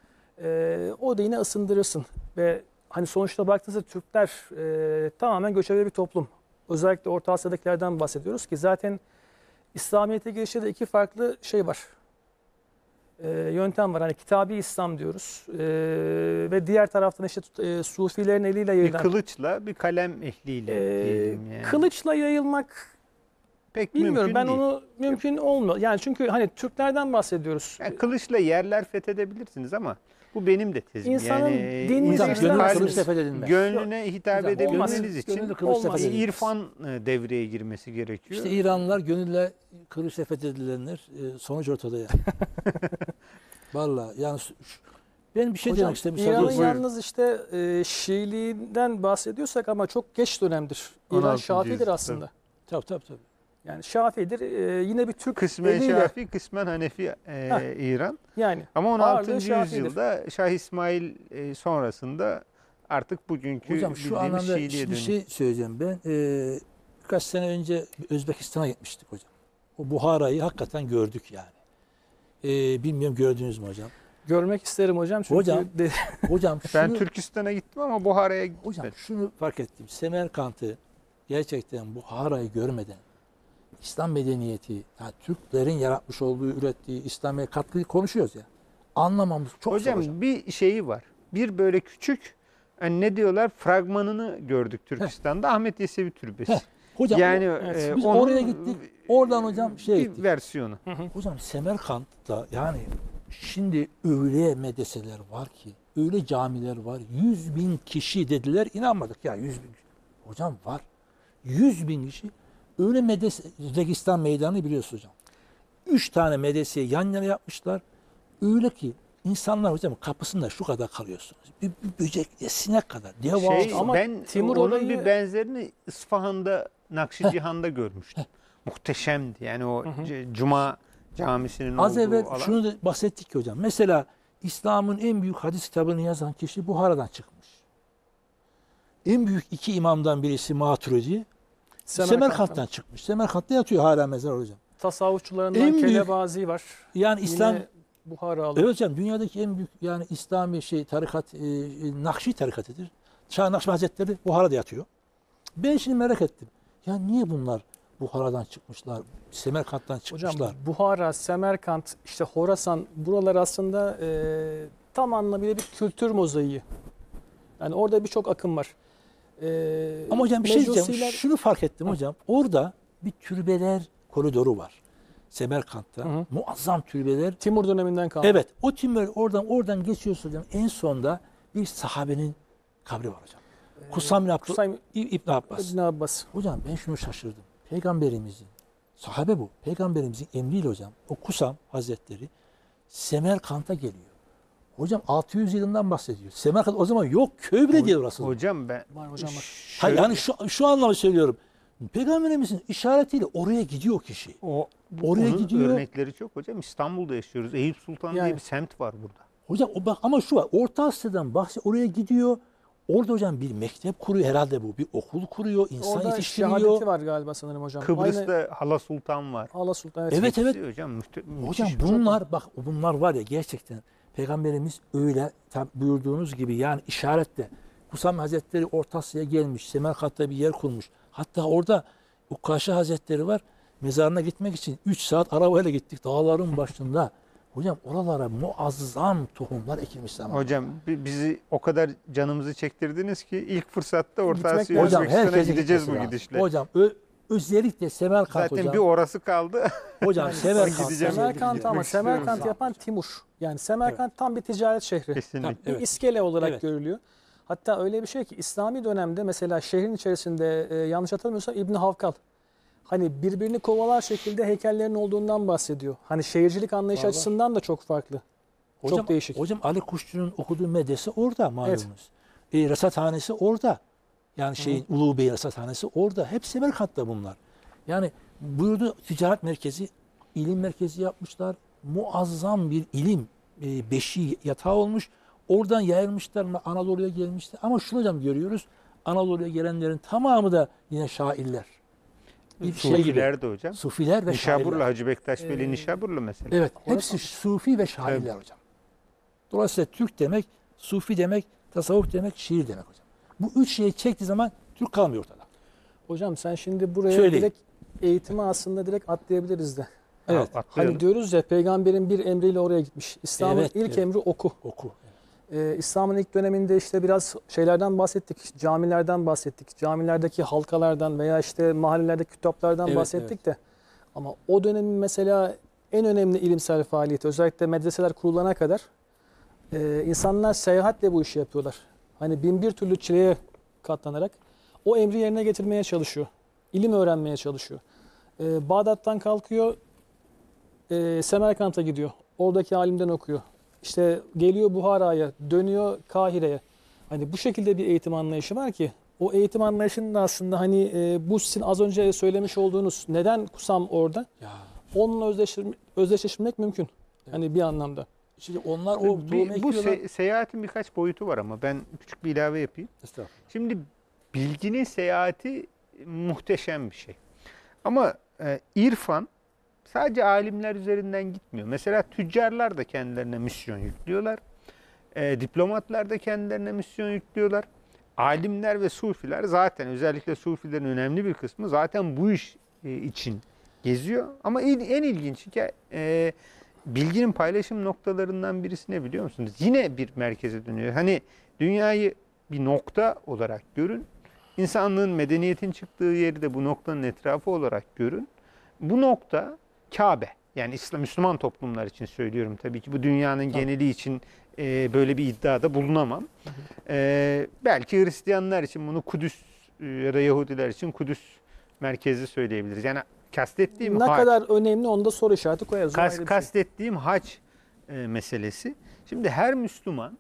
Ee, o dine ısındırırsın. Ve hani sonuçta baktığınızda Türkler e, tamamen göçebe bir toplum. Özellikle Orta Asya'dakilerden bahsediyoruz ki zaten İslamiyet'e girişte de iki farklı şey var. E, yöntem var. Hani kitabi İslam diyoruz. E, ve diğer taraftan işte e, Sufilerin eliyle Bir yayılan. kılıçla bir kalem ehliyle e, diyelim yani. Kılıçla yayılmak pek Bilmiyorum, mümkün ben değil. onu mümkün olmuyor. Yani çünkü hani Türklerden bahsediyoruz. Yani kılıçla yerler fethedebilirsiniz ama bu benim de tezim. İnsanın yani dinini insan Hocam Hocam, gönül kalbiniz- kılıç fethedilmez. gönlüne hitap Hocam, edebilmeniz olmaz. için Gönüllü kılıç Olmaz. fethedilmez. irfan e, devreye girmesi gerekiyor. İşte İranlılar gönülle kılıçla fethedilenler. E, sonuç ortada yani. Vallahi yani şu- şu- ben bir şey Hocam, demek istedim. İran'ın Buyurun. yalnız işte e, Şiiliğinden bahsediyorsak ama çok geç dönemdir. on İran altıncı Şafii'dir yüzyıl, aslında. Tabii tabii tabii. Yani Şafii'dir. E, yine bir Türk Kısmen eliyle- Şafi, kısmen Hanefi e, Heh. İran. Yani Ama on ağırlığı altıncı Şafii'dir. yüzyılda Şah İsmail e, sonrasında artık bugünkü Hocam şu bildiğimiz anlamda Şiiliğe şimdi bir dönüyor. şey söyleyeceğim ben. E, birkaç sene önce Özbekistan'a gitmiştik hocam. O Buhara'yı hakikaten gördük yani. E, bilmiyorum gördünüz mü hocam? görmek isterim hocam. Çünkü Hocam, de- Hocam Ben şunu, Türkistan'a gittim ama Buhara'ya hocam gitmedim. şunu fark ettim. Semerkant'ı gerçekten Buhara'yı görmeden İslam medeniyeti, yani Türklerin yaratmış olduğu, ürettiği İslam'a katkıyı konuşuyoruz ya. Anlamamız çok Hocam, zor hocam. bir şeyi var. Bir böyle küçük hani ne diyorlar fragmanını gördük Türkistan'da. Ahmet Yesevi Türbesi. Heh, Hocam yani o- evet, e, biz onun oraya gittik. Oradan hocam şeye bir gittik. versiyonu. Hocam Semerkant'ta yani şimdi öyle medreseler var ki, öyle camiler var. Yüz bin kişi dediler, inanmadık ya yüz bin. Hocam var. Yüz bin kişi. Öyle medrese, Registan Meydanı biliyorsunuz hocam. Üç tane medreseyi yan yana yapmışlar. Öyle ki insanlar hocam kapısında şu kadar kalıyorsunuz. Bir, bir böcek, ya sinek kadar. Devasa. Şey, Ama ben Timur onun olayı- bir benzerini İsfahan'da Nakşicihan'da görmüştüm. Muhteşemdi. Yani o c- Cuma camisinin Az olduğu evvel alan. şunu da bahsettik ki hocam. Mesela İslam'ın en büyük hadis kitabını yazan kişi Buhara'dan çıkmış. En büyük iki imamdan birisi Maturidi. Semerkant'tan çıkmış. Semerkant'ta yatıyor hala mezar hocam. Tasavvufçularından En büyük- Kelebazi var. Yani İslam Yine Buharalı. evet hocam dünyadaki en büyük yani İslami şey tarikat e, e, Nakşi tarikatıdır. Şah Nakşi Hazretleri Buhara'da yatıyor. Ben şimdi merak ettim. Ya niye bunlar Buhara'dan çıkmışlar? Semerkant'tan çıkmışlar. Hocam Buhara, Semerkant, işte Horasan buralar aslında e, tam anlamıyla bir kültür mozaiği. Yani orada birçok akım var. E, Ama hocam bir şey diyeceğim. Mecusiler- Şunu fark ettim hocam. Orada bir türbeler koridoru var. Semerkant'ta. Hı hı. Muazzam türbeler. Timur döneminden kalma. Evet. O türbeler oradan oradan geçiyorsun hocam. En sonda bir sahabenin kabri var hocam. Kusam bin Abdü- Kusam İ- İbn Abbas. İbn Abbas. Hocam ben şunu şaşırdım. Peygamberimizin, sahabe bu. Peygamberimizin emriyle hocam o Kusam Hazretleri Semerkant'a geliyor. Hocam altı yüz yılından bahsediyor. Semerkant o zaman yok. Köy bile değil orası. Hocam ben Var hocam bak. Hayır, şöyle- yani şu, şu anlamda söylüyorum. Peygamberimizin işaretiyle oraya gidiyor kişi. o Oraya onun gidiyor. örnekleri çok hocam. İstanbul'da yaşıyoruz. Eyüp Sultan Yani. diye bir semt var burada. Hocam o bak ama şu var. Orta Asya'dan bahse oraya gidiyor. Orada hocam bir mektep kuruyor herhalde bu. Bir okul kuruyor, insan Orada yetiştiriyor. şehadeti var galiba sanırım hocam. Kıbrıs'ta Aynı Hala Sultan var. Allah Sultan. Evet. Evet evet. Hepsi hocam müthe- Hocam müthiş. bunlar bak bunlar var ya gerçekten Peygamberimiz öyle tam buyurduğunuz gibi yani işaretle Kusam Hazretleri Orta Asya'ya gelmiş. Semerkant'ta bir yer kurmuş. Hatta orada Ukkaşi Hazretleri var. Mezarına gitmek için üç saat arabayla gittik dağların başında. Hocam oralara muazzam tohumlar ekilmiş zaman. Hocam bi- bizi o kadar canımızı çektirdiniz ki ilk fırsatta Orta Gitmek Asya'ya lazım. Hocam Özbekistan'a herkese gideceğiz gitmesi bu lazım. gidişle. Hocam ö- özellikle Semerkant Zaten hocam. bir orası kaldı. Hocam Semerkant. gideceğim. Semerkant Gitmek ama istiyorum. Semerkant yapan Timur. Yani Semerkant tam bir ticaret şehri. Kesinlikle. Bir Evet. iskele olarak Evet. görülüyor. Hatta öyle bir şey ki İslami dönemde mesela şehrin içerisinde e, yanlış hatırlamıyorsam İbn Havkal hani birbirini kovalar şekilde heykellerin olduğundan bahsediyor. Hani şehircilik anlayışı Var, var. açısından da çok farklı. Hocam, çok değişik. Hocam Ali Kuşçu'nun okuduğu medrese orada malumunuz. E, rasathanesi orada. Yani şeyin Ulu Bey rasathanesi orada. Hep Semerkant'ta bunlar. Yani buyurdu ticaret merkezi, ilim merkezi yapmışlar. Muazzam bir ilim e, beşiği yatağı olmuş. Oradan yayılmışlar Anadolu'ya gelmişler. Ama şunu hocam görüyoruz. Anadolu'ya gelenlerin tamamı da yine şairler. Bir şey gibi. Sufiler de hocam. Sufiler ve Nişaburlu, şairler. Hacı Bektaş Veli Ee, Nişaburlu mesela. Evet, Orası- hepsi sufi ve şairler Tabii. hocam. Dolayısıyla Türk demek, sufi demek, tasavvuf demek, şiir demek hocam. Bu üç şeyi çektiği zaman Türk kalmıyor ortada. Hocam sen şimdi buraya Söyleyin. direkt eğitimi aslında direkt atlayabiliriz de. Evet. Al, atlayalım. Hani diyoruz ya peygamberin bir emriyle oraya gitmiş. İslam'ın Evet, ilk evet. emri oku. Oku. Ee, İslam'ın ilk döneminde işte biraz şeylerden bahsettik, camilerden bahsettik. Camilerdeki halkalardan veya işte mahallelerdeki kitaplardan Evet, bahsettik de Ama o dönemin mesela en önemli ilimsel faaliyeti, özellikle medreseler kurulana kadar e, insanlar seyahatle bu işi yapıyorlar. Hani bin bir türlü çileye katlanarak o emri yerine getirmeye çalışıyor. İlim öğrenmeye çalışıyor. E, Bağdat'tan kalkıyor, e, Semerkant'a gidiyor. Oradaki alimden okuyor. İşte geliyor Buhara'ya, dönüyor Kahire'ye. Hani bu şekilde bir eğitim anlayışı var ki o eğitim anlayışının da aslında hani e, bu sizin az önce söylemiş olduğunuz neden kusam orada? Ya. Onunla özdeşleştirmek, özdeşleştirmek mümkün. Hani bir anlamda. Şimdi onlar o Bir- tohumu bu ekiyorlar. se- seyahatin birkaç boyutu var ama ben küçük bir ilave yapayım. Estağfurullah. Şimdi bilginin seyahati muhteşem bir şey. Ama e, irfan sadece alimler üzerinden gitmiyor. Mesela tüccarlar da kendilerine misyon yüklüyorlar. E, diplomatlar da kendilerine misyon yüklüyorlar. Alimler ve sufiler zaten, özellikle sufilerin önemli bir kısmı zaten bu iş e, için geziyor. Ama en, en ilginç hikaye, e, bilginin paylaşım noktalarından birisi ne biliyor musunuz? Yine bir merkeze dönüyor. Hani dünyayı bir nokta olarak görün. İnsanlığın, medeniyetin çıktığı yeri de bu noktanın etrafı olarak görün. Bu nokta Kabe. Yani İslam, Müslüman toplumlar için söylüyorum tabii ki. Bu dünyanın Tabii. geneli için e, böyle bir iddiada bulunamam. E, belki Hristiyanlar için bunu Kudüs e, ya da Yahudiler için Kudüs merkezli söyleyebiliriz. Yani kastettiğim Ne hac, kadar önemli onu da soru işareti koyarız. O kas, ayrı bir şey. kastettiğim hac e, meselesi. Şimdi her Müslüman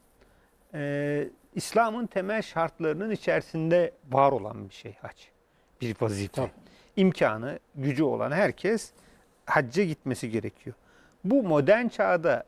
e, İslam'ın temel şartlarının içerisinde var olan bir şey hac. Bir vazife. Tabii. İmkanı, gücü olan herkes hacca gitmesi gerekiyor. Bu modern çağda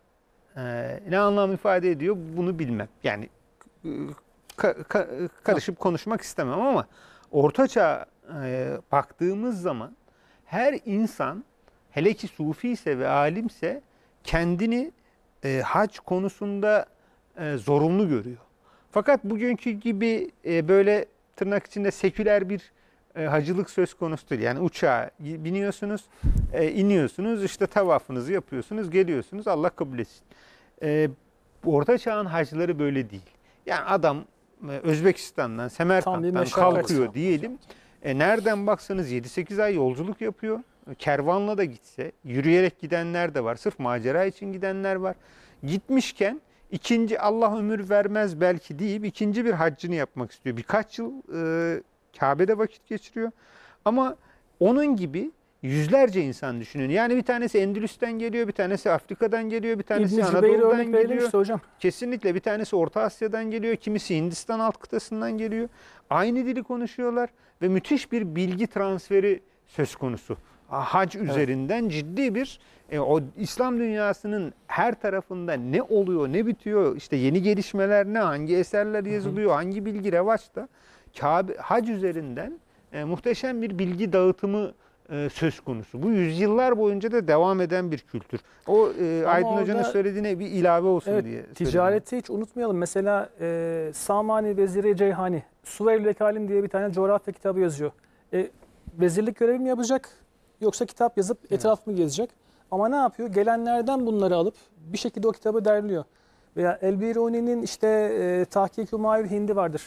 e, ne anlam ifade ediyor bunu bilmem. Yani e, ka- ka- karışıp konuşmak istemem ama Orta Çağ'a e, baktığımız zaman her insan, hele ki sufi ise ve alimse, kendini e, hac konusunda e, zorunlu görüyor. Fakat bugünkü gibi e, böyle tırnak içinde seküler bir e, hacılık söz konusu değil. Yani uçağa biniyorsunuz, e, iniyorsunuz, işte tavafınızı yapıyorsunuz, geliyorsunuz, Allah kabul etsin. E, Orta Çağ'ın hacıları böyle değil. Yani adam e, Özbekistan'dan, Tam bir Semerkant'tan meşakkat. kalkıyor diyelim. E, nereden baksanız yedi sekiz ay yolculuk yapıyor. Kervanla da gitse, yürüyerek gidenler de var. Sırf macera için gidenler var. Gitmişken ikinci, Allah ömür vermez belki deyip ikinci bir haccını yapmak istiyor. Birkaç yıl e, Kabe'de vakit geçiriyor. Ama onun gibi yüzlerce insan düşünün. Yani bir tanesi Endülüs'ten geliyor, bir tanesi Afrika'dan geliyor, bir tanesi İbn-i Cübeyr'e Anadolu'dan örnek verelim geliyor. işte hocam. Kesinlikle bir tanesi Orta Asya'dan geliyor, kimisi Hindistan alt kıtasından geliyor. Aynı dili konuşuyorlar ve müthiş bir bilgi transferi söz konusu. Hac üzerinden ciddi bir e, o İslam dünyasının her tarafında ne oluyor, ne bitiyor, işte yeni gelişmeler ne, hangi eserler yazılıyor, hangi bilgi revaçta. Kabe, hac üzerinden e, muhteşem bir bilgi dağıtımı e, söz konusu. Bu yüzyıllar boyunca da devam eden bir kültür. O e, Ama Aydın Hoca'nın orada- söylediğine bir ilave olsun Evet, diye söyledim. ticareti hiç unutmayalım. Mesela e, Samani Veziri Ceyhani, Suveyl Vekalim diye bir tane coğrafya kitabı yazıyor. E, vezirlik görevi mi yapacak yoksa kitap yazıp etraf mı gezecek? Ama ne yapıyor? Gelenlerden bunları alıp bir şekilde o kitabı derliyor. Veya El-Biruni'nin işte e, Tahkik-i Mahir Hindi vardır.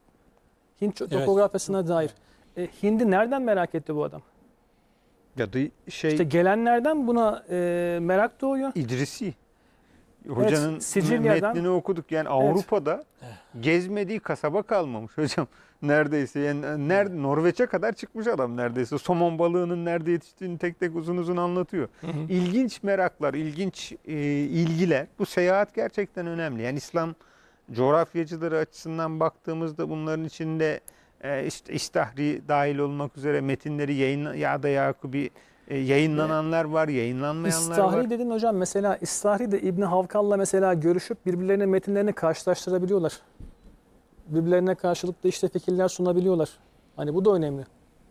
Hint Evet. topografyasına dair. E, Hindi nereden merak etti bu adam? Ya da şey İşte gelenlerden buna e, merak doğuyor. İdrisi. Hocanın Sicilya'dan- metnini okuduk. Yani Avrupa'da gezmediği kasaba kalmamış hocam. Neredeyse yani nerede Norveç'e kadar çıkmış adam neredeyse. Somon balığının nerede yetiştiğini tek tek uzun uzun anlatıyor. İlginç meraklar, ilginç e, ilgiler. Bu seyahat gerçekten önemli. Yani İslam coğrafyacıları açısından baktığımızda bunların içinde e, işte İstahri dahil olmak üzere metinleri yayın ya da Yakubi e, yayınlananlar var, yayınlanmayanlar var. İstahri dedin hocam, mesela İstahri de İbni Havkal'la mesela görüşüp birbirlerine metinlerini karşılaştırabiliyorlar. Birbirlerine karşılıklı işte fikirler sunabiliyorlar. Hani bu da önemli.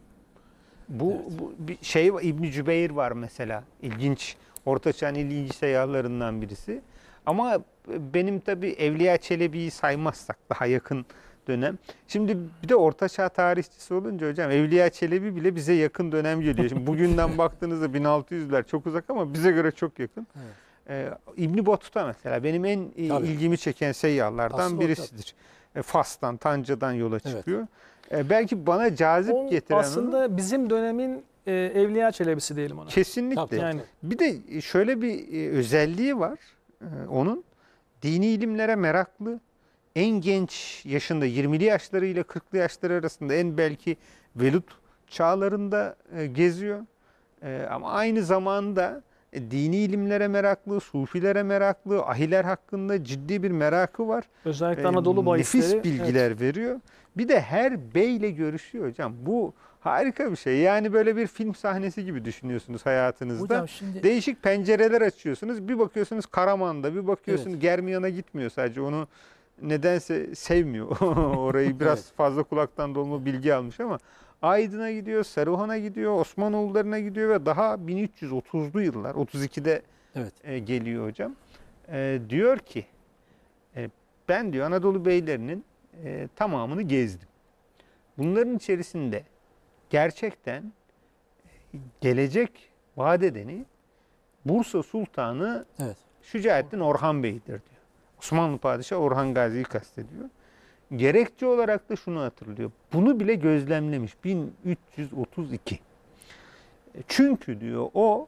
Bu, bu bir şey var, İbn Cübeyr var mesela. İlginç. Orta Çağ'ın ilginç seyyahlarından birisi. Ama benim tabii Evliya Çelebi'yi saymazsak daha yakın dönem. Şimdi bir de Orta Çağ tarihçisi olunca hocam Evliya Çelebi bile bize yakın dönem geliyor. Şimdi bugünden baktığınızda bin altı yüzler çok uzak ama bize göre çok yakın. Evet. Ee, İbn Battuta mesela benim en Tabii. ilgimi çeken seyyahlardan Aslında o birisidir. E, Fas'tan, Tanca'dan yola Evet. çıkıyor. E, belki bana cazip O getiren onu- aslında bizim dönemin e, Evliya Çelebisi diyelim ona. Kesinlikle. Tabii, Yani Bir de şöyle bir e, özelliği var e, onun. Dini ilimlere meraklı. En genç yaşında yirmili yaşları ile kırklı yaşları arasında en belki velut çağlarında e, geziyor. E, ama aynı zamanda e, dini ilimlere meraklı, sufilere meraklı, ahiler hakkında ciddi bir merakı var. özellikle E, Anadolu bahisleri. Nefis evet. bilgiler veriyor. Bir de her beyle görüşüyor hocam. Bu harika bir şey. Yani böyle bir film sahnesi gibi düşünüyorsunuz hayatınızda. Hocam şimdi Değişik pencereler açıyorsunuz. Bir bakıyorsunuz Karaman'da, bir bakıyorsunuz Germiyan'a gitmiyor sadece. Onu nedense sevmiyor. Orayı biraz Evet. fazla kulaktan dolma bilgi almış ama Aydın'a gidiyor, Saruhan'a gidiyor, Osmanoğulları'na gidiyor ve daha bin üç yüz otuzlu yıllar, otuz ikide evet. e, geliyor hocam. E, diyor ki e, ben diyor Anadolu beylerinin e, tamamını gezdim. Bunların içerisinde gerçekten gelecek vaat edeni Bursa Sultanı Evet. Şücaettin Orhan Bey'dir diyor. Osmanlı Padişahı Orhan Gazi'yi kastediyor. Gerekçe olarak da şunu hatırlıyor. Bunu bile gözlemlemiş bin üç yüz otuz iki. Çünkü diyor o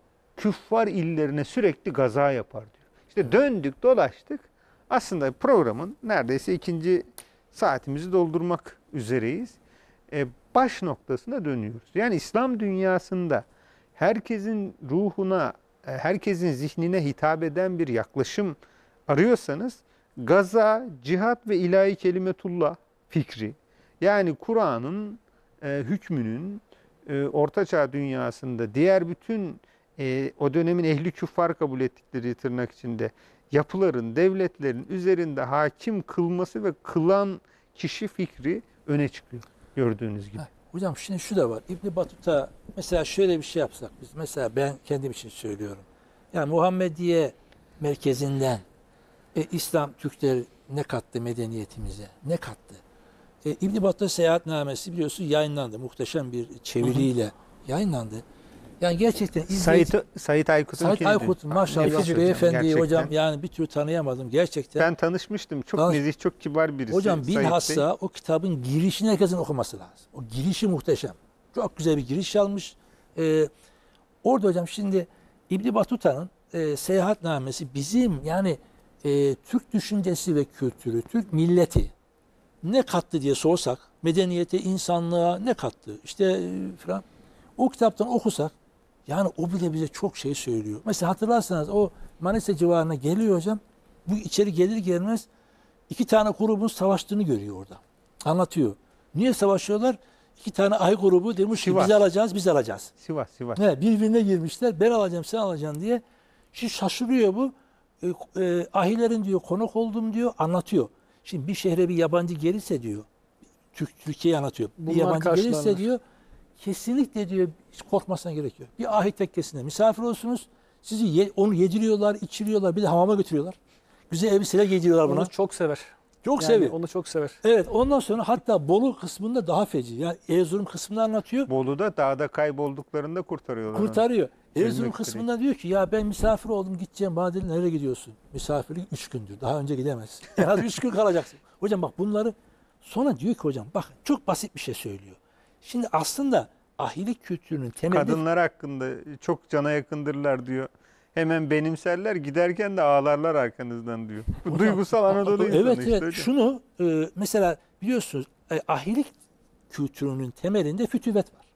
küffar illerine sürekli gaza yapar diyor. İşte Evet. döndük dolaştık. Aslında programın neredeyse ikinci saatimizi doldurmak üzereyiz. E, baş noktasına dönüyoruz. Yani İslam dünyasında herkesin ruhuna, e, herkesin zihnine hitap eden bir yaklaşım arıyorsanız gaza, cihat ve ilahi kelimetullah fikri, yani Kur'an'ın e, hükmünün e, Ortaçağ dünyasında diğer bütün e, o dönemin ehli küffar kabul ettikleri tırnak içinde yapıların, devletlerin üzerinde hakim kılması ve kılan kişi fikri öne çıkıyor gördüğünüz gibi. Ha, hocam şimdi şu da var. İbn Battuta mesela şöyle bir şey yapsak biz. Mesela ben kendim için söylüyorum. Yani Muhammediye merkezinden e, İslam Türkler ne kattı medeniyetimize? Ne kattı? E, İbn Battuta seyahatnamesi biliyorsun yayınlandı. Muhteşem bir çeviriyle yayınlandı. Yani gerçekten izleyici... Sait, Sait Aykut'un Sait kilidi. Aykut maşallah Nefis hocam, beyefendiyi gerçekten. hocam yani bir türlü tanıyamadım. Gerçekten. Ben tanışmıştım. Çok Tanış- nezih, çok kibar birisi. Hocam Sait Bey. bilhassa o kitabın girişini herkesin okuması lazım. O girişi muhteşem. Çok güzel bir giriş almış. Ee, orada hocam şimdi İbn Battuta'nın e, seyahatnamesi bizim yani e, Türk düşüncesi ve kültürü, Türk milleti ne kattı diye sorsak, medeniyete, insanlığa ne kattı? İşte e, falan. O kitaptan okusak yani o bile bize çok şey söylüyor. Mesela hatırlarsanız o Manisa civarına geliyor hocam. Bu içeri gelir gelmez İki tane grubun savaştığını görüyor orada. Anlatıyor. Niye savaşıyorlar? İki tane ay grubu demiş ki Sivas. biz alacağız, biz alacağız. Sivas, Sivas. Ne, birbirine girmişler. Ben alacağım, sen alacaksın diye. Şimdi şaşırıyor bu. E, e, ahilerin diyor konuk oldum diyor, anlatıyor. Şimdi bir şehre bir yabancı gelirse diyor, Türk Türkiye'yi anlatıyor. Bir Bunlar yabancı gelirse karşılarlar. diyor, kesinlikle diyor hiç korkmasına gerekiyor. Bir ahit tekkesinde misafir olsunuz. Sizi ye, onu yediriyorlar, içiriyorlar. Bir de hamama götürüyorlar. Güzel elbiseler giydiriyorlar buna. Onu çok sever. Çok Yani seviyor. Onu çok sever. Evet, ondan sonra hatta Bolu kısmında daha feci. Yani Erzurum kısmını anlatıyor. Bolu'da dağda kaybolduklarında kurtarıyorlar onu. Kurtarıyor. Erzurum Ölmek kısmında diyor ki ya ben misafir oldum gideceğim. Bana dedi nereye gidiyorsun? Misafirlik üç gündür. Daha önce gidemezsin. En az üç gün kalacaksın. Hocam bak bunları sonra diyor ki hocam bak çok basit bir şey söylüyor. Şimdi aslında ahilik kültürünün temeli Kadınlar hakkında çok cana yakındırlar diyor. Hemen benimserler, giderken de ağlarlar arkanızdan diyor. Bu Hocam, duygusal Anadolu insanı evet işte evet hocam. şunu e, mesela biliyorsunuz e, ahilik kültürünün temelinde fütüvet var.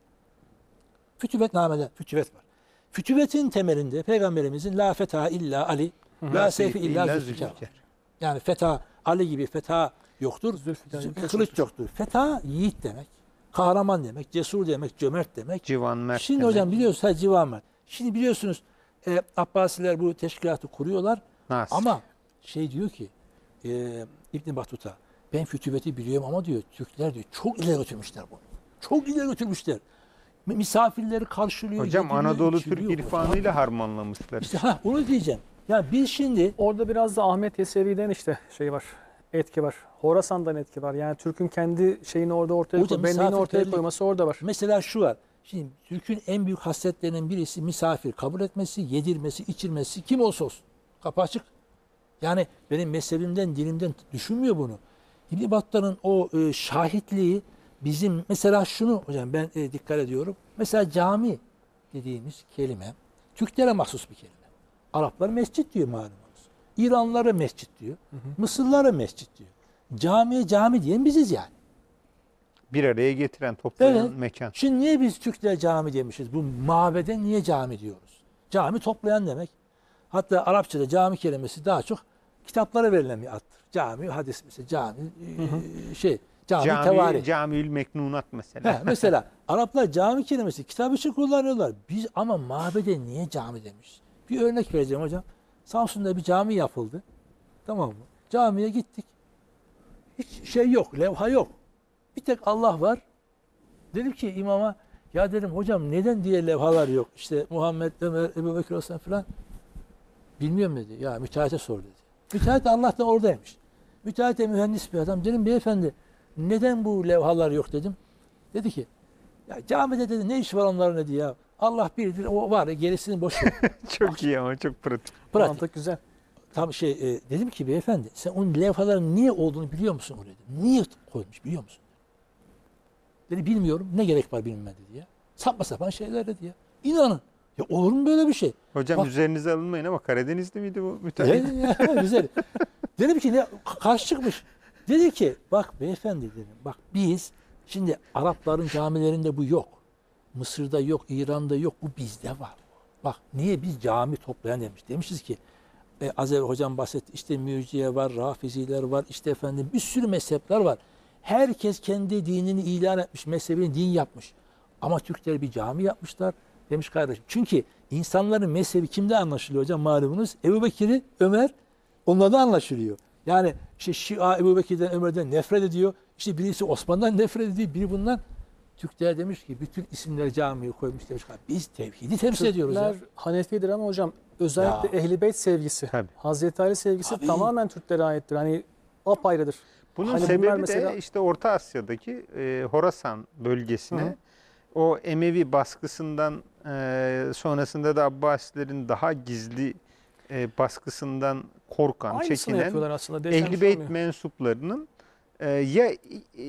Fütüvet nameler, fütüvet var. Fütüvetin temelinde Peygamberimizin la fetha illa Ali, la seyfi illa zülfikar. Yani fetha, Ali gibi fetha yoktur, Zülfikar gibi kılıç yoktur. Fetha yiğit demek, kahraman demek, cesur demek, cömert demek. Civan Mert Şimdi demek. hocam biliyorsunuz ha, civan var. Şimdi biliyorsunuz e, Abbasiler bu teşkilatı kuruyorlar. Nasıl? Ama şey diyor ki e, İbn Battuta ben fütüveti biliyorum ama diyor Türkler diyor çok ileri götürmüşler bunu. Çok ileri götürmüşler. Misafirleri karşılıyor. Hocam yediriyor, Anadolu içiriyor Türk hocam. irfanıyla harmanlamışlar. İşte ha onu diyeceğim. Ya biz şimdi Orada biraz da Ahmet Yesevi'den işte şey var. Etki var. Horasan'dan etki var. Yani Türk'ün kendi şeyini orada ortaya Hocam, koy, benliğini ortaya misafirperverlik- koyması orada var. mesela şu var. Şimdi Türk'ün en büyük hasletlerinden birisi misafir kabul etmesi, yedirmesi, içirmesi kim olsa olsun. Kapı açık. Yani benim mezhebimden, dinimden düşünmüyor bunu. İbn Battuta'nın o e, şahitliği bizim mesela şunu hocam ben e, dikkat ediyorum. Mesela cami dediğimiz kelime Türklere mahsus bir kelime. Araplar mescit diyor malumunuz. İranlılara mescit diyor. Hı hı. Mısırlılara mescit diyor. Camiye cami diyen biziz yani. Bir araya getiren, toplayan Evet. mekan. Şimdi niye biz Türkler cami demişiz? Bu mabede niye cami diyoruz? Cami toplayan demek. Hatta Arapçada cami kelimesi daha çok kitaplara verilen bir addır. Cami, hadis mesela cami hı hı. şey cami, Cami, tevari. Camiül Meknunat mesela. He, mesela Araplar cami kelimesi kitap için kullanıyorlar. Biz ama mabede niye cami demiş? Bir örnek vereceğim hocam. Samsun'da bir cami yapıldı. Tamam mı? Camiye gittik. Hiç şey yok, levha yok. Bir tek Allah var. Dedim ki imama, ya dedim hocam neden diye levhalar yok? İşte Muhammed, Ömer, Ebu Bekir Osman falan. Bilmiyorum dedi. Ya müteahhite sor dedi. Müteahhit Allah'tan oradaymış. Müteahhit de mühendis bir adam. Dedim beyefendi neden bu levhalar yok dedim. Dedi ki ya camide dedi ne iş var onların dedi ya. Allah birdir o var gerisini boş ver. Çok iyi ama çok pratik. Pratik. Mantık güzel. Tam şey e, dedim ki beyefendi sen onun levhaların niye olduğunu biliyor musun oraya? Niye koymuş biliyor musun? Dedi bilmiyorum. Ne gerek var bilmem dedi ya. Saçma sapan şeyler dedi ya. İnanın. Ya olur mu böyle bir şey? Hocam Bak, üzerinize alınmayın ama Karadeniz'de miydi bu müteahhit? ya, güzel. Dedim ki ne karşı çıkmış. Dedi ki bak beyefendi dedim. Bak biz şimdi Arapların camilerinde bu yok. Mısır'da yok, İran'da yok. Bu bizde var. Bak niye biz cami toplayan demiş. Demişiz ki e, az evvel hocam bahsetti. İşte Mürciye var, Rafiziler var. İşte efendim bir sürü mezhepler var. Herkes kendi dinini ilan etmiş, mezhebini din yapmış. Ama Türkler bir cami yapmışlar. Demiş kardeşim. Çünkü insanların mezhebi kimde anlaşılıyor hocam malumunuz? Ebu Bekir'i, Ömer onlardan anlaşılıyor. Yani işte Şia Ebu Bekir'den, Ömer'den nefret ediyor. İşte birisi Osman'dan nefret ediyor. Biri bundan. Türkler demiş ki bütün isimleri camiye koymuş demiş. Biz tevhidi temsil ediyoruz ya. Türkler Hanefidir ama hocam özellikle Ya. Ehl-i Beyt sevgisi, Tabii. Hazreti Ali sevgisi Tabii. tamamen Türklere aittir. Hani apayrıdır. Bunun Hani bunlar sebebi mesela- de işte Orta Asya'daki e, Horasan bölgesine Hı hı. o Emevi baskısından e, sonrasında da Abbasilerin daha gizli e, baskısından korkan, Aynısını çekinen yapıyorlar aslında. değişen bir Ehl-i şey Beyt olmuyor. mensuplarının e, ya e,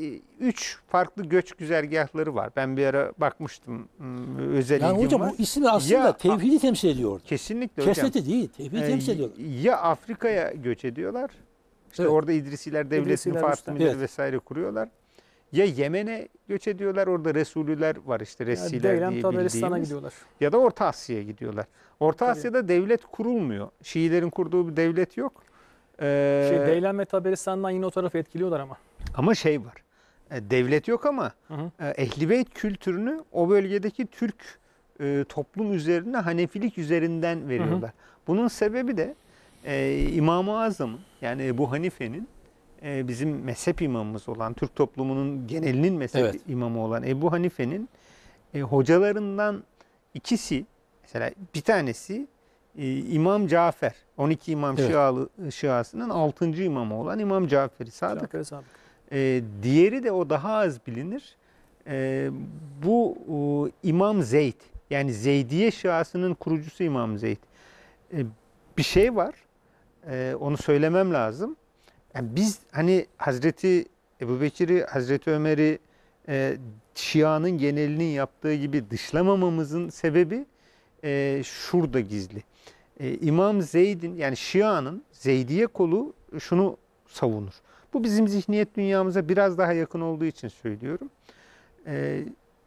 üç farklı göç güzergahları var. Ben bir ara bakmıştım. m, Özel Yani ilgim hocam var. bu ismi aslında Ya- tevhidi temsil ediyor orada. Kesinlikle hocam. Kesreti değil, tevhidi E, temsil ediyorlar. ya Afrika'ya göç ediyorlar. İşte Evet. orada İdrisiler Devleti'ni, İdrisiler, Fatimileri evet. vesaire kuruyorlar. Ya Yemen'e göç ediyorlar. Orada Resulüler var işte Yani Resiler Deylem diye Taberistan'a bildiğimiz. gidiyorlar. Ya da Orta Asya'ya gidiyorlar. Orta Tabii. Asya'da devlet kurulmuyor. Şiilerin kurduğu bir devlet yok. Ee, Şey, Deylem ve Taberistan'dan yine o tarafı etkiliyorlar ama. Ama şey var. e, Devlet yok ama Hı hı. e, Ehl-i Beyt kültürünü o bölgedeki Türk e, toplum üzerine Hanefilik üzerinden veriyorlar. Bunun sebebi de e, İmam-ı Azam'ın yani Ebu Hanife'nin e, bizim mezhep imamımız olan Türk toplumunun genelinin mezhep Evet. imamı olan Ebu Hanife'nin e, hocalarından ikisi mesela bir tanesi e, İmam Cafer on iki İmam Evet. Şialı, Şiasının altıncı imamı olan İmam Cafer-i Sadık. Cafer-i Sadık. E, diğeri de o daha az bilinir. E, bu o, İmam Zeyd yani Zeydiye Şiasının kurucusu İmam Zeyd. E, bir şey var. E, onu söylemem lazım. Yani biz hani Hazreti Ebubekir'i, Hazreti Ömer'i e, Şia'nın genelinin yaptığı gibi dışlamamamızın sebebi e, şurada gizli. E, İmam Zeyd'in yani Şia'nın Zeydiye kolu şunu savunur. Bu bizim zihniyet dünyamıza biraz daha yakın olduğu için söylüyorum. E,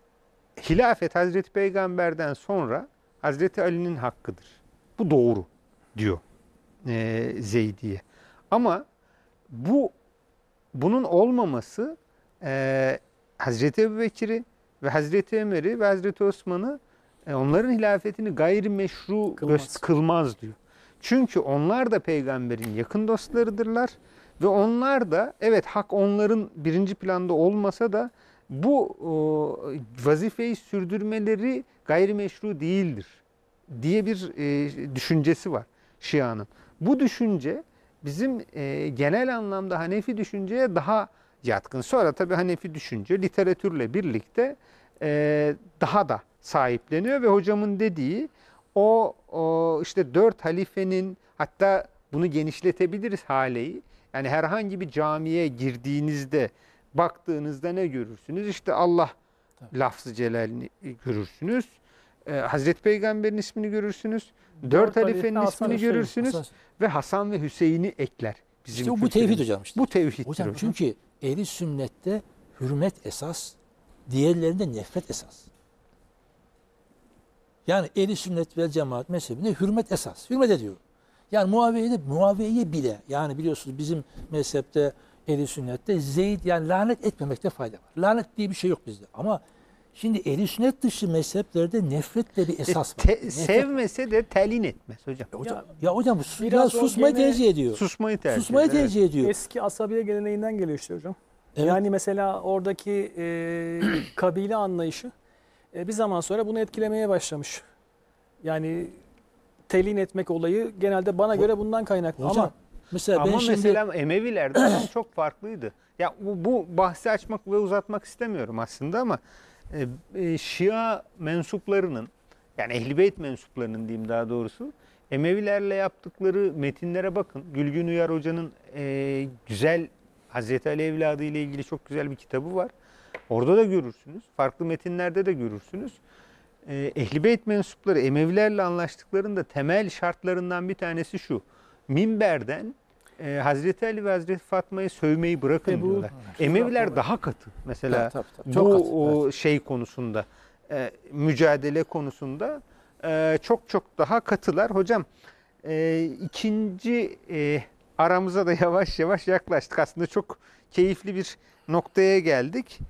hilafet Hazreti Peygamber'den sonra Hazreti Ali'nin hakkıdır. Bu doğru diyor e, Zeydiye. Ama bu bunun olmaması e, Hazreti Ebubekir'i ve Hazreti Ömer'i ve Hazreti Osman'ı e, onların hilafetini gayrimeşru Kılmaz. göz- kılmaz diyor. Çünkü onlar da peygamberin yakın dostlarıdırlar ve onlar da evet hak onların birinci planda olmasa da bu o, vazifeyi sürdürmeleri gayrimeşru değildir diye bir e, düşüncesi var Şia'nın. Bu düşünce bizim e, genel anlamda Hanefi düşünceye daha yatkın. Sonra tabii Hanefi düşünce literatürle birlikte e, daha da sahipleniyor ve hocamın dediği o, o işte dört halifenin hatta bunu genişletebiliriz haleyi. Yani herhangi bir camiye girdiğinizde baktığınızda ne görürsünüz? İşte Allah Tabii. lafzı celalini görürsünüz. Ee, Hazreti Peygamber'in ismini görürsünüz. Dört, Dört halifenin halife, ismini Hasan, görürsünüz. Hasan- Ve Hasan ve Hüseyin'i ekler. Bizim İşte bu kültürümüz. tevhid hocam işte. Bu tevhiddir Hocam hocam. çünkü ehli sünnette hürmet esas, diğerlerinde nefret esas. Yani ehli sünnet ve cemaat mezhebinde hürmet esas. Hürmet ediyor. Yani Muaviye'de Muaviye'ye bile, yani biliyorsunuz bizim mezhepte ehli sünnette Zeyd, yani lanet etmemekte fayda var. Lanet diye bir şey yok bizde. Ama şimdi ehli sünnet dışı mezheplerde nefretle bir E, esas var. te- Nefret- sevmese de telin etmez hocam. Hocam, ya hocam bu sus- biraz biraz o susmayı gene- tercih ediyor. Susmayı tercih Susmayı eder, evet. tercih ediyor. Eski asabiye geleneğinden geliyor işte hocam. Evet. Yani mesela oradaki e, kabile anlayışı e, bir zaman sonra bunu etkilemeye başlamış. Yani telin etmek olayı genelde bana göre bundan kaynaklı. Hocam, Ama mesela ben Ama şimdi mesela Emevilerde durum çok farklıydı. Ya bu, bu bahsi açmak ve uzatmak istemiyorum aslında ama e, e, Şia mensuplarının, yani Ehl-i Beyt mensuplarının diyeyim daha doğrusu, Emevilerle yaptıkları metinlere bakın. Gülgün Uyar Hoca'nın e, güzel Hazreti Ali evladı ile ilgili çok güzel bir kitabı var. Orada da görürsünüz. Farklı metinlerde de görürsünüz. E, Ehl-i Beyt mensupları Emevilerle anlaştıklarında temel şartlarından bir tanesi şu: minberden e, Hazreti Ali ve Hazreti Fatma'yı sövmeyi bırakın Ve bu- diyorlar. Emeviler daha katı. Mesela Tabii, tabii, tabii. bu Çok katı, o evet. şey konusunda, e, mücadele konusunda e, çok çok daha katılar. Hocam e, ikinci e, aramıza da yavaş yavaş yaklaştık. Aslında çok keyifli bir noktaya geldik.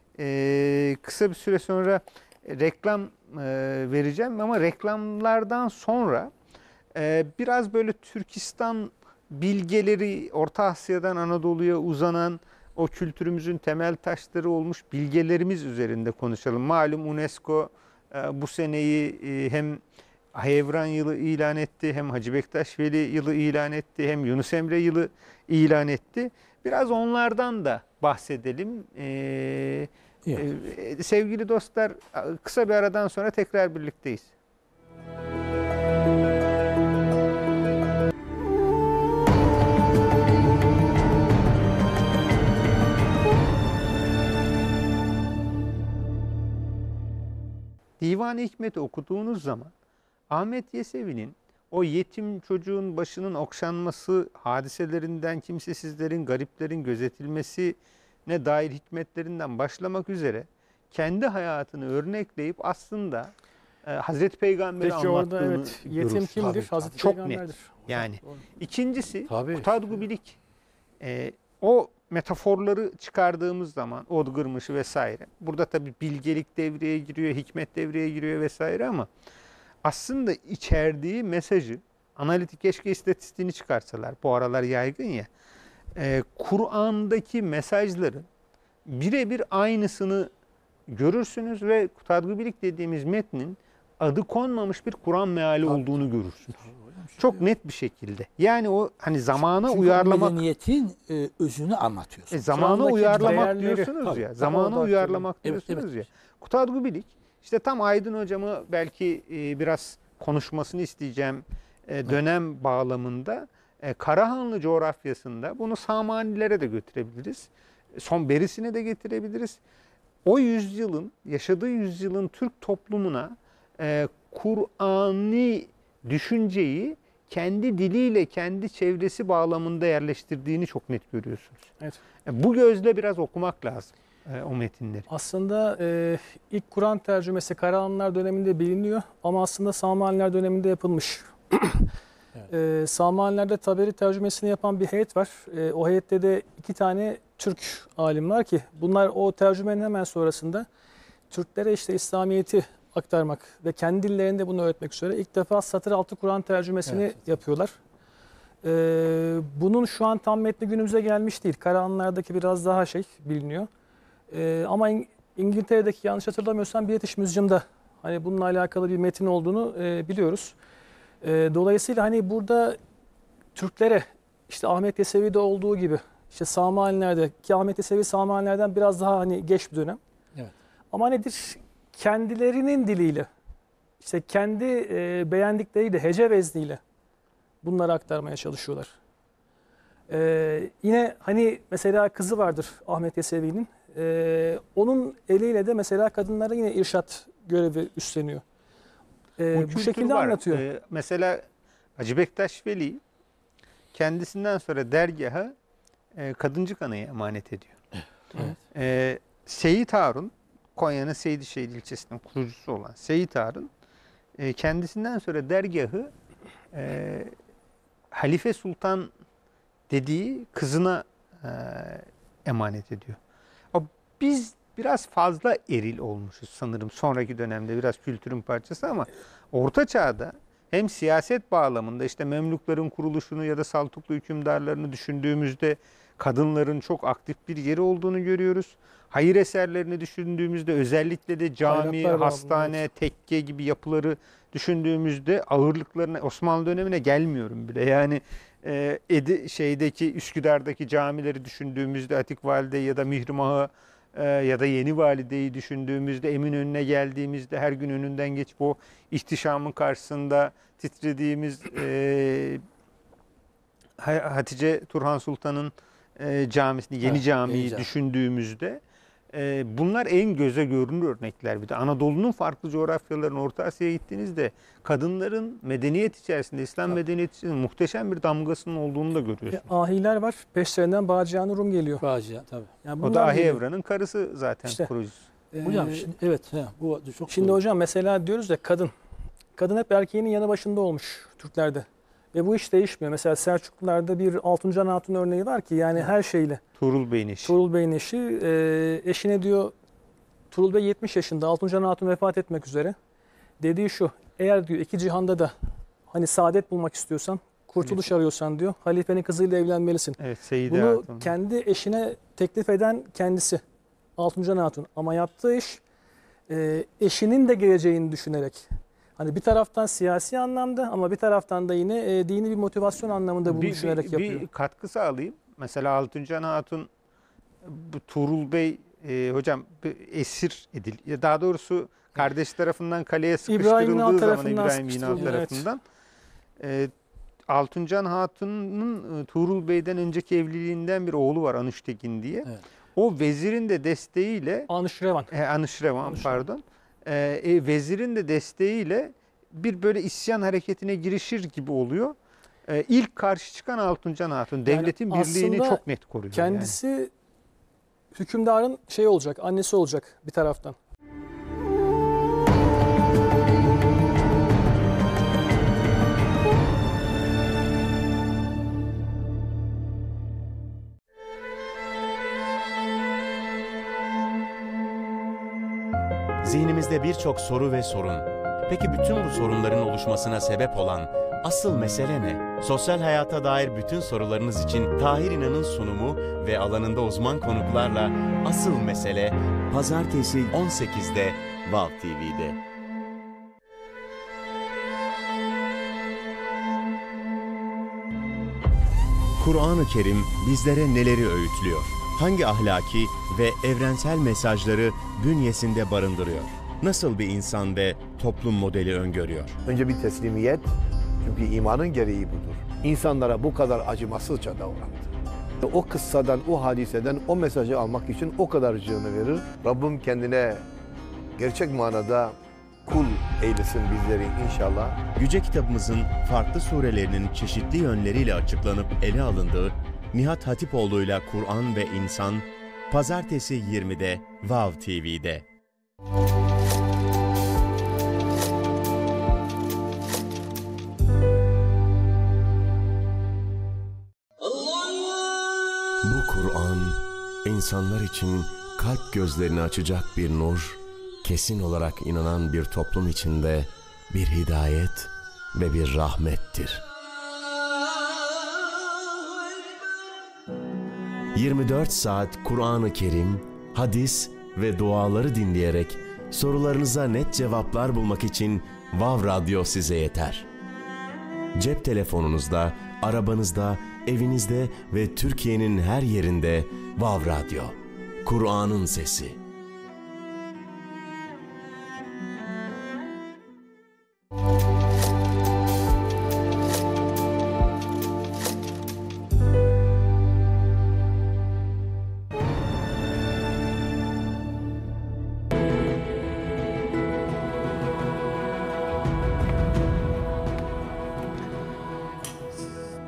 E, kısa bir süre sonra reklam e, vereceğim ama reklamlardan sonra e, biraz böyle Türkistan bilgeleri, Orta Asya'dan Anadolu'ya uzanan o kültürümüzün temel taşları olmuş bilgelerimiz üzerinde konuşalım. Malum UNESCO e, bu seneyi e, hem Hayevran yılı ilan etti, hem Hacı Bektaş Veli yılı ilan etti, hem Yunus Emre yılı ilan etti. Biraz onlardan da bahsedelim. Ee, İyi. e, sevgili dostlar, kısa bir aradan sonra tekrar birlikteyiz. Divan-ı Hikmet'i okuduğunuz zaman Ahmet Yesevi'nin o yetim çocuğun başının okşanması hadiselerinden, kimsesizlerin, gariplerin gözetilmesine dair hikmetlerinden başlamak üzere kendi hayatını örnekleyip aslında e, Hazreti Peygamber'i peki orada anlattığını evet yetim görürsünüz. kimdir? Tabii, Hazreti Çok Peygamber'dir. net. Yani İkincisi Tabii. Kutadgu Bilik. E, o metaforları çıkardığımız zaman Odgırmış'ı vesaire. Burada tabii bilgelik devreye giriyor, hikmet devreye giriyor vesaire ama aslında içerdiği mesajı, analitik keşke istatistiğini çıkarsalar, bu aralar yaygın ya, e, Kur'an'daki mesajların birebir aynısını görürsünüz ve Kutadgu Bilik dediğimiz metnin adı konmamış bir Kur'an meali Tabii. olduğunu görürsünüz. Hocam, şimdi- Çok net bir şekilde. Yani o hani zamana Çünkü o uyarlamak, medeniyetin e, özünü anlatıyorsun. e, zamana andaki uyarlamak değerleri, diyorsunuz tabii, ya. tabii, Zamana orada uyarlamak Evet, diyorsunuz evet. ya. Kutadgu Bilik, işte tam Aydın hocamı belki e, biraz konuşmasını isteyeceğim e, dönem bağlamında e, Karahanlı coğrafyasında bunu Samanilere de götürebiliriz. Son berisine de getirebiliriz. O yüzyılın, yaşadığı yüzyılın Türk toplumuna e, Kur'ani düşünceyi kendi diliyle, kendi çevresi bağlamında yerleştirdiğini çok net görüyorsunuz. Evet. E, bu gözle biraz okumak lazım e, o metinleri. Aslında e, ilk Kur'an tercümesi Karahanlılar döneminde biliniyor ama aslında Samaniler döneminde yapılmış. Evet. e, Samaniler'de Taberi tercümesini yapan bir heyet var. E, o heyette de iki tane Türk alim var ki bunlar o tercümenin hemen sonrasında Türklere işte İslamiyet'i aktarmak ve kendi dillerinde bunu öğretmek üzere ilk defa satır altı Kur'an tercümesini Evet. yapıyorlar. E, bunun şu an tam metni günümüze gelmiş değil. Karahanlılar'daki biraz daha şey biliniyor. Ee, ama İng- İngiltere'deki yanlış hatırlamıyorsam British Museum'da hani bununla alakalı bir metin olduğunu e, biliyoruz. E, dolayısıyla hani burada Türklere işte Ahmet Yesevi'de olduğu gibi işte Samaniler'de ki Ahmet Yesevi Samaniler'den biraz daha hani geç bir dönem. Evet. Ama nedir? Kendilerinin diliyle işte kendi e, beğendikleriyle hece vezniyle bunları aktarmaya çalışıyorlar. Ee, yine hani mesela kızı vardır Ahmet Yesevi'nin. Ee, onun eliyle de mesela kadınlara yine irşat görevi üstleniyor. Ee, Bu bu kültür şekilde var. anlatıyor. Ee, mesela Hacı Bektaş Veli kendisinden sonra dergaha e, Kadıncık Ana'ya emanet ediyor. Evet. Ee, Seyit Harun, Konya'nın Seydişehir ilçesinin kurucusu olan Seyit Harun, e, kendisinden sonra dergahı e, Halife Sultan dediği kızına e, emanet ediyor. O, biz biraz fazla eril olmuşuz sanırım sonraki dönemde, biraz kültürün parçası, ama Orta Çağ'da hem siyaset bağlamında işte Memlukların kuruluşunu ya da Saltuklu hükümdarlarını düşündüğümüzde kadınların çok aktif bir yeri olduğunu görüyoruz. Hayır eserlerini düşündüğümüzde, özellikle de cami, Bayraklar var, hastane, tekke gibi yapıları düşündüğümüzde ağırlıklarına, Osmanlı dönemine gelmiyorum bile. Yani e, Edi, şeydeki Üsküdar'daki camileri düşündüğümüzde, Atik Valide ya da Mihrimah'ı e, ya da Yeni Valide'yi düşündüğümüzde, Eminönü'ne geldiğimizde her gün önünden geçip o ihtişamın karşısında titrediğimiz e, Hatice Turhan Sultan'ın e, camisini, Yeni Evet, Cami'yi Yeni Cami. düşündüğümüzde e, bunlar en göze görünür örnekler. Bir de Anadolu'nun farklı coğrafyalarına, Orta Asya'ya gittiğinizde kadınların medeniyet içerisinde, İslam Tabii. medeniyeti içerisinde muhteşem bir damgasının olduğunu da E, görüyorsunuz. ahiler var. Peşlerinden Bağcıyan Rum geliyor. Bağcıya tabii. Yani O da bunlar Ahi geliyor. Evran'ın karısı zaten İşte. kurucusu. Ee, Hocam şimdi, evet he, bu çok Şimdi doğru. hocam mesela diyoruz ya kadın. Kadın hep erkeğinin yanı başında olmuş Türklerde. Ve bu iş değişmiyor. Mesela Selçuklularda bir Altuncan Hatun örneği var ki yani her şeyle. Tuğrul Bey'in eşi. Tuğrul Bey'in eşi e, eşine diyor, Tuğrul Bey yetmiş yaşında, Altuncan Hatun vefat etmek üzere. Dediği şu, eğer diyor iki cihanda da hani saadet bulmak istiyorsan, kurtuluş arıyorsan diyor, halifenin kızıyla evlenmelisin. Evet, Seyide Bunu Hatun. kendi eşine teklif eden kendisi, Altuncan Hatun. Ama yaptığı iş e, eşinin de geleceğini düşünerek. Hani bir taraftan siyasi anlamda ama bir taraftan da yine e, dini bir motivasyon anlamında bunu bir, düşünerek bir, yapıyor. bir katkı sağlayayım. Mesela Altuncan Hatun, bu Tuğrul Bey e, hocam bir esir edil. Daha doğrusu kardeş tarafından kaleye İbrahim İnal sıkıştırıldığı zaman tarafından İbrahim İnal sıkıştırılıyor, evet. tarafından. E, Altuncan Hatun'un e, Tuğrul Bey'den önceki evliliğinden bir oğlu var, Anuştekin diye. Evet. O vezirin de desteğiyle Anuşrevan. e, Anuşrevan Anuşrevan. pardon. E, e, vezirin de desteğiyle bir böyle isyan hareketine girişir gibi oluyor. E, ilk karşı çıkan Altuncan Hatun. Devletin birliğini aslında çok net koruyor. Kendisi hükümdarın şey olacak, annesi olacak bir taraftan. Zihnimizde birçok soru ve sorun. Peki bütün bu sorunların oluşmasına sebep olan asıl mesele ne? Sosyal hayata dair bütün sorularınız için Tahir İnan'ın sunumu ve alanında uzman konuklarla Asıl Mesele Pazartesi on sekizde Vav T V'de. Kur'an-ı Kerim bizlere neleri öğütlüyor? Hangi ahlaki ve evrensel mesajları bünyesinde barındırıyor? Nasıl bir insan ve toplum modeli öngörüyor? Önce bir teslimiyet, çünkü imanın gereği budur. İnsanlara bu kadar acımasızca davrandı. O kıssadan, o hadiseden o mesajı almak için o kadarcığını verir. Rabbim kendine gerçek manada kul eylesin bizleri inşallah. Yüce Kitabımızın farklı surelerinin çeşitli yönleriyle açıklanıp ele alındığı Nihat Hatipoğlu'yla Kur'an ve İnsan, Pazartesi yirmide Vav T V'de. Bu Kur'an, insanlar için kalp gözlerini açacak bir nur, kesin olarak inanan bir toplum içinde bir hidayet ve bir rahmettir. yirmi dört saat Kur'an-ı Kerim, hadis ve duaları dinleyerek sorularınıza net cevaplar bulmak için Vav Radyo size yeter. Cep telefonunuzda, arabanızda, evinizde ve Türkiye'nin her yerinde Vav Radyo. Kur'an'ın sesi.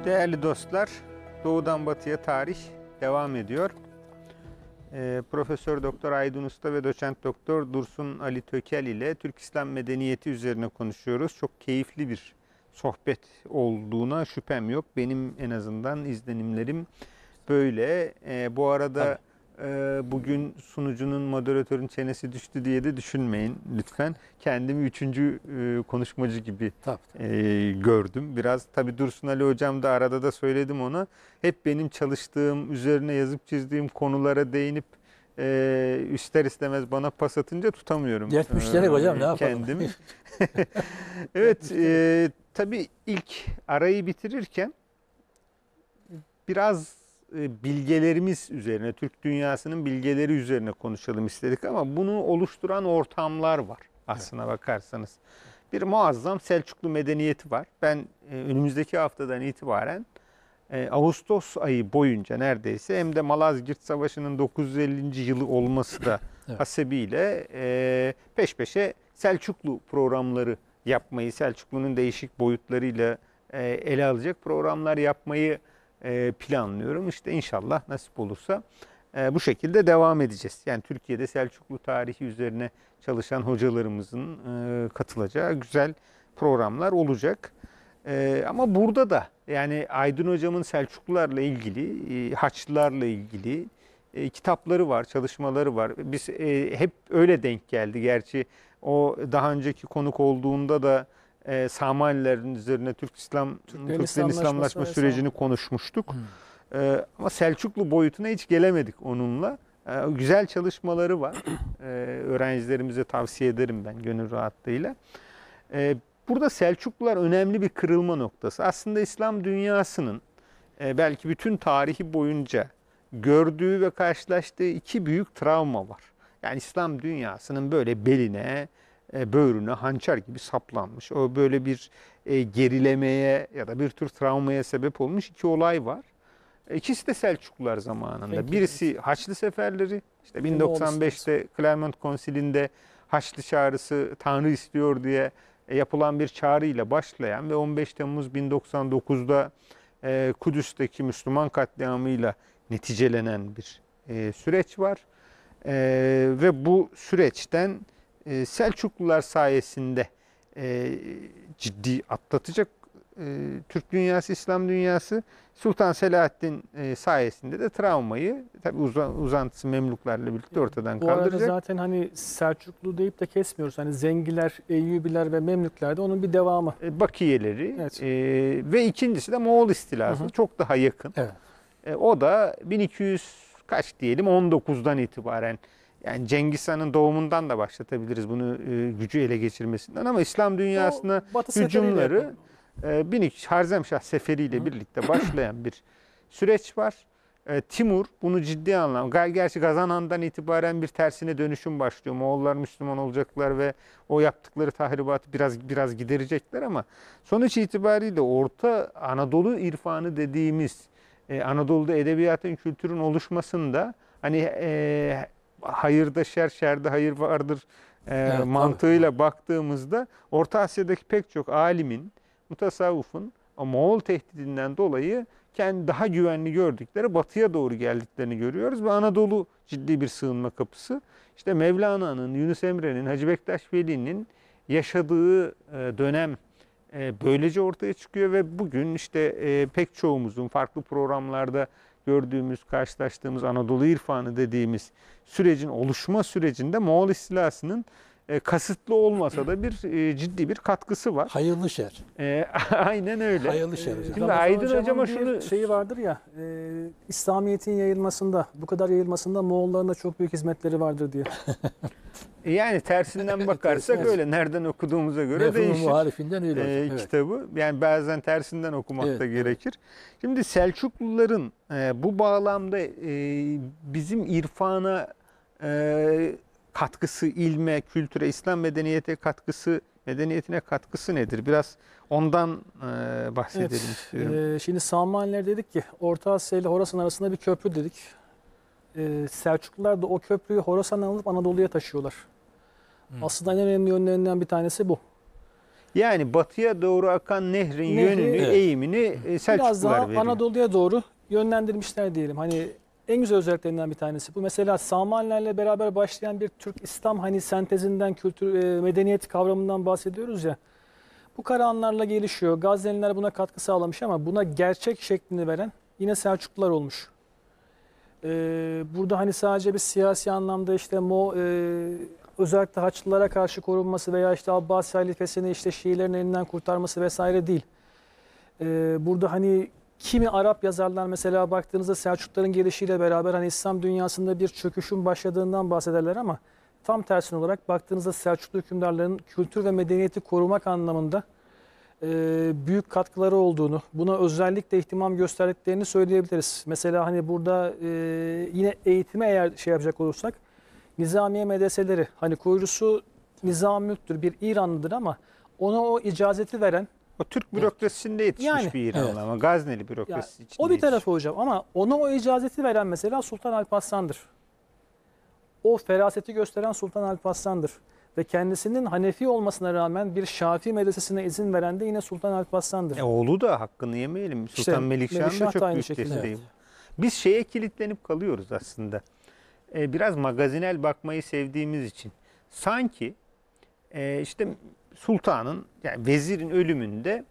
Değerli dostlar, Doğudan Batıya tarih devam ediyor. Ee, Profesör Doktor Aydın Usta ve Doçent Doktor Dursun Ali Tökel ile Türk İslam medeniyeti üzerine konuşuyoruz. Çok keyifli bir sohbet olduğuna şüphem yok. Benim en azından izlenimlerim böyle. Ee, bu arada e, bugün sunucunun, moderatörün çenesi düştü diye de düşünmeyin lütfen. Kendimi üçüncü e, konuşmacı gibi Tabii. e, gördüm. Biraz tabii Dursun Ali Hocam da arada da söyledim ona. Hep benim çalıştığım, üzerine yazıp çizdiğim konulara değinip e, ister istemez bana pas atınca tutamıyorum. Dert müşterek hocam, ne yapalım? Kendimi. Evet, e, tabii ilk arayı bitirirken biraz e, bilgelerimiz üzerine, Türk dünyasının bilgeleri üzerine konuşalım istedik ama bunu oluşturan ortamlar var aslına bakarsanız. Bir muazzam Selçuklu medeniyeti var. Ben e, önümüzdeki haftadan itibaren e, Ağustos ayı boyunca neredeyse hem de Malazgirt Savaşı'nın dokuz yüz ellinci yılı olması da Evet. hasebiyle e, peş peşe Selçuklu programları yapmayı, Selçuklu'nun değişik boyutlarıyla e, ele alacak programlar yapmayı e, planlıyorum. İşte inşallah nasip olursa e, bu şekilde devam edeceğiz. Yani Türkiye'de Selçuklu tarihi üzerine çalışan hocalarımızın e, katılacağı güzel programlar olacak. E, ama burada da yani Aydın Hocam'ın Selçuklularla ilgili, e, Haçlılarla ilgili e, kitapları var, çalışmaları var. Biz e, hep öyle denk geldi. Gerçi o daha önceki konuk olduğunda da e, Samanilerin üzerine Türk İslam Türklerin Türklerin İslamlaşması İslamlaşma ve sürecini Sam- konuşmuştuk. Hmm. E, ama Selçuklu boyutuna hiç gelemedik onunla. E, güzel çalışmaları var. E, öğrencilerimize tavsiye ederim ben gönül rahatlığıyla. E, burada Selçuklular önemli bir kırılma noktası. Aslında İslam dünyasının e, belki bütün tarihi boyunca gördüğü ve karşılaştığı iki büyük travma var. Yani İslam dünyasının böyle beline, e, böğrüne hançer gibi saplanmış. O böyle bir e, gerilemeye ya da bir tür travmaya sebep olmuş iki olay var. E, İkisi de Selçuklular zamanında. Peki, Birisi Haçlı seferleri. İşte bin Moğol doksan beşte Clermont Konsili'nde Haçlı çağrısı Tanrı istiyor diye e, yapılan bir çağrıyla başlayan ve on beş Temmuz bin doksan dokuzda e, Kudüs'teki Müslüman katliamıyla neticelenen bir e, süreç var. E, ve bu süreçten e, Selçuklular sayesinde e, ciddi atlatacak e, Türk dünyası, İslam dünyası. Sultan Selahaddin e, sayesinde de travmayı, tabii uzantısı Memluklarla birlikte ortadan Bu arada kaldıracak. zaten hani Selçuklu deyip de kesmiyoruz. Hani Zengiler, Eyyubiler ve Memlükler de onun bir devamı. E, Bakiyeleri Evet. e, ve ikincisi de Moğol istilası. Hı hı. Çok daha yakın. Evet. E, o da bin iki yüz kaç diyelim on dokuzdan itibaren, yani Cengiz Han'ın doğumundan da başlatabiliriz bunu, e, gücü ele geçirmesinden, ama İslam dünyasına O Batı seferiyle hücumları yapıldı. e, bin iki yüz Harzemşah Seferi ile Hı. birlikte başlayan bir süreç var. E, Timur bunu ciddi anlam. Ger- Gerçi Gazan Han'dan itibaren bir tersine dönüşüm başlıyor. Moğollar Müslüman olacaklar ve o yaptıkları tahribatı biraz biraz giderecekler, ama sonuç itibariyle Orta Anadolu irfanı dediğimiz e, Anadolu'da edebiyatın, kültürün oluşmasında hani e, hayırda şer, şerde hayır vardır e, Evet, mantığıyla baktığımızda Orta Asya'daki pek çok alimin, mutasavvufun o Moğol tehdidinden dolayı kendi daha güvenli gördükleri batıya doğru geldiklerini görüyoruz ve Anadolu ciddi bir sığınma kapısı. İşte Mevlana'nın, Yunus Emre'nin, Hacı Bektaş Veli'nin yaşadığı e, dönem e, böylece ortaya çıkıyor ve bugün işte e, pek çoğumuzun farklı programlarda gördüğümüz, karşılaştığımız Anadolu irfanı dediğimiz sürecin oluşma sürecinde Moğol istilasının e, kasıtlı olmasa da bir e, ciddi bir katkısı var. Hayırlı şer. E, aynen öyle. Hayırlı şer hocam. Şimdi Ramazan Aydın Hocam'ın Hocam'a bir şunu- şeyi vardır ya, e, İslamiyet'in yayılmasında, bu kadar yayılmasında Moğolların da çok büyük hizmetleri vardır diye. E, yani tersinden bakarsak Evet. öyle. Nereden okuduğumuza göre Mefhumu değişir. muhalifinden öyle hocam. e, Evet. kitabı. Yani bazen tersinden okumak Evet, da evet. gerekir. Şimdi Selçukluların e, bu bağlamda e, bizim irfana e, katkısı, ilme, kültüre, İslam medeniyete katkısı, medeniyetine katkısı nedir? Biraz ondan e, bahsedelim Evet, istiyorum. e, şimdi Samaniler dedik ki Orta Asya ile Horasan arasında bir köprü dedik. E, Selçuklular da o köprüyü Horasan'dan alıp Anadolu'ya taşıyorlar. Hmm. Aslında en önemli yönlerinden bir tanesi bu. Yani batıya doğru akan nehrin Nehri- yönünü, Evet. eğimini e, Biraz Selçuklular daha veriyor. Anadolu'ya doğru yönlendirmişler diyelim. Hani en güzel özelliklerinden bir tanesi bu. Mesela Samanilerle beraber başlayan bir Türk-İslam hani sentezinden, kültür, e, medeniyet kavramından bahsediyoruz ya. Bu Karahanlarla gelişiyor. Gazneliler buna katkı sağlamış ama buna gerçek şeklini veren yine Selçuklular olmuş. Ee, burada hani sadece bir siyasi anlamda işte Mo, e, özellikle Haçlılara karşı korunması veya işte Abbasi halifesini işte Şiilerin elinden kurtarması vesaire değil. Ee, burada hani kimi Arap yazarlar mesela baktığınızda Selçukluların gelişiyle beraber hani İslam dünyasında bir çöküşün başladığından bahsederler ama tam tersine olarak baktığınızda Selçuklu hükümdarların kültür ve medeniyeti korumak anlamında e, büyük katkıları olduğunu, buna özellikle ihtimam gösterdiklerini söyleyebiliriz. Mesela hani burada e, yine eğitime eğer şey yapacak olursak Nizamiye medreseleri, hani kurucusu Nizamülk'tür, bir İranlıdır ama ona o icazeti veren, O Türk bürokrasisinde yetişmiş Yani, bir İranlı evet. ama Gazneli yani bürokrasisi içinde o bir yetişmiş. tarafı hocam ama ona o icazeti veren mesela Sultan Alparslan'dır. O feraseti gösteren Sultan Alparslan'dır. Ve kendisinin Hanefi olmasına rağmen bir Şafii medresesine izin veren de yine Sultan Alparslan'dır. E, oğlu da hakkını yemeyelim. Sultan İşte Melikşah'ın Melikşah da da çok aynı büyük şekilde. desteği. Evet. Biz şeye kilitlenip kalıyoruz aslında. E, biraz magazinel bakmayı sevdiğimiz için. Sanki e, işte sultanın, yani vezirin ölümünde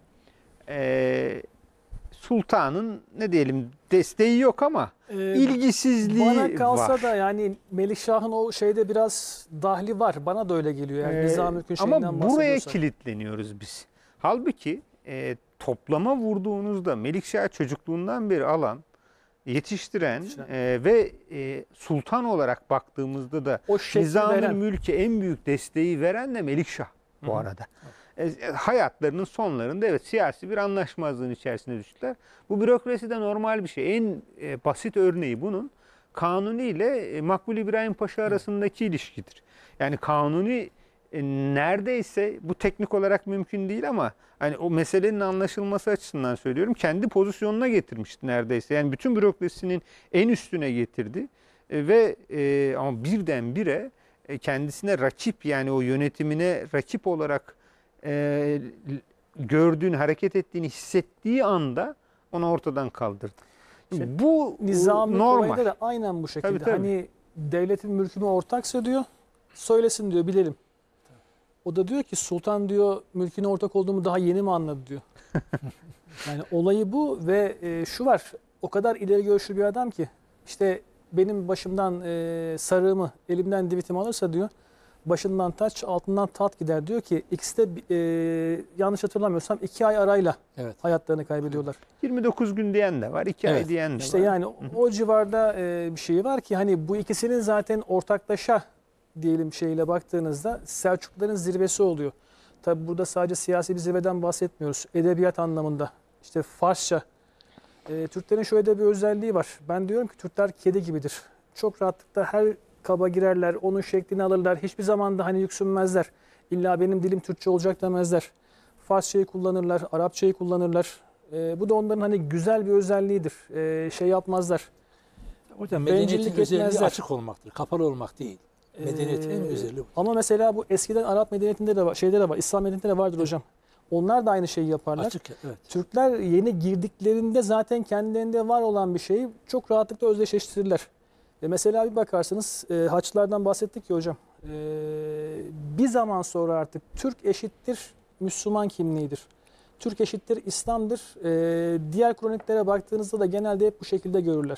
e, sultanın ne diyelim desteği yok ama Ee, ilgisizliği Bana kalsa var. da yani Melikşah'ın o şeyde biraz dahli var. Bana da öyle geliyor. Yani Ee, Nizamülk'ün şeyinden ama buraya bahsediyorsak. kilitleniyoruz biz. Halbuki e, toplama vurduğunuzda Melikşah çocukluğundan beri alan, yetiştiren Yetiştiren. e, ve e, sultan olarak baktığımızda da O şekli Nizam-ı veren. Mülk'e en büyük desteği veren de Melikşah bu arada. E, e, hayatlarının sonlarında evet siyasi bir anlaşmazlığın içerisine düştüler. Bu bürokraside normal bir şey. En e, basit örneği bunun Kanuni ile e, Makbul İbrahim Paşa arasındaki ilişkidir. Yani Kanuni e, neredeyse bu teknik olarak mümkün değil ama hani o meselenin anlaşılması açısından söylüyorum kendi pozisyonuna getirmişti neredeyse. Yani bütün bürokrasinin en üstüne getirdi E, ve e, ama birdenbire e, kendisine rakip yani o yönetimine rakip olarak e, gördüğünü, hareket ettiğini hissettiği anda onu ortadan kaldırdı. İşte bu Nizami normal. olayda da aynen bu şekilde. Tabii, tabii. Hani devletin mülküme ortaksa diyor, söylesin diyor, bilelim. O da diyor ki sultan diyor mülküne ortak olduğumu daha yeni mi anladı diyor. Yani olayı bu ve e, şu var, o kadar ileri görüşlü bir adam ki işte benim başımdan e, sarığımı, elimden divitimi alırsa diyor, başından taç, altından tat gider diyor ki ikisi de e, yanlış hatırlamıyorsam iki ay arayla Evet. hayatlarını kaybediyorlar. yirmi dokuz gün diyen de var, iki ay Evet. diyen de İşte var. yani o, o civarda e, bir şey var ki hani bu ikisinin zaten ortaklaşa diyelim şeyle baktığınızda Selçukluların zirvesi oluyor. Tabi burada sadece siyasi bir zirveden bahsetmiyoruz. Edebiyat anlamında işte Farsça. E, Türklerin şöyle de bir özelliği var. Ben diyorum ki Türkler kedi gibidir. Çok rahatlıkla her kaba girerler, onun şeklini alırlar. Hiçbir zaman da hani yüksünmezler. İlla benim dilim Türkçe olacak demezler. Farsçayı kullanırlar, Arapçayı kullanırlar. E, bu da onların hani güzel bir özelliğidir. E, şey yapmazlar. Hocam Bencillik medeniyetin özelliği etmezler. açık olmaktır. Kapalı olmak değil. Medeniyetin en Ee, özelliği bu. Ama mesela bu eskiden Arap medeniyetinde de var, şeyde de var, İslam medeniyetinde de vardır hocam. Onlar da aynı şeyi yaparlar. Açık, evet. Türkler yeni girdiklerinde zaten kendilerinde var olan bir şeyi çok rahatlıkla özdeşleştirirler. E mesela bir bakarsanız e, Haçlılardan bahsettik ya hocam. E, bir zaman sonra artık Türk eşittir Müslüman kimliğidir. Türk eşittir İslam'dır. E, diğer kroniklere baktığınızda da genelde hep bu şekilde görürler.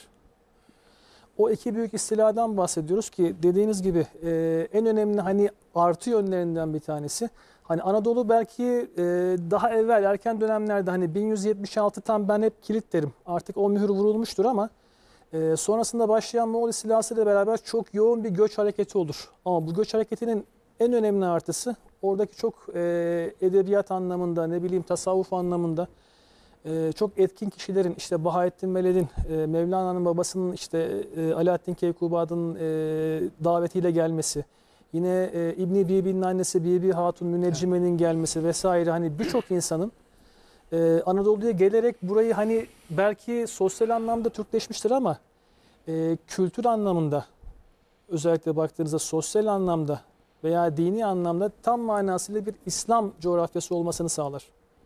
O iki büyük istiladan bahsediyoruz ki dediğiniz gibi e, en önemli hani artı yönlerinden bir tanesi. Hani Anadolu belki e, daha evvel erken dönemlerde hani bin yüz yetmiş altı tam ben hep kilit derim. Artık o mühür vurulmuştur ama e, sonrasında başlayan Moğol istilası ile beraber çok yoğun bir göç hareketi olur. Ama bu göç hareketinin en önemli artısı oradaki çok e, edebiyat anlamında ne bileyim tasavvuf anlamında Ee, çok etkin kişilerin işte Bahaettin Veled'in, e, Mevlana'nın babasının işte e, Alaaddin Keykubat'ın e, davetiyle gelmesi, yine e, İbni Bibi'nin annesi Bibi Hatun Müneccime'nin gelmesi vesaire hani birçok insanın e, Anadolu'ya gelerek burayı hani belki sosyal anlamda Türkleşmiştir ama e, kültür anlamında özellikle baktığınızda sosyal anlamda veya dini anlamda tam manasıyla bir İslam coğrafyası olmasını sağlar.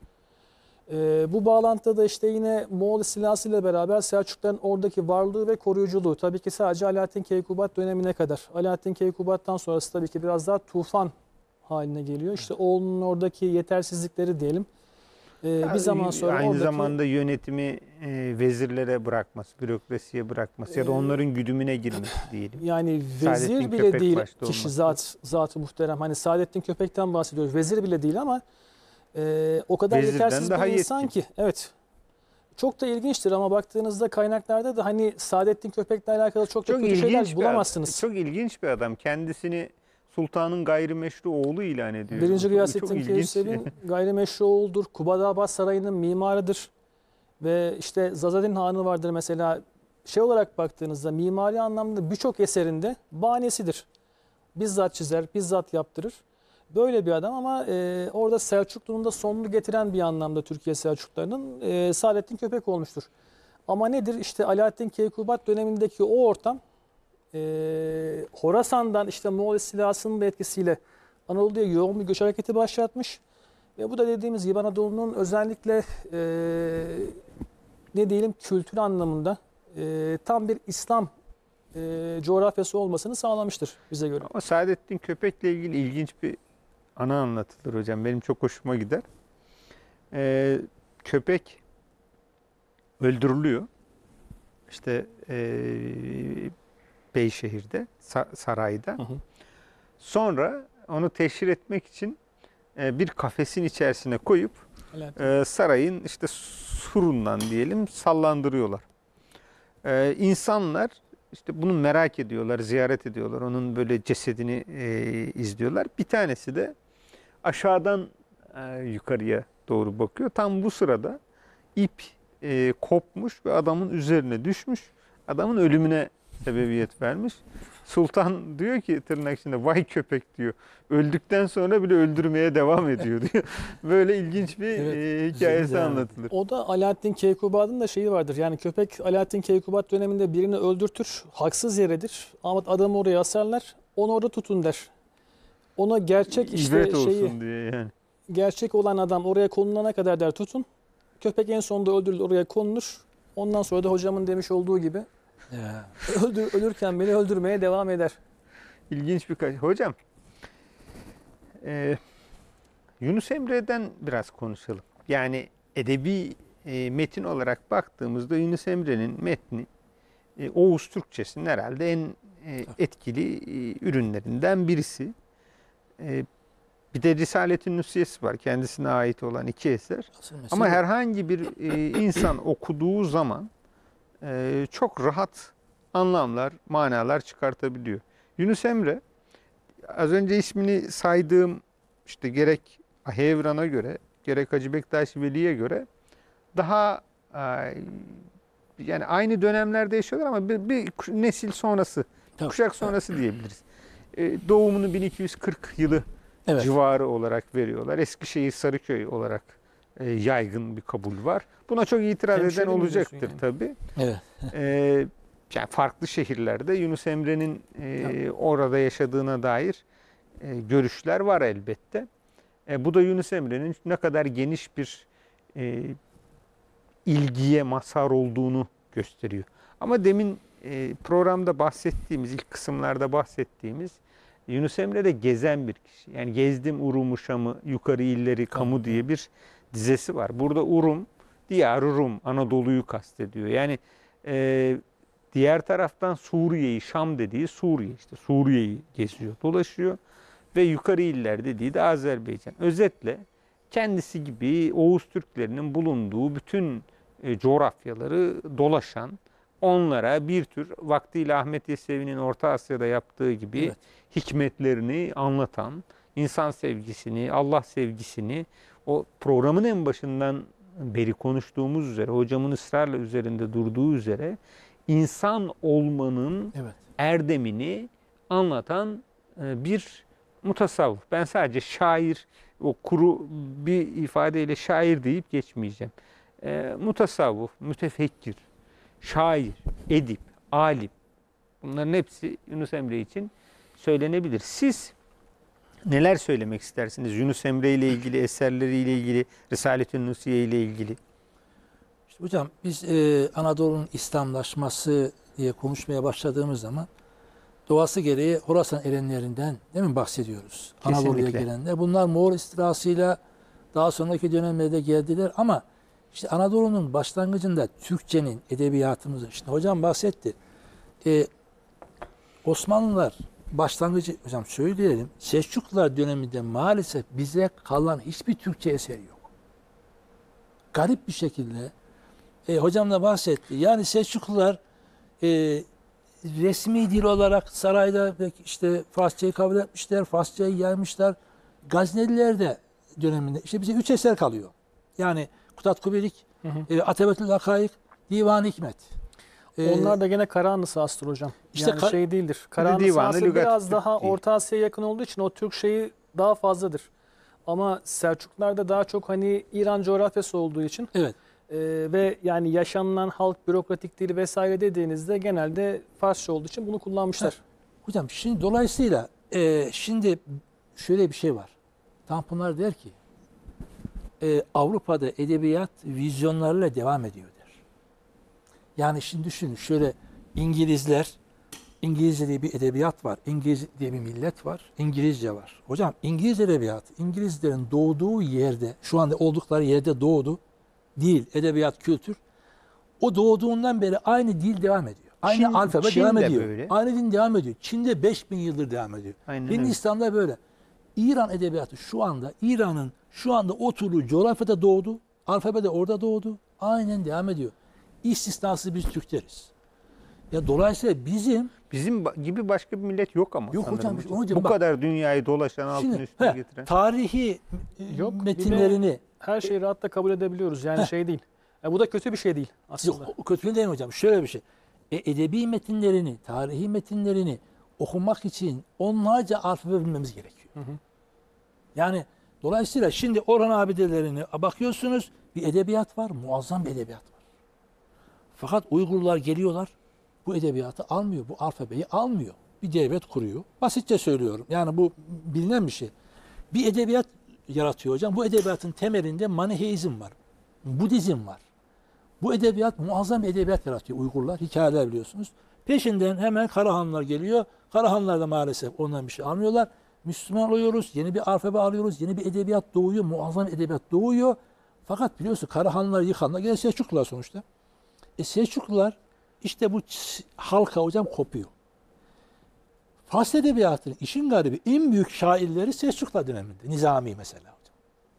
Ee, bu bağlantıda da işte yine Moğol istilası ile beraber Selçukluların oradaki varlığı ve koruyuculuğu tabii ki sadece Alaaddin Keykubat dönemine kadar. Alaaddin Keykubat'tan sonrası tabii ki biraz daha tufan haline geliyor. İşte oğlunun oradaki yetersizlikleri diyelim. Ee, bir zaman sonra aynı oradaki... zamanda yönetimi e, vezirlere bırakması, bürokrasiye bırakması ya da onların güdümüne girmesi diyelim. Yani vezir Saadettin bile Köpek değil başta kişi olmak zat, zat-ı muhterem. Hani Saadettin Köpek'ten bahsediyoruz. Vezir bile değil ama e, o kadar Vezirden yetersiz daha bir insan yetkin. ki. Evet. Çok da ilginçtir ama baktığınızda kaynaklarda da hani Saadettin Köpek'le alakalı çok da Çok kötü ilginç şeyler bir bulamazsınız. adam. Çok ilginç bir adam. Kendisini sultanın gayrimeşru oğlu ilan ediyor. Birinci Çok- Gıyasettin çok ilginç. Keyhüsrev'in gayrimeşru oğludur. Kubadabad Sarayı'nın mimarıdır. Ve işte Zazadin Hanı vardır mesela. Şey olarak baktığınızda mimari anlamda birçok eserinde bahanesidir. Bizzat çizer, bizzat yaptırır. Böyle bir adam ama e, orada Selçuklu'nun da sonunu getiren bir anlamda Türkiye Selçuklularının e, Saadettin Köpek olmuştur. Ama nedir? İşte Alaaddin Keykubat dönemindeki o ortam e, Horasan'dan işte Moğol istilasının da etkisiyle Anadolu'ya yoğun bir göç hareketi başlatmış. Ve bu da dediğimiz gibi Anadolu'nun özellikle e, ne diyelim kültür anlamında e, tam bir İslam e, coğrafyası olmasını sağlamıştır bize göre. Ama Saadettin Köpek'le ilgili ilginç bir ana anlatılır hocam. Benim çok hoşuma gider. Ee, köpek öldürülüyor. İşte ee, Beyşehir'de, sa- sarayda. Hı hı. Sonra onu teşhir etmek için ee, bir kafesin içerisine koyup Alaaddin. ee, sarayın işte surundan diyelim sallandırıyorlar. Ee, insanlar işte bunu merak ediyorlar, ziyaret ediyorlar. Onun böyle cesedini e, izliyorlar. Bir tanesi de aşağıdan e, yukarıya doğru bakıyor. Tam bu sırada ip e, kopmuş ve adamın üzerine düşmüş. Adamın ölümüne sebebiyet vermiş. Sultan diyor ki tırnak içinde vay köpek diyor. Öldükten sonra bile öldürmeye devam ediyor diyor. Böyle ilginç bir Evet, e, hikayesi güzel. anlatılır. O da Alaaddin Keykubat'ın da şeyi vardır. Yani köpek Alaaddin Keykubat döneminde birini öldürtür. Haksız yeredir. Ama adamı oraya asarlar. Onu orada tutun der. Ona gerçek işte İbret olsun şeyi diye yani. gerçek olan adam oraya konulana kadar der tutun. Köpek en sonunda öldürülür oraya konulur. Ondan sonra da hocamın demiş olduğu gibi Ya. öldür, ölürken beni öldürmeye devam eder. İlginç birkaç. Hocam, e, Yunus Emre'den biraz konuşalım. Yani edebi e, metin olarak baktığımızda Yunus Emre'nin metni e, Oğuz Türkçesinin herhalde en e, etkili e, ürünlerinden birisi. E, bir de Risalet-i Nusiyesi var. Kendisine ait olan iki eser. Asıl mesele Ama bu. herhangi bir e, insan okuduğu zaman e, çok rahat anlamlar, manalar çıkartabiliyor. Yunus Emre, az önce ismini saydığım işte gerek Hevran'a göre, gerek Hacı Bektaş Veli'ye göre daha e, yani aynı dönemlerde yaşıyorlar ama bir, bir nesil sonrası, Tabii. kuşak sonrası diyebiliriz. E, doğumunu bin iki yüz kırk yılı Evet. civarı olarak veriyorlar. Eskişehir, Sarıköy olarak e, yaygın bir kabul var. Buna çok itiraz eden Hemşerim mi olacaktır diyorsun yani? tabii. Evet. E, yani farklı şehirlerde Yunus Emre'nin e, Tabii. orada yaşadığına dair e, görüşler var elbette. E, bu da Yunus Emre'nin ne kadar geniş bir e, ilgiye mazhar olduğunu gösteriyor. Ama demin e, programda bahsettiğimiz, ilk kısımlarda bahsettiğimiz Yunus Emre de gezen bir kişi. Yani gezdim Urum'u, Şam'ı, yukarı illeri, kamu diye bir dizesi var. Burada Urum, Diyar-ı Rum, Anadolu'yu kastediyor. Yani e, diğer taraftan Suriye'yi, Şam dediği Suriye, işte Suriye'yi geziyor, dolaşıyor. Ve yukarı iller dediği de Azerbaycan. Özetle kendisi gibi Oğuz Türklerinin bulunduğu bütün e, coğrafyaları dolaşan, onlara bir tür vaktiyle Ahmet Yesevi'nin Orta Asya'da yaptığı gibi Evet. hikmetlerini anlatan, insan sevgisini, Allah sevgisini o programın en başından beri konuştuğumuz üzere, hocamın ısrarla üzerinde durduğu üzere insan olmanın Evet. erdemini anlatan e, bir mutasavvıf. Ben sadece şair, o kuru bir ifadeyle şair deyip geçmeyeceğim. E, mutasavvıf, mütefekkir, şair, edip, alim. Bunların hepsi Yunus Emre için söylenebilir. Siz Neler söylemek istersiniz? Yunus Emre ile ilgili, eserleriyle ilgili, Risalet-ü Nusiye ile ilgili. İşte hocam biz e, Anadolu'nun İslamlaşması diye konuşmaya başladığımız zaman doğası gereği Horasan erenlerinden değil mi bahsediyoruz? Kesinlikle. Anadolu'ya gelenler. Bunlar Moğol istilasıyla daha sonraki dönemlerde geldiler ama işte Anadolu'nun başlangıcında Türkçenin, edebiyatımızın, işte hocam bahsetti. Ee, Osmanlılar başlangıcı, hocam söyleyelim, Selçuklular döneminde maalesef bize kalan hiçbir Türkçe eser yok. Garip bir şekilde, e, hocam da bahsetti. Yani Selçuklular e, resmi dil olarak sarayda işte Farsçayı kabul etmişler, Farsçayı yaymışlar. Gazneliler de döneminde işte bize üç eser kalıyor. Yani Kutat Kubilik, e, Atebetül Hakayık, Divan-ı Hikmet. E, Onlar da gene Karahanlısı aslında hocam. İşte Yani ka- şey değildir. Karahanlısı Divanı aslında Lügat biraz Türk daha değil. Orta Asya'ya yakın olduğu için o Türk şeyi daha fazladır. Ama Selçuklularda daha çok hani İran coğrafyası olduğu için evet. e, ve yani yaşanılan halk, bürokratik dil vesaire dediğinizde genelde Farsça olduğu için bunu kullanmışlar. Hocam şimdi dolayısıyla e, şimdi şöyle bir şey var. Tanpınar der ki e, Avrupa'da edebiyat vizyonlarıyla devam ediyor der. Yani şimdi düşünün şöyle İngilizler, İngilizce diye bir edebiyat var. İngiliz diye bir millet var. İngilizce var. Hocam İngiliz edebiyatı, İngilizlerin doğduğu yerde, şu anda oldukları yerde doğdu. Dil, edebiyat, kültür. O doğduğundan beri aynı dil devam ediyor. Aynı Çin- alfabe Çin devam de ediyor. böyle. Aynı din devam ediyor. Çin'de beş bin yıldır devam ediyor. Aynen öyle. Hindistan'da böyle. İran edebiyatı şu anda, İran'ın şu anda oturduğu coğrafyada doğdu. Alfabe de orada doğdu. Aynen devam ediyor. İstisnasız biz Türkleriz. Ya dolayısıyla bizim Bizim ba- gibi başka bir millet yok ama Yok sanırım hocam, hocam. onun için Bu bak- kadar dünyayı dolaşan, altın şimdi üstüne he, getiren. tarihi Yok, bir de- metinlerini Her şeyi rahatla kabul edebiliyoruz. Yani şey değil. Ya bu da kötü bir şey değil aslında. yok, kötü değil mi hocam? Şöyle bir şey. E, edebi metinlerini, tarihi metinlerini okumak için onlarca alfabe bilmemiz gerekiyor. Hı hı. Yani dolayısıyla şimdi Orhan abidelerine bakıyorsunuz, bir edebiyat var, muazzam bir edebiyat var. Fakat Uygurlar geliyorlar, bu edebiyatı almıyor, bu alfabeyi almıyor. Bir devlet kuruyor. Basitçe söylüyorum. Yani bu bilinen bir şey. Bir edebiyat yaratıyor hocam. Bu edebiyatın temelinde Maniheizm var. Budizm var. Bu edebiyat muazzam bir edebiyat yaratıyor Uygurlar. Hikayeler biliyorsunuz. Peşinden hemen Karahanlılar geliyor. Karahanlılar da maalesef ondan bir şey almıyorlar. Müslüman oluyoruz. Yeni bir alfabe alıyoruz. Yeni bir edebiyat doğuyor. Muazzam bir edebiyat doğuyor. Fakat biliyorsun Karahanlılar yıkanlar. Gene Selçuklular sonuçta. E Selçuklular işte bu ç- halka hocam kopuyor. Fars edebiyatının işin garibi en büyük şairleri Selçuklular döneminde. Nizami mesela hocam.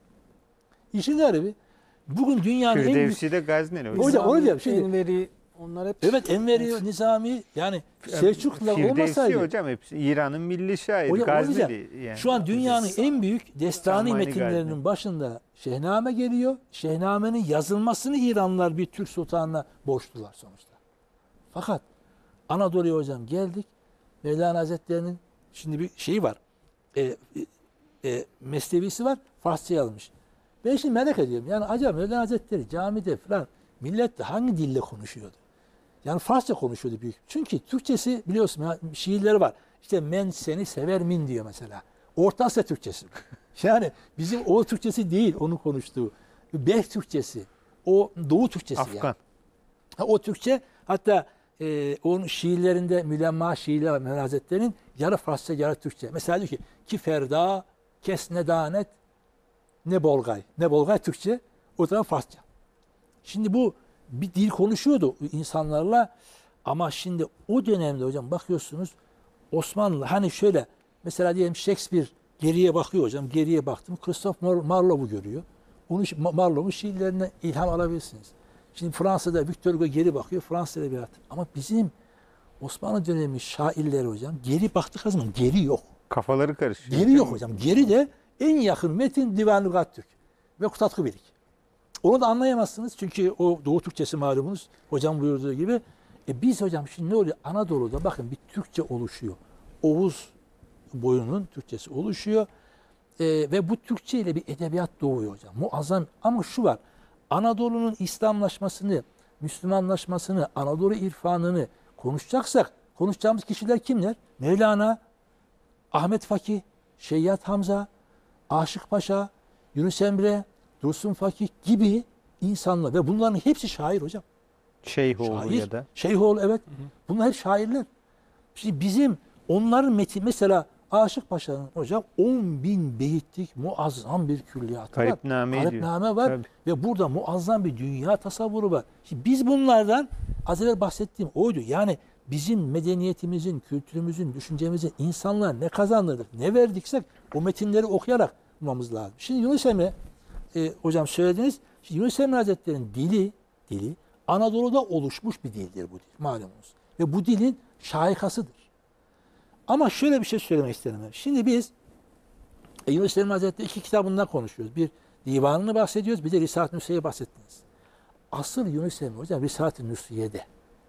İşin garibi bugün dünyanın en büyük... Firdevsi de Gazneli. Hocam, Nizami, onu diyorum şimdi. Enveri, onlar hep Evet Enveri, Nizami yani Selçuklular Firdevsi olmasaydı... hocam hepsi İran'ın milli şairi. Hocam, onu Gazneli. diyeceğim. Yani. Şu an dünyanın en büyük destani Samani metinlerinin Gazni. başında Şehname geliyor. Şehnamenin yazılmasını İranlılar bir Türk sultanına borçlular sonuçta. Fakat Anadolu'ya hocam geldik. Mevlana Hazretleri'nin şimdi bir şeyi var. E, e, e, Mesnevisi var. Farsça yazılmış. Ben şimdi merak ediyorum. Yani acaba Mevlana Hazretleri camide falan milletle hangi dille konuşuyordu? Yani Farsça konuşuyordu büyük. Çünkü Türkçesi biliyorsun ya, şiirleri var. İşte men seni sever min diyor mesela. Orta Asya Türkçesi. Yani bizim o Türkçesi değil onun konuştuğu. Beh Türkçesi. O Doğu Türkçesi Afgan. yani. Ha, o Türkçe hatta e, onun şiirlerinde mülemma şiirler var Mevlana Hazretleri'nin yarı Farsça yarı Türkçe. Mesela diyor ki ki ferda kes ne danet ne bolgay. Ne bolgay Türkçe o taraf Farsça. Şimdi bu bir dil konuşuyordu insanlarla ama şimdi o dönemde hocam bakıyorsunuz Osmanlı hani şöyle mesela diyelim Shakespeare geriye bakıyor hocam geriye baktım Christophe Marlowe'u görüyor. Onu Marlowe'un şiirlerine ilham alabilirsiniz. Şimdi Fransa'da Victor Hugo geri bakıyor Fransız edebiyatı. Ama bizim Osmanlı dönemi şairleri hocam geri baktığı zaman geri yok. Kafaları karışıyor. Geri yok hocam. Geri de en yakın metin Divan-ı Lügat Türk ve Kutat Kubilik. Onu da anlayamazsınız çünkü o Doğu Türkçesi malumunuz hocam buyurduğu gibi. E biz hocam şimdi ne oluyor? Anadolu'da bakın bir Türkçe oluşuyor. Oğuz boyunun Türkçesi oluşuyor. E, ve bu Türkçe ile bir edebiyat doğuyor hocam. Muazzam ama şu var. Anadolu'nun İslamlaşmasını, Müslümanlaşmasını, Anadolu irfanını konuşacaksak konuşacağımız kişiler kimler? Mevlana, Ahmet Fakih, Şeyyat Hamza, Aşık Paşa, Yunus Emre, Dursun Fakih gibi insanlar ve bunların hepsi şair hocam. Şeyhoğlu Şair, ya da. Şeyhoğlu evet. Bunlar hep şairler. Şimdi bizim onların metin mesela Aşık Paşa'nın hocam on bin beyitlik muazzam bir külliyatı var. Garipname diyor. Garipname var. Tabii. Ve burada muazzam bir dünya tasavvuru var. Şimdi biz bunlardan az evvel bahsettiğim oydu. Yani bizim medeniyetimizin, kültürümüzün, düşüncemizin insanlar ne kazandırdık, ne verdiksek o metinleri okuyarak bulmamız lazım. Şimdi Yunus Emre, e, hocam söylediniz. Şimdi Yunus Emre Hazretleri'nin dili, dili Anadolu'da oluşmuş bir dildir bu dil malumunuz. Ve bu dilin şahikasıdır. Ama şöyle bir şey söylemek isterim. Şimdi biz e, Yunus Emre Hazretleri iki kitabından konuşuyoruz. Bir divanını bahsediyoruz, bir de Risale-i Nusriye'yi bahsettiniz. Asıl Yunus Emre hocam Risale-i Nusriye'de.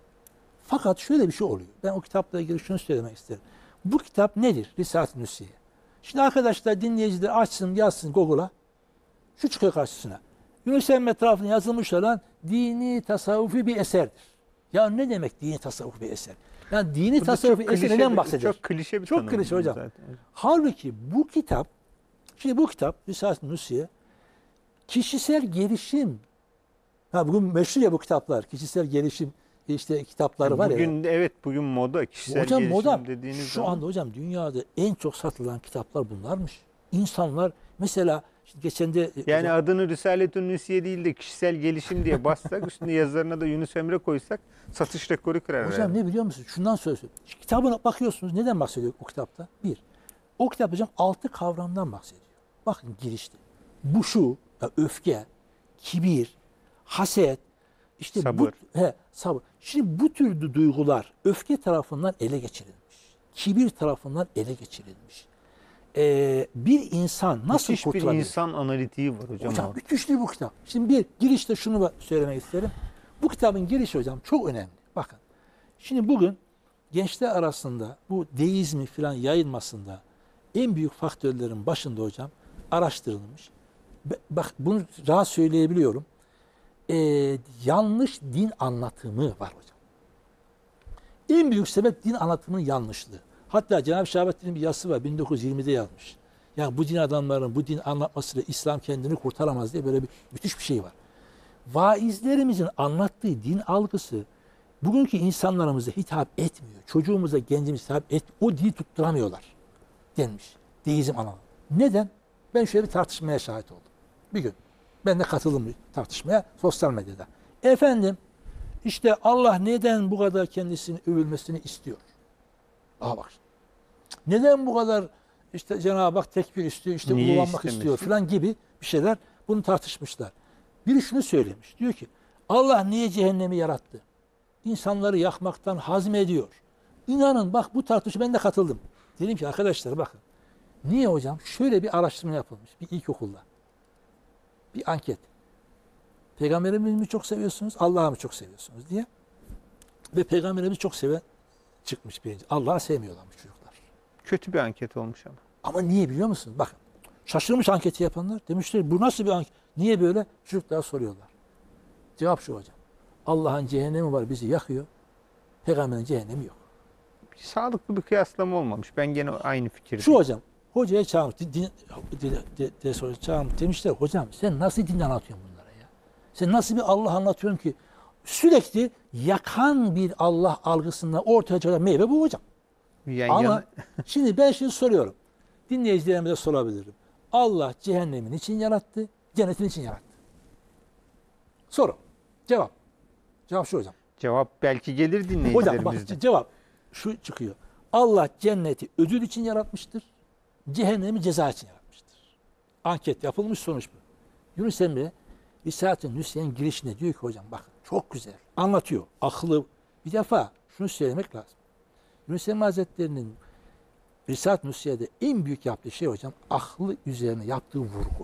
Fakat şöyle bir şey oluyor. Ben o kitapla ilgili şunu söylemek isterim. Bu kitap nedir? Risale-i Nusriye. Şimdi arkadaşlar, dinleyiciler açsın, yazsın Google'a. Şu çıkıyor karşısına. Yunus Emre tarafından yazılmış olan dini tasavvufi bir eserdir. Ya ne demek dini tasavvufi bir eser? Yani dini Bu da tasavvufi çok klişe eserinden bir- bahseder. Çok klişe bir Çok tanım klişe bu hocam. zaten. Halbuki bu kitap, şimdi bu kitap Risale-i Nusriye kişisel gelişim. Ha, bugün meşhur ya bu kitaplar. Kişisel gelişim işte kitapları var ya. Bugün evet bugün moda kişisel Hocam gelişim moda dediğiniz şu zaman. anda hocam dünyada en çok satılan kitaplar bunlarmış. İnsanlar mesela şimdi geçen de Yani hocam, adını Risale-i Nusriye değil de kişisel gelişim diye bassak üstüne yazarına da Yunus Emre koysak satış rekoru kırar. hocam herhalde. ne biliyor musunuz? Şundan söylüyorum. Kitabına bakıyorsunuz. Neden bahsediyor o kitapta? Bir. O kitap hocam altı kavramdan bahsediyor. Bakın girişte. Bu şu, ya öfke, kibir, haset, işte Sabır. bu he, sabır. Şimdi bu tür du- duygular öfke tarafından ele geçirilmiş. Kibir tarafından ele geçirilmiş. Ee, bir insan nasıl Müthiş bir kurtulabilir? insan analitiği var hocam. Hocam orada. müthişli bu kitap. Şimdi bir girişte şunu söylemek isterim. Bu kitabın girişi hocam çok önemli. Bakın. Şimdi bugün gençler arasında bu deizmi falan yayılmasında en büyük faktörlerin başında hocam araştırılmış. Be- Bak bunu rahat söyleyebiliyorum. Ee, yanlış din anlatımı var hocam. En büyük sebep din anlatımının yanlışlığı. Hatta Cenab-ı Şahabettin'in bir yazısı var. bin dokuz yüz yirmide yazmış. Yani bu din adamlarının bu din anlatmasıyla İslam kendini kurtaramaz diye böyle bir müthiş bir şey var. Vaizlerimizin anlattığı din algısı bugünkü insanlarımıza hitap etmiyor. Çocuğumuza, gencimize hitap et, o dili tutturamıyorlar denmiş. Deizm anlamı. Neden? Ben şöyle bir tartışmaya şahit oldum. Bir gün. Ben de katıldım bir tartışmaya sosyal medyada. Efendim işte Allah neden bu kadar kendisini övülmesini istiyor? Aha bak. Neden bu kadar işte Cenab-ı Hak tekbir istiyor, işte Niye ululanmak istemesin? istiyor falan gibi bir şeyler bunu tartışmışlar. Biri şunu söylemiş. Diyor ki Allah niye cehennemi yarattı? İnsanları yakmaktan hazmediyor. İnanın bak bu tartışma ben de katıldım. Dedim ki arkadaşlar bakın. Niye hocam? Şöyle bir araştırma yapılmış bir ilkokulda. Bir anket. Peygamberimizi mi çok seviyorsunuz, Allah'ı mı çok seviyorsunuz diye. Ve peygamberimizi çok seven çıkmış birinci. Allah'ı sevmiyorlarmış çocuklar. Kötü bir anket olmuş ama. Ama niye biliyor musun? Bakın. Şaşırmış anketi yapanlar. Demişler bu nasıl bir anket? Niye böyle? Çocuklar soruyorlar. Cevap şu hocam. Allah'ın cehennemi var bizi yakıyor. Peygamberin cehennemi yok. Sağlıklı bir kıyaslama olmamış. Ben gene aynı fikirdeyim. Şu hocam. Hocaya çağırmış. Din, din, de, de, de, de, çağırmış. Demişler hocam sen nasıl din anlatıyorsun bunlara ya? Sen nasıl bir Allah anlatıyorsun ki? Sürekli yakan bir Allah algısından ortaya çıkan meyve bu hocam. Yani Ama yan- şimdi ben şimdi soruyorum. Dinleyicilerime de sorabilirim. Allah cehennemin için yarattı, cennetin için yarattı. Soru. Cevap. Cevap şu hocam. cevap belki gelir Hocam dinleyicilerimizden. bak cevap şu çıkıyor. Allah cenneti ödül için yaratmıştır. Cehennemi ceza için yaratmıştır. Anket yapılmış sonuç bu. Yunus Emre Risale-i Nusriye'nin girişine diyor ki hocam bakın çok güzel anlatıyor. Akıllı. Bir defa şunu söylemek lazım. Yunus Emre Hazretleri'nin Risale-i Nusriye'de en büyük yaptığı şey hocam aklı üzerine yaptığı vurgu.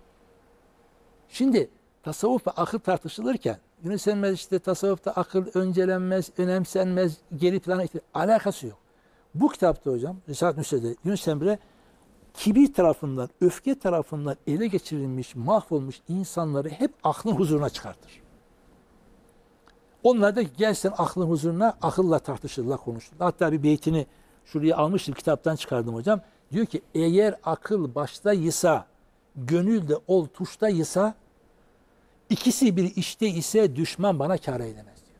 Şimdi tasavvuf ve akıl tartışılırken Yunus Emre işte tasavvufta akıl öncelenmez, önemsenmez, geri plana işte alakası yok. Bu kitapta hocam Risale-i Nusriye'de Yunus Emre kibir tarafından, öfke tarafından ele geçirilmiş, mahvolmuş insanları hep aklın huzuruna çıkartır. Onlar da gelsen aklın huzuruna akılla tartışırlar, konuşurlar. Hatta bir beytini şuraya almıştım, kitaptan çıkardım hocam. Diyor ki eğer akıl başta yısa, gönül de ol tuşta yısa, ikisi bir işte ise düşman bana kâr eylemez diyor.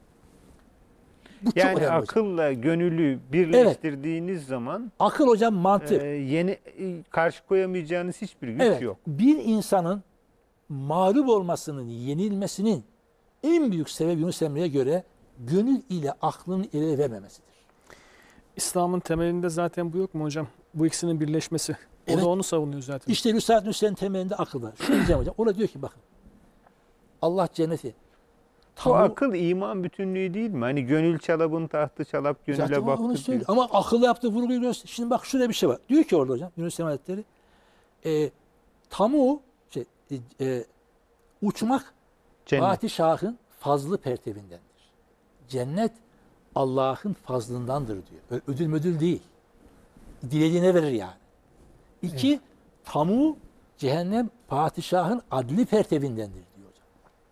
Bu çok Yani önemli hocam. akılla gönülü birleştirdiğiniz zaman Akıl hocam mantık. e, yeni e, karşı koyamayacağınız hiçbir güç Evet. yok. Bir insanın mağlup olmasının, yenilmesinin en büyük sebebi Yunus Emre'ye göre gönül ile aklın ele vermemesidir. İslam'ın temelinde zaten bu yok mu hocam? Bu ikisinin birleşmesi. O Evet. da onu savunuyor zaten. İşte Risale-i Nur'un temelinde akıl var. Şunu diyeceğim hocam. Ona diyor ki bakın. Allah cenneti. Bu Tamu- akıl iman bütünlüğü değil mi? Hani gönül çalabın tahtı çalap Zaten gönüle onu baktı söylüyor. diyor. Ama akıllı yaptığı vurguyu göster. Şimdi bak şurada bir şey var. Diyor ki orada hocam Yunus Emre Hazretleri e, tamu şey, e, e, uçmak Cennet. Fatih Şah'ın fazlı pertevindendir. Cennet Allah'ın fazlındandır diyor. Böyle ödül müdül değil. Dilediğine verir yani. İki, tamu cehennem padişahın adli pertevindendir diyor hocam.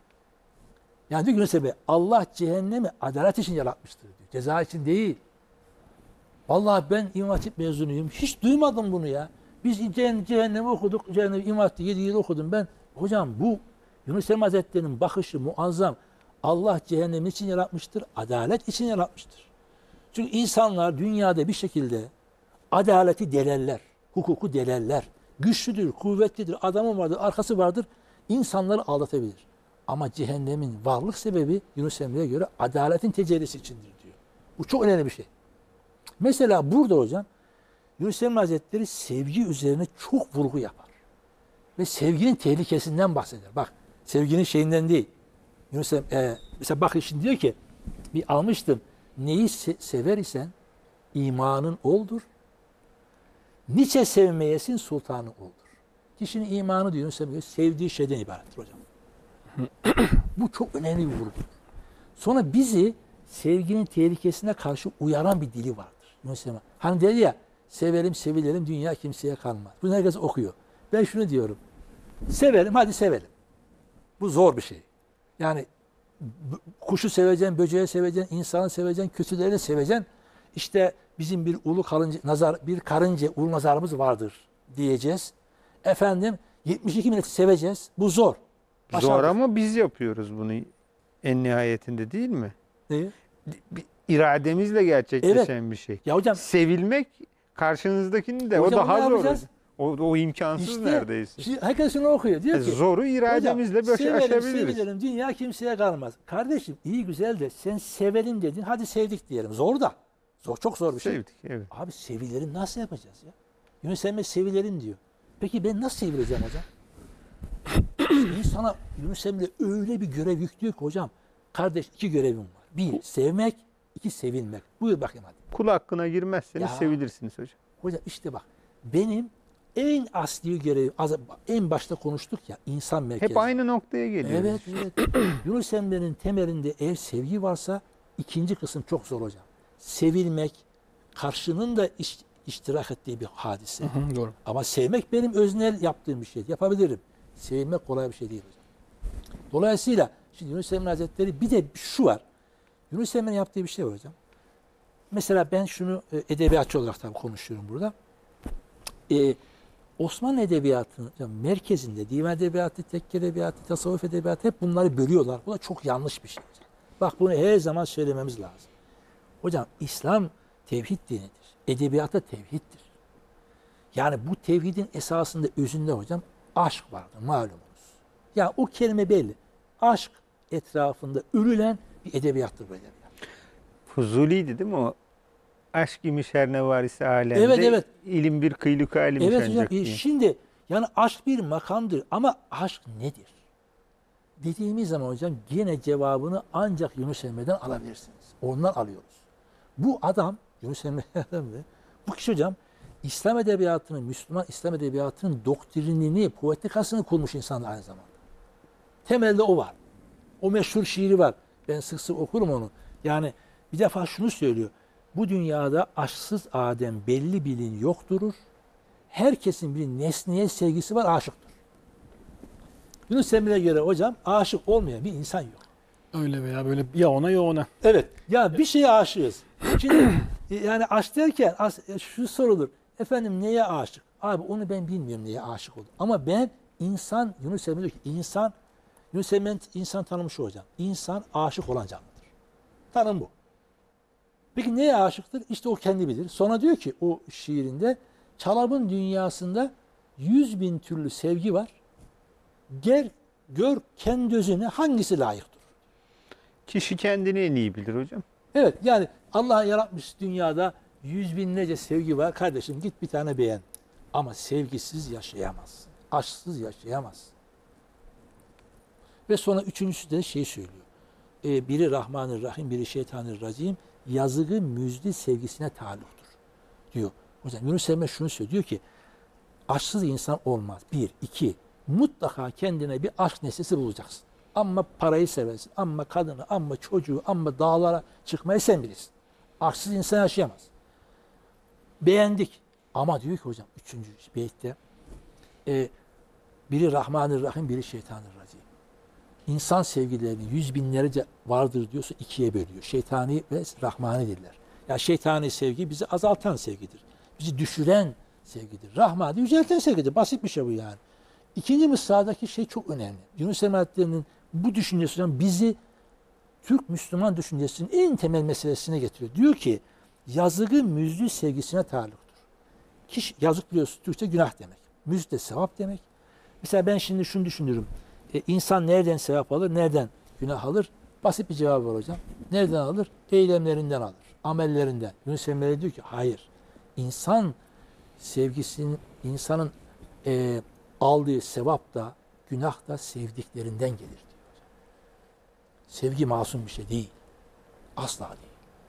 Yani diyor ki Yunus Emre, Allah cehennemi adalet için yaratmıştır diyor. Ceza için değil. Vallahi ben İmam Hatip mezunuyum. Hiç duymadım bunu ya. Biz ceh- cehennemi okuduk. Cehennemi İmam Hatip'te yedi yıl okudum ben. Hocam bu Yunus Emre Hazretleri'nin bakışı muazzam. Allah cehennemi için yaratmıştır. Adalet için yaratmıştır. Çünkü insanlar dünyada bir şekilde adaleti delerler. Hukuku delerler. Güçlüdür, kuvvetlidir, adamı vardır, arkası vardır. İnsanları aldatabilir. Ama cehennemin varlık sebebi Yunus Emre'ye göre adaletin tecellisi içindir diyor. Bu çok önemli bir şey. Mesela burada hocam Yunus Emre Hazretleri sevgi üzerine çok vurgu yapar. Ve sevginin tehlikesinden bahseder. Bak sevginin şeyinden değil. Yunus Emre, e, mesela bakın şimdi diyor ki bir almıştım. Neyi se- sever isen imanın oldur. Niçe sevmeyesin sultanı oldur. Kişinin imanı diyor Yunus Emre sevdiği şeyden ibarettir hocam. Bu çok önemli bir vurgu. Sonra bizi sevginin tehlikesine karşı uyaran bir dili vardır. Yunus Emre. Hani dedi ya sevelim sevilelim dünya kimseye kalmaz. Bunu herkes okuyor. Ben şunu diyorum. Sevelim hadi sevelim. Bu zor bir şey. Yani b- kuşu seveceksin, böceği seveceksin, insanı seveceksin, kötülerini seveceksin. İşte bizim bir ulu karınca, nazar, bir karınca ulu nazarımız vardır diyeceğiz. Efendim yetmiş iki milleti seveceğiz. Bu zor. Zor Başardık. ama biz yapıyoruz bunu en nihayetinde değil mi? Neyi? Bir irademizle gerçekleşen bir şey. Ya hocam Sevilmek karşınızdakini de Hocam o daha ne zor. yapacağız? O, o imkansız işte neredeyse. şimdi herkes şunu okuyor. Diyor E, ki zoru irademizle hocam, baş sevelim, aşabiliriz. sevilelim, dünya kimseye kalmaz. Kardeşim iyi güzel de sen sevelim dedin. Hadi sevdik diyelim. Zor da. Zor, çok zor bir şey. Sevdik, evet. Abi sevilelim nasıl yapacağız ya? Yunus Emre sevilelim diyor. Peki ben nasıl sevileceğim hocam? İnsana Yunus Emre öyle bir görev yüklüyor ki hocam. Kardeş iki görevim var. Bir sevmek, iki sevilmek. Buyur bakayım hadi. Kul hakkına girmezseniz Ya. sevilirsiniz hocam. Hocam işte bak benim en asli görevi az- en başta konuştuk ya insan merkezli. Hep aynı noktaya geliyoruz. Evet, evet. Yunus Emre'nin temelinde eğer sevgi varsa ikinci kısım çok zor hocam. Sevilmek, karşının da iş, iştirak ettiği bir hadise. Hı, doğru. Ama sevmek benim öznel yaptığım bir şey. Yapabilirim. Sevilmek kolay bir şey değil hocam. Dolayısıyla şimdi Yunus Emre Hazretleri bir de şu var. Yunus Emre'nin yaptığı bir şey var hocam. Mesela ben şunu e, edebiyatçı olarak tabii konuşuyorum burada. E, Osmanlı Edebiyatı'nın hocam merkezinde divan edebiyatı, tekke edebiyatı, tasavvuf edebiyatı hep bunları bölüyorlar. Bu da çok yanlış bir şey hocam. Bak bunu her zaman söylememiz lazım. Hocam İslam tevhid dinidir. Edebiyata tevhiddir. Yani bu tevhidin esasında özünde hocam aşk vardır malumunuz. Ya o kelime belli. Aşk etrafında örülen bir edebiyattır bu edebiyat. Fuzuli'ydi değil mi o? Aşk imiş her ne var ise alemde. Evet, evet. İlim bir kıyluk alimiş Evet hocam ancak e, diye. şimdi yani aşk bir makamdır ama aşk nedir? Dediğimiz zaman hocam yine cevabını ancak Yunus Emre'den alabilirsiniz. Ondan alıyoruz. Bu adam Yunus Emre bu kişi hocam İslam edebiyatının, Müslüman İslam edebiyatının doktrinini, poetikasını kurmuş insan aynı zamanda. Temelde o var. O meşhur şiiri var. Ben sık sık okurum onu. Yani bir defa şunu söylüyor. Bu dünyada aşksız Adem belli bilin yok durur. Herkesin bir nesneye sevgisi var, aşıktır. Yunus Emre'ye göre hocam aşık olmayan bir insan yok. Öyle veya böyle ya ona ya ona. Evet. Ya bir şeye aşığız. Şimdi yani aşk derken as- şu sorulur. Efendim neye aşık? Abi onu ben bilmiyorum neye aşık oldum. Ama ben insan, Yunus Emre diyor ki insan, Yunus Emre insan tanımı şu hocam. İnsan aşık olan canlıdır. Tanım bu. Peki neye aşıktır? İşte o kendi bilir. Sonra diyor ki o şiirinde Çalabın dünyasında yüz bin türlü sevgi var. Gel gör kendi özüne hangisi layıktır? Kişi kendini en iyi bilir hocam. Evet yani Allah yaratmış dünyada yüz binlerce sevgi var. Kardeşim git bir tane beğen. Ama sevgisiz yaşayamaz. Aşksız yaşayamaz. Ve sonra üçüncüsü de şey söylüyor. Ee, biri Rahmanirrahim, biri Şeytanirracim. Yazığı müjde sevgisine taalluktur diyor. O yüzden Yunus Emre şunu söylüyor. Diyor ki aşksız insan olmaz. Bir, iki. Mutlaka kendine bir aşk nesnesi bulacaksın. Ama parayı seversin, ama kadını, ama çocuğu, ama dağlara çıkmayı sen bilirsin. Aşksız insan yaşayamaz. Beğendik. Ama diyor ki hocam üçüncü beytte e, biri Rahmanirrahim, biri Şeytanirracim. İnsan sevgilerinin yüz binlerce vardır diyorsa ikiye bölüyor. Şeytani ve Rahmani dediler. Ya şeytani sevgi bizi azaltan sevgidir. Bizi düşüren sevgidir. Rahmani yücelten sevgidir. Basit bir şey bu yani. İkinci mısradaki şey çok önemli. Yunus Emre Hazretleri'nin bu düşüncesi bizi Türk Müslüman düşüncesinin en temel meselesine getiriyor. Diyor ki yazığı müjde sevgisine taalluktur. Kişi, yazık biliyorsun Türkçe günah demek. Müjde sevap demek. Mesela ben şimdi şunu düşünürüm. E, insan nereden sevap alır, nereden günah alır? Basit bir cevap var hocam. Nereden alır? Eylemlerinden alır. Amellerinden. Yunus Emre diyor ki hayır. İnsan sevgisinin, insanın e, aldığı sevap da, günah da sevdiklerinden gelir diyor. Sevgi masum bir şey değil. Asla değil.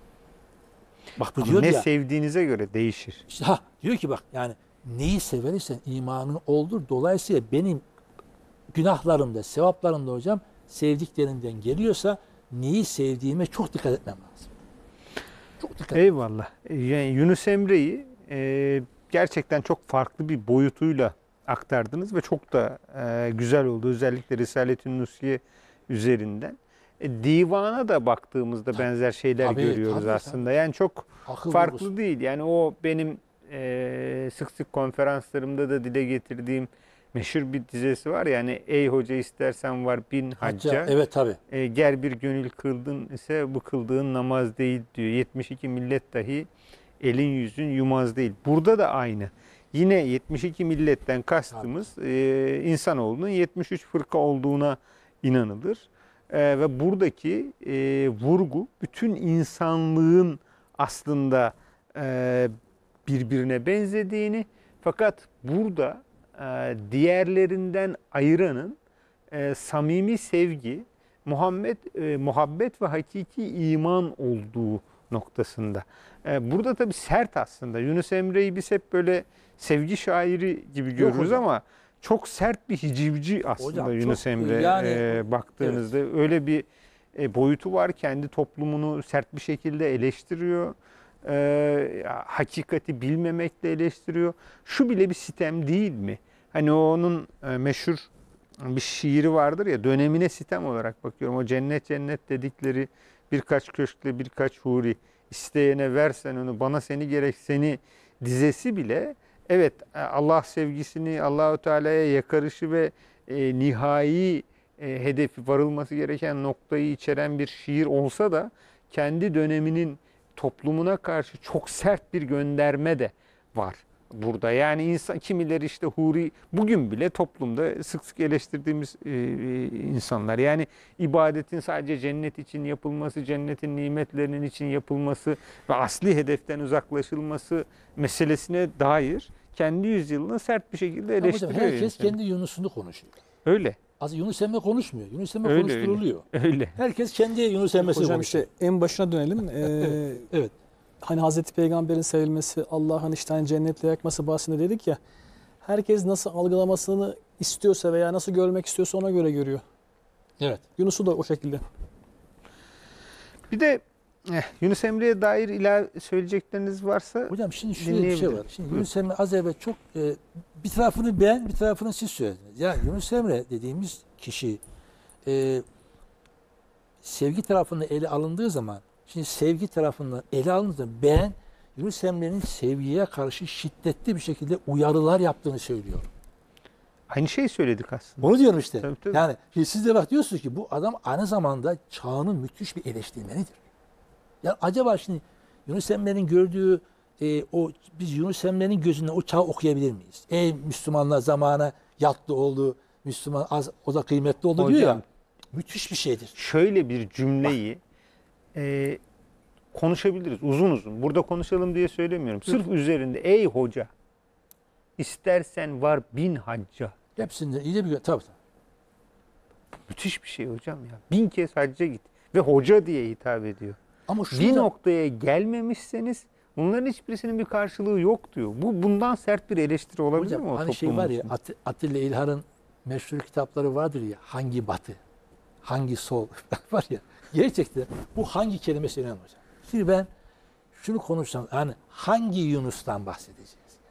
Bak bu Ama diyor ne ya. sevdiğinize göre değişir. İşte, ha, diyor ki bak yani neyi severirsen imanın oldur. Dolayısıyla benim günahlarımda, sevaplarımda hocam sevdiklerinden geliyorsa neyi sevdiğime çok dikkat etmem lazım. Çok dikkat Eyvallah. Yani Yunus Emre'yi e, gerçekten çok farklı bir boyutuyla aktardınız ve çok da e, güzel oldu. Özellikle Risale-i Nusiye üzerinden. E, divana da baktığımızda Tabii. benzer şeyler Tabii, görüyoruz tabii, aslında. Yani çok Akıl farklı vurgusu. değil. Yani o benim e, sık sık konferanslarımda da dile getirdiğim meşhur bir dizesi var. Yani ey hoca istersen var bin hacca. Hacca, evet tabii. E, ger bir gönül kıldın ise bu kıldığın namaz değil diyor. yetmiş iki millet dahi elin yüzün yumaz değil. Burada da aynı. Yine yetmiş iki milletten kastımız e, insanoğlunun yetmiş üç fırka olduğuna inanılır. E, ve buradaki e, vurgu bütün insanlığın aslında e, birbirine benzediğini, fakat burada e, diğerlerinden ayıranın e, samimi sevgi, Muhammed, e, muhabbet ve hakiki iman olduğu noktasında. E, burada tabii sert aslında. Yunus Emre'yi biz hep böyle sevgi şairi gibi görürüz hocam. ama çok sert bir hicivci aslında Hocam, Yunus çok, Emre yani, e, baktığınızda. Öyle bir e, boyutu var. Kendi toplumunu sert bir şekilde eleştiriyor. E, hakikati bilmemekle eleştiriyor. Şu bile bir sitem değil mi? Hani onun e, meşhur bir şiiri vardır ya, dönemine sitem olarak bakıyorum. O cennet cennet dedikleri birkaç köşkle birkaç huri, isteyene versen onu, bana seni gerek seni dizesi bile, evet Allah sevgisini, Allahu Teala'ya yakarışı ve e, nihai e, hedefi, varılması gereken noktayı içeren bir şiir olsa da kendi döneminin toplumuna karşı çok sert bir gönderme de var burada. Yani insan, kimileri işte huri, bugün bile toplumda sık sık eleştirdiğimiz e, insanlar. Yani ibadetin sadece cennet için yapılması, cennetin nimetlerinin için yapılması ve asli hedeften uzaklaşılması meselesine dair kendi yüzyılını sert bir şekilde eleştiriyor. Hocam, herkes insan. kendi Yunus'unu konuşuyor. Öyle. Az Yunus Emre konuşmuyor. Yunus Emre Öyle, konuşturuluyor. Öyle. Herkes kendi Yunus Emre'sini Hocam konuşuyor. işte en başına dönelim. Ee, Evet. Hani Hazreti Peygamber'in sevilmesi, Allah'ın işte hani cennetle yakması bahsinde dedik ya. Herkes nasıl algılamasını istiyorsa veya nasıl görmek istiyorsa ona göre görüyor. Evet. Yunus'u da o şekilde. Bir de eh, Yunus Emre'ye dair ilave söyleyecekleriniz varsa Hocam şimdi şöyle bir şey dinleyebilirim. var. Şimdi Yunus Emre az evvel çok e, bir tarafını ben, bir tarafını siz söylediniz. Yani Yunus Emre dediğimiz kişi e, sevgi tarafında ele alındığı zaman, şimdi sevgi tarafından ele alındığı zaman ben Yunus Emre'nin sevgiye karşı şiddetli bir şekilde uyarılar yaptığını söylüyor. Aynı şeyi söyledik aslında. Onu diyorum işte. Tabii, tabii. Yani siz de bak diyorsunuz ki bu adam aynı zamanda çağının müthiş bir eleştirmenidir. Ya acaba şimdi Yunus Emre'nin gördüğü e, o biz Yunus Emre'nin gözünde o çağı okuyabilir miyiz? Ey Müslümanlar zamana yattı oldu. Müslüman az o da kıymetli oldu diyor Hocam, ya. Müthiş bir şeydir. Şöyle bir cümleyi e, konuşabiliriz uzun uzun. Burada konuşalım diye söylemiyorum. Sırf üzerinde ey hoca istersen var bin hacca. Hepsinde iyice bir tabii. tabii. Müthiş bir şey hocam ya. Bin kez hacca git. Ve hoca diye hitap ediyor. Ama şurada, Bir noktaya gelmemişseniz bunların hiçbirisinin bir karşılığı yok diyor. Bu bundan sert bir eleştiri olabilir hocam, mi o hani şey toplumun var ya içinde? At- Atilla İlhan'ın meşhur kitapları vardır ya, hangi batı, hangi sol var ya, gerçekten bu hangi kelimesi önemli hocam. Şimdi ben şunu konuşsam, yani hangi Yunus'tan bahsedeceğiz ya?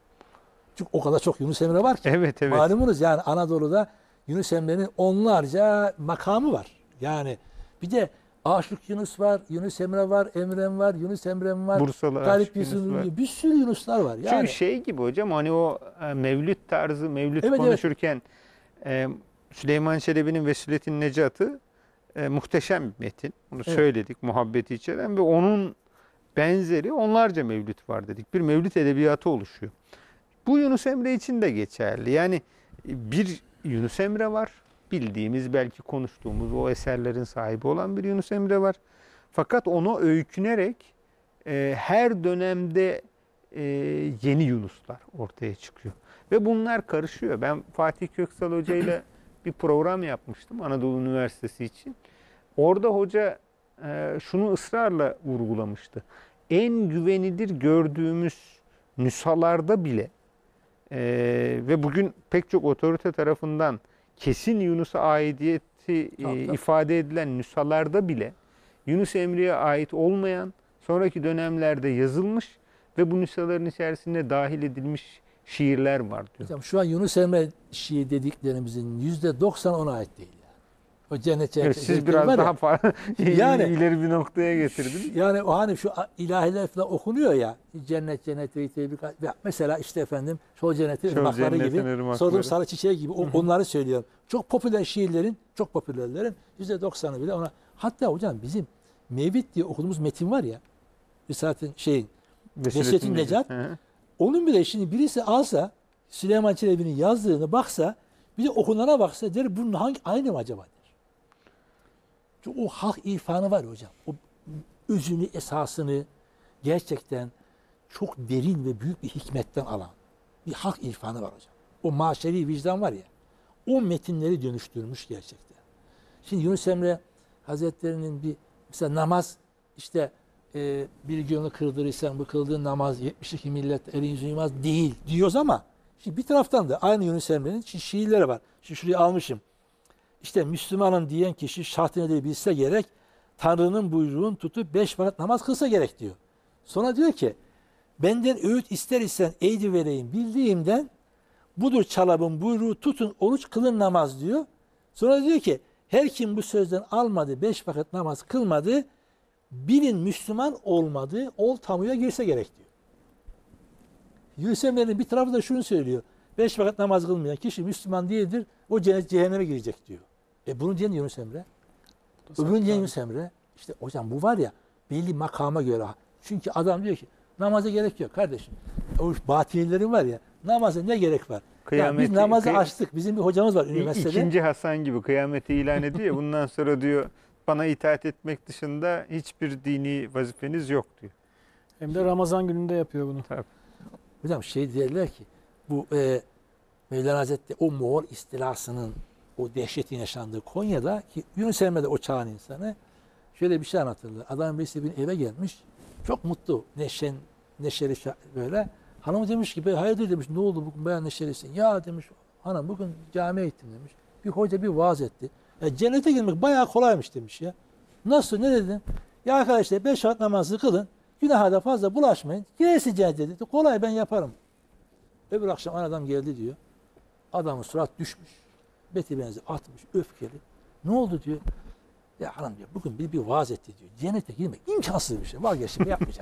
Çünkü o kadar çok Yunus Emre var ki. Evet evet. Malumunuz yani Anadolu'da Yunus Emre'nin onlarca makamı var. Yani bir de Aşık Yunus var, Yunus Emre var, Emrem var, Yunus Emrem var, Bursalı Galip Aşık Yunus Yusuf var. bir sürü Yunuslar var. Yani Çünkü şey gibi hocam hani o e, mevlüt tarzı mevlüt Evet, konuşurken e, Süleyman Çelebi'nin Vesületin Necat'ı e, muhteşem bir metin. Bunu Evet. söyledik muhabbeti içeren ve onun benzeri onlarca mevlüt var dedik. Bir mevlüt edebiyatı oluşuyor. Bu Yunus Emre için de geçerli. Yani bir Yunus Emre var. Bildiğimiz belki konuştuğumuz o eserlerin sahibi olan bir Yunus Emre var. Fakat onu öykünerek e, her dönemde e, yeni Yunuslar ortaya çıkıyor. Ve bunlar karışıyor. Ben Fatih Köksal Hoca ile bir program yapmıştım Anadolu Üniversitesi için. Orada hoca e, şunu ısrarla vurgulamıştı. En güvenilir gördüğümüz nüshalarda bile e, ve bugün pek çok otorite tarafından kesin Yunus'a aidiyeti e, Tabii, tabii. ifade edilen nüshalarda bile Yunus Emre'ye ait olmayan, sonraki dönemlerde yazılmış ve bu nüshaların içerisinde dahil edilmiş şiirler var diyor. hocam şu an Yunus Emre şiir dediklerimizin yüzde doksan ona ait değil. Yani. O cennet cennet. Evet, siz dedikleri biraz var ya, daha fazla Yani- ileri bir noktaya getirdiniz. Yani o hani şu ilahiler falan okunuyor ya. Cennet cennet ve tebrik. Mesela işte efendim şol cennetin Şol ırmakları cennetin gibi. ırmakları. Sordum sarı çiçeği gibi. O, onları söylüyorum. Çok popüler şiirlerin, çok popülerlerin yüzde doksanı bile ona. Hatta hocam bizim Mevlid diye okuduğumuz metin var ya. Zaten şeyin Vesületin Necat. Hı hı. Onun bile şimdi birisi alsa Süleyman Çelebi'nin yazdığını baksa bir de okunana baksa der bunun hangi aynı mı acaba der. Çünkü o halk irfanı var ya hocam. O özünü, esasını gerçekten çok derin ve büyük bir hikmetten alan bir halk irfanı var hocam. O maşeri vicdan var ya. O metinleri dönüştürmüş gerçekten. Şimdi Yunus Emre Hazretleri'nin bir mesela namaz işte e, bir gönlü kırdırırsan bu kıldığın namaz yetmiş iki millet elin yüzü yumaz değil diyoruz ama şimdi bir taraftan da aynı Yunus Emre'nin şi- şiirleri var. Şimdi şurayı almışım. İşte Müslümanım diyen kişi şart nedir bilse gerek, Tanrı'nın buyruğunu tutup beş vakit namaz kılsa gerek diyor. Sonra diyor ki, benden öğüt ister isen eğdi vereyim bildiğimden, budur çalabın buyruğu tutun oruç kılın namaz diyor. Sonra diyor ki, her kim bu sözden almadı, beş vakit namaz kılmadı, bilin Müslüman olmadı, ol tamuya girse gerek diyor. Yunus Emre'nin bir tarafı da şunu söylüyor. Beş vakit namaz kılmayan kişi Müslüman değildir, o cennet cehenneme girecek diyor. E bunu diyen Yunus Emre. Öbürünü diyen Yunus Emre. İşte hocam bu var ya belli makama göre. Çünkü adam diyor ki namaza gerek yok kardeşim. O batinilerin var ya namaza ne gerek var? Ya biz Kıyameti- namazı kıy- açtık. Bizim bir hocamız var üniversitede. İkinci Hasan gibi kıyameti ilan ediyor ya bundan sonra diyor bana itaat etmek dışında hiçbir dini vazifeniz yok diyor. Hem de Ramazan gününde yapıyor bunu. Hocam şey derler ki bu e, Mevlana Hazretleri o Moğol istilasının o dehşetin yaşandığı Konya'da ki Yunus Emre de o çağın insanı şöyle bir şey anlatırlar. Adam birisi bir eve gelmiş. Çok mutlu. Neşen, neşeli şa- böyle. Hanım demiş ki hayırdır demiş. Ne oldu bugün bayağı neşelisin. Ya demiş hanım bugün camiye gittim demiş. Bir hoca bir vaaz etti. Ya cennete girmek bayağı kolaymış demiş ya. Nasıl ne dedim? Ya arkadaşlar beş vakit namazı kılın. Günaha da fazla bulaşmayın. Girersin cennete dedi. Kolay ben yaparım. Öbür akşam adam geldi diyor. Adamın surat düşmüş. Beti benzi atmış, öfkeli. Ne oldu diyor. Ya hanım diyor bugün bir, bir vaaz etti diyor. Cennete girmek imkansız bir şey. Vazgeçtim yapmayacağım diyor.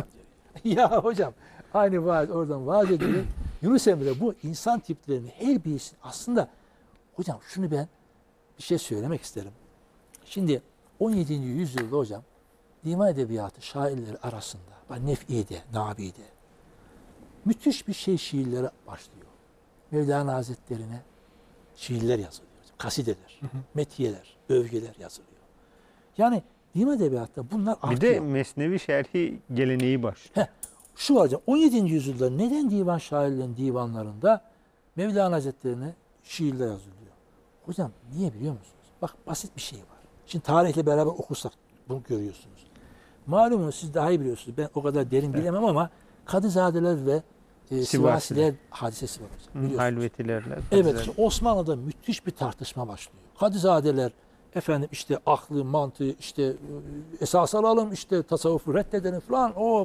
Ya hocam aynı vaaz oradan vaaz ediyor. Yunus Emre bu insan tiplerini her birisi aslında hocam şunu ben bir şey söylemek isterim. Şimdi on yedinci yüzyılda hocam divan edebiyatı şairleri arasında Nef'i'de, Nabi'de müthiş bir şey şiirlere başlıyor. Mevlana Hazretlerine şiirler yazılıyor. Kasideler, hı hı. metiyeler, övgüler yazılıyor. Yani divan edebiyatta bunlar artıyor. Bir de Mesnevi şerhi geleneği başlıyor. Heh, şu var hocam, on yedinci yüzyılda neden divan şairlerinin divanlarında Mevlana Hazretlerine şiirler yazılıyor? Hocam niye biliyor musunuz? Bak basit bir şey var. Şimdi tarihle beraber okursak bunu görüyorsunuz. Malumunuz siz daha iyi biliyorsunuz. Ben o kadar derin bilemem ama Kadızadeler ve e, Sivasiler hadisesi var hocam. Halvetilerle. Evet, işte Osmanlı'da müthiş bir tartışma başlıyor. Kadızadeler efendim işte aklı, mantığı işte esas alalım, işte tasavvufu reddedelim falan. O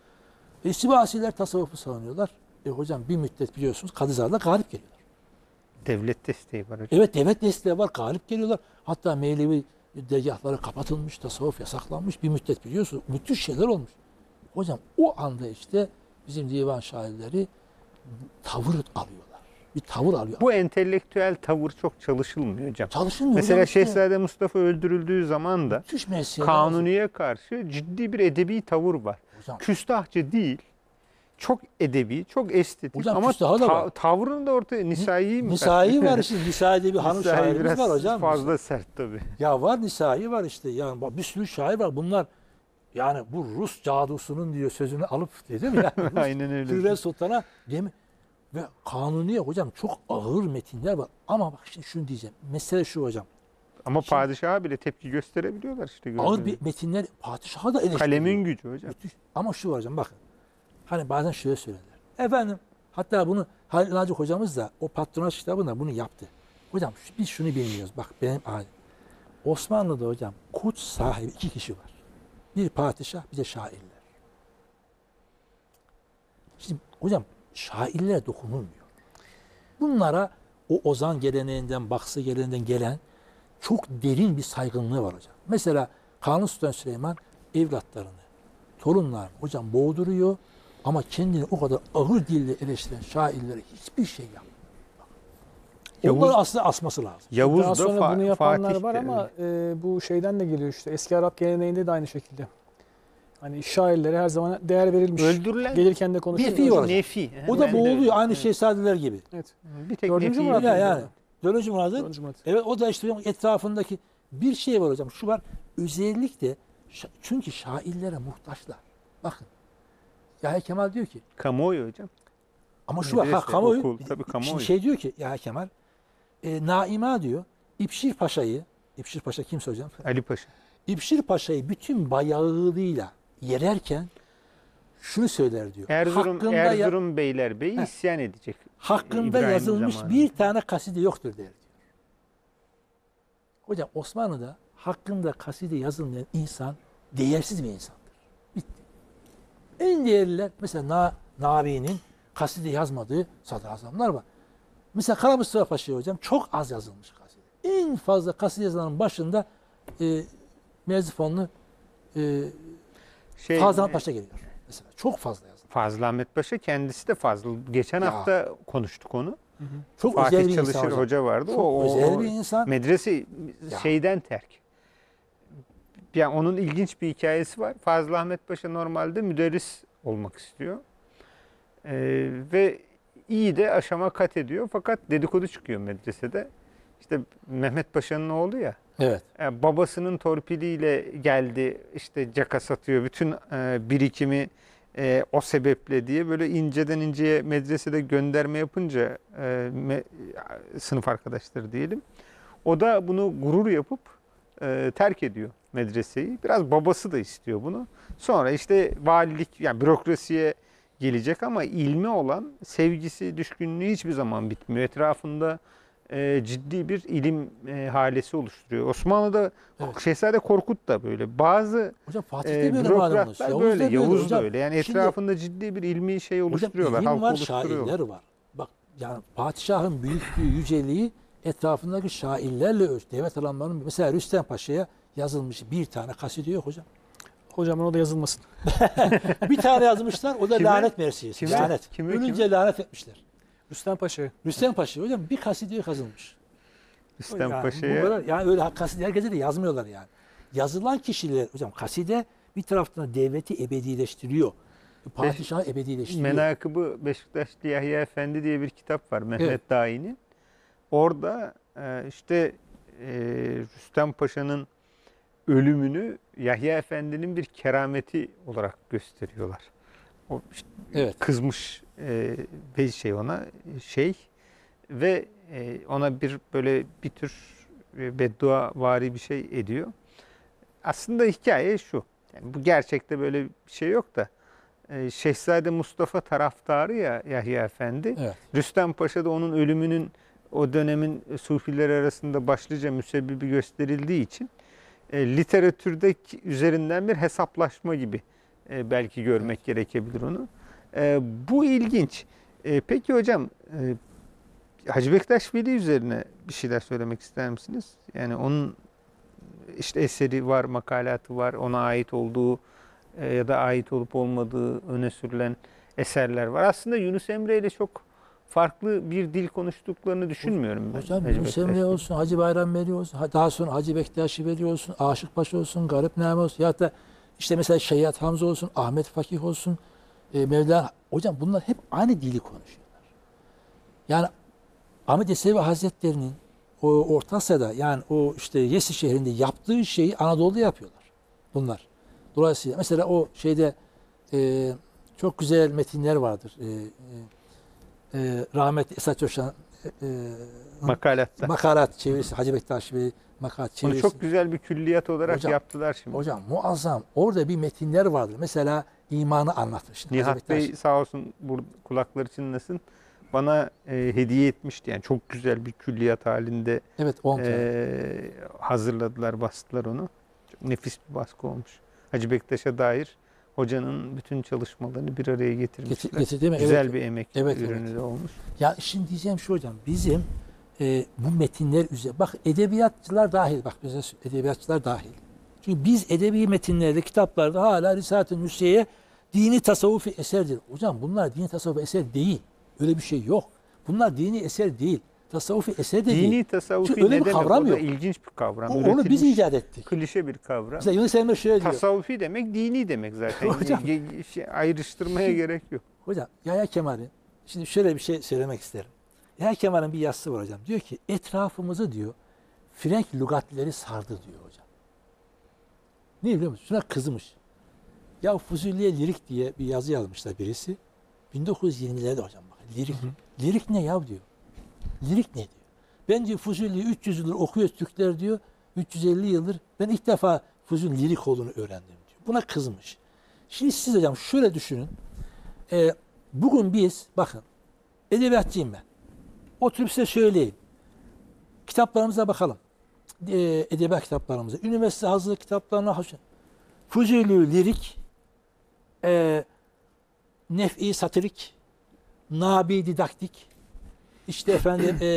e, Sivasiler tasavvufu savunuyorlar. E hocam bir müddet biliyorsunuz Kadızadeler galip geliyorlar. Devlet desteği var hocam. Evet, devlet desteği var, galip geliyorlar. Hatta Mevlevi dergahları kapatılmış, tasavvuf yasaklanmış bir müddet biliyorsunuz. Müthiş şeyler olmuş. Hocam o anda işte bizim divan şairleri tavır alıyorlar. Bir tavır alıyor. Bu entelektüel tavır çok çalışılmıyor hocam. Çalışılmıyor. Mesela hocam işte. Şehzade Mustafa öldürüldüğü zaman da Kanuni'ye karşı ciddi bir edebi tavır var. Hocam. Küstahçı değil. Çok edebi, çok estetik hocam, ama da ta tavrını da ortaya Nisai mi? Nisai var şimdi. Nisai'de bir hanım şairimiz var hocam. Fazla mesela. Sert tabii. Ya var Nisai var işte. Yani bir sürü şair var. Bunlar yani bu Rus cadusunun diyor sözünü alıp dedim ya. Aynen öyle. Hürrem Sultan'a gemi ve Kanuni'ye hocam çok ağır metinler var. Ama bak şimdi şunu diyeceğim. Mesele şu hocam. Ama şimdi, padişaha bile tepki gösterebiliyorlar işte. Ağır bir metinler padişaha da eleştiriyor. Kalemin gücü hocam. Müthiş. Ama şu var hocam bakın. Hani bazen şöyle söylerler. Efendim hatta bunu Halil Naci hocamız da o patronaj kitabında bunu yaptı. Hocam biz şunu bilmiyoruz. Bak benim alim. Osmanlı'da hocam kut sahibi iki kişi var. Bir padişah bir de şairler. Şimdi hocam şairlere dokunulmuyor. Bunlara o ozan geleneğinden, baksı geleneğinden gelen çok derin bir saygınlığı var hocam. Mesela Kanuni Sultan Süleyman evlatlarını, torunlarını hocam boğduruyor ama kendini o kadar ağır dille eleştiren şairlere hiçbir şey yapmıyor. Onları aslında asması lazım. Yavuz Daha da sonra Fa bunu yapanlar Fatih var de ama e, bu şeyden de geliyor işte. Eski Arap geleneğinde de aynı şekilde. Hani şairlere her zaman değer verilmiş. Öldürülen Gelirken de konuşuyoruz. Nefi var. Nefi. O da Yani boğuluyor aynı evet. şehzadeler gibi. Evet. Bir tek Dördüncü Nefi. Murat Ya yani. Dördüncü Murat'ın. Dördüncü Murat. Evet o da işte etrafındaki bir şey var hocam. Şu var. Özellikle çünkü şairlere muhtaçlar. Bakın. Yahya Kemal diyor ki. Kamuoyu hocam. Ama şu var. Ha, kamuoyu. Okul, tabii kamuoyu. Şimdi şey diyor ki Yahya Kemal. E, Naima diyor. İpşir Paşa'yı. İpşir Paşa kimse hocam? Ali Paşa. İpşir Paşa'yı bütün bayağılığıyla yererken şunu söyler diyor. Erzurum, hakkında Erzurum ya, Beylerbeyi Heh. isyan edecek. hakkında İbrahim yazılmış zamanında. bir tane kaside yoktur der diyor. Hocam Osmanlı'da hakkında kaside yazılmayan insan değersiz bir insandır. Bitti. En değerliler mesela Na, Nabi'nin kaside yazmadığı sadrazamlar var. Mesela Kara Mustafa Paşa hocam çok az yazılmış kaside. En fazla kaside yazılanın başında e, Merzifonlu e, Şey, Fazıl Paşa geliyor. Mesela çok fazla yazılmış. Fazıl Ahmet Paşa kendisi de fazla. Geçen Ya. hafta konuştuk onu. Hı hı. Çok Fatih özel bir Çalışır insan hocam. hoca vardı. Çok o, özel o, bir insan. Medrese Ya. şeyden terk. Yani onun ilginç bir hikayesi var. Fazıl Ahmet Paşa normalde müderris olmak istiyor. Ee, ve iyi de aşama kat ediyor. Fakat dedikodu çıkıyor medresede. İşte Mehmet Paşa'nın oğlu ya. Evet. Yani babasının torpiliyle geldi. İşte caka satıyor. Bütün e, birikimi e, o sebeple diye böyle inceden inceye medresede gönderme yapınca e, me, sınıf arkadaşları diyelim. O da bunu gurur yapıp e, terk ediyor medreseyi. Biraz babası da istiyor bunu. Sonra işte valilik yani bürokrasiye gelecek ama ilme olan sevgisi, düşkünlüğü hiçbir zaman bitmiyor. Etrafında e, ciddi bir ilim e, halesi oluşturuyor. Osmanlı'da Evet. Şehzade Korkut da böyle. Bazı Hocam Fatih e, de böyle malumunuz. bürokratlar Yavuz böyle, da böyle Yavuz da hocam. öyle. Yani Şimdi- etrafında ciddi bir ilmi şey oluşturuyorlar. Hocam ilim halkı var, oluşturuyorlar. şairler var. Bak yani padişahın büyüklüğü, yüceliği etrafındaki şairlerle ölç. Devlet adamlarının mesela Rüstem Paşa'ya yazılmış bir tane kaside yok hocam. Hocam o da yazılmasın. Bir tane yazmışlar. O da Kime? lanet mersiyesi. Kime? Lanet. Kime, Ölünce kime? lanet etmişler. Rüstem Paşa'ya. Rüstem Paşa hocam bir kaside kazılmış. Rüstem yani, Paşa'ya bu kadar, yani öyle kaside herkese de yazmıyorlar yani. Yazılan kişiler hocam kaside bir taraftan devleti ebedileştiriyor. Padişahı ebedileştiriyor. Menakıbı Beşiktaşlı Yahya Efendi diye bir kitap var Mehmet Evet. Dahi'nin. Orada e, işte e, Rüstem Paşa'nın ölümünü Yahya Efendi'nin bir kerameti olarak gösteriyorlar. O işte Evet. kızmış e, bir şey ona şey ve e, ona bir böyle bir tür e, beddua vari bir şey ediyor. Aslında hikaye şu. Yani bu gerçekte böyle bir şey yok da e, Şehzade Mustafa taraftarı ya Yahya Efendi. Evet. Rüstem Paşa da onun ölümünün o dönemin sufiler arasında başlıca müsebbibi gösterildiği için e, literatürdeki üzerinden bir hesaplaşma gibi e, belki görmek evet. gerekebilir onu. E, bu ilginç. E, peki hocam e, Hacı Bektaş Veli üzerine bir şeyler söylemek ister misiniz? Yani onun işte eseri var, makalatı var, ona ait olduğu e, ya da ait olup olmadığı öne sürülen eserler var. Aslında Yunus Emre ile çok farklı bir dil konuştuklarını düşünmüyorum ben. Hocam Hacı Yunus Bektaş Emre Veli. olsun, Hacı Bayram Veli olsun, daha sonra Hacı Bektaşi Veli olsun, Aşık Paşa olsun, Garip Name olsun, ya da işte mesela Şeyhat Hamza olsun, Ahmet Fakih olsun, e, Mevlana. Hocam bunlar hep aynı dili konuşuyorlar. Yani Ahmet Yesevi Hazretleri'nin o Orta Asya'da yani o işte Yesi şehrinde yaptığı şeyi Anadolu'da yapıyorlar bunlar. Dolayısıyla mesela o şeyde e, çok güzel metinler vardır. E, e, e, rahmetli Esat Coşan e, Makalatta. makalat çevirisi, Hacı Bektaş Veli makalat Onu çevirisi. çok güzel bir külliyat olarak Hocam, yaptılar şimdi. Hocam muazzam. Orada bir metinler vardır. Mesela imanı anlatır. Şimdi Hacı Nihat Bey Bektaş- sağ olsun burada kulakları çınlasın. Bana e, hediye etmişti. Yani çok güzel bir külliyat halinde Evet on tane. e, hazırladılar, bastılar onu. Çok nefis bir baskı olmuş. Hacı Bektaş'a dair hocanın bütün çalışmalarını bir araya getirmişler. Getir, getir değil mi? Güzel Evet. bir emek Evet, ürünü evet. de olmuş. Ya şimdi diyeceğim şu hocam, bizim e, bu metinler üzerine, bak edebiyatçılar dahil, bak bize edebiyatçılar dahil. Çünkü biz edebi metinlerde, kitaplarda hala Risale-i Nursiye'ye dini tasavvufi eserdir. Hocam bunlar dini tasavvufi eser değil. Öyle bir şey yok. Bunlar dini eser değil. Tasavvufi eser de değil. Dini tasavvufi Çünkü öyle ne bir demek? kavram O da yok. ilginç bir kavram. O- onu biz Üretilmiş, icat ettik. klişe bir kavram. Mesela Yunus Emre şöyle diyor. Tasavvufi demek dini demek zaten. Hocam. Ge- ge- şey, ayrıştırmaya gerek yok. Hocam Yahya Kemal'in, şimdi şöyle bir şey söylemek isterim. Yahya Kemal'in bir yazısı var hocam. Diyor ki etrafımızı diyor Frenk lügatleri sardı diyor hocam. Ne biliyor musun? Şuna kızmış. Ya Fuzuli'ye lirik diye bir yazı yazmışlar birisi. bin dokuz yüz yirmilerde hocam bak. Lirik. Hı hı. Lirik ne ya diyor. Lirik ne diyor. Ben diyor Fuzuli'yi üç yüz yıldır okuyoruz Türkler diyor. üç yüz elli yıldır. Ben ilk defa Fuzuli lirik olduğunu öğrendim diyor. Buna kızmış. Şimdi siz hocam şöyle düşünün. Ee, bugün biz bakın edebiyatçıyım ben. Oturup size söyleyeyim. Kitaplarımıza bakalım. Ee, edebiyat kitaplarımıza. Üniversite hazırlık kitaplarına Fuzuli lirik, e, nef'i satirik, nabi didaktik, işte efendim e,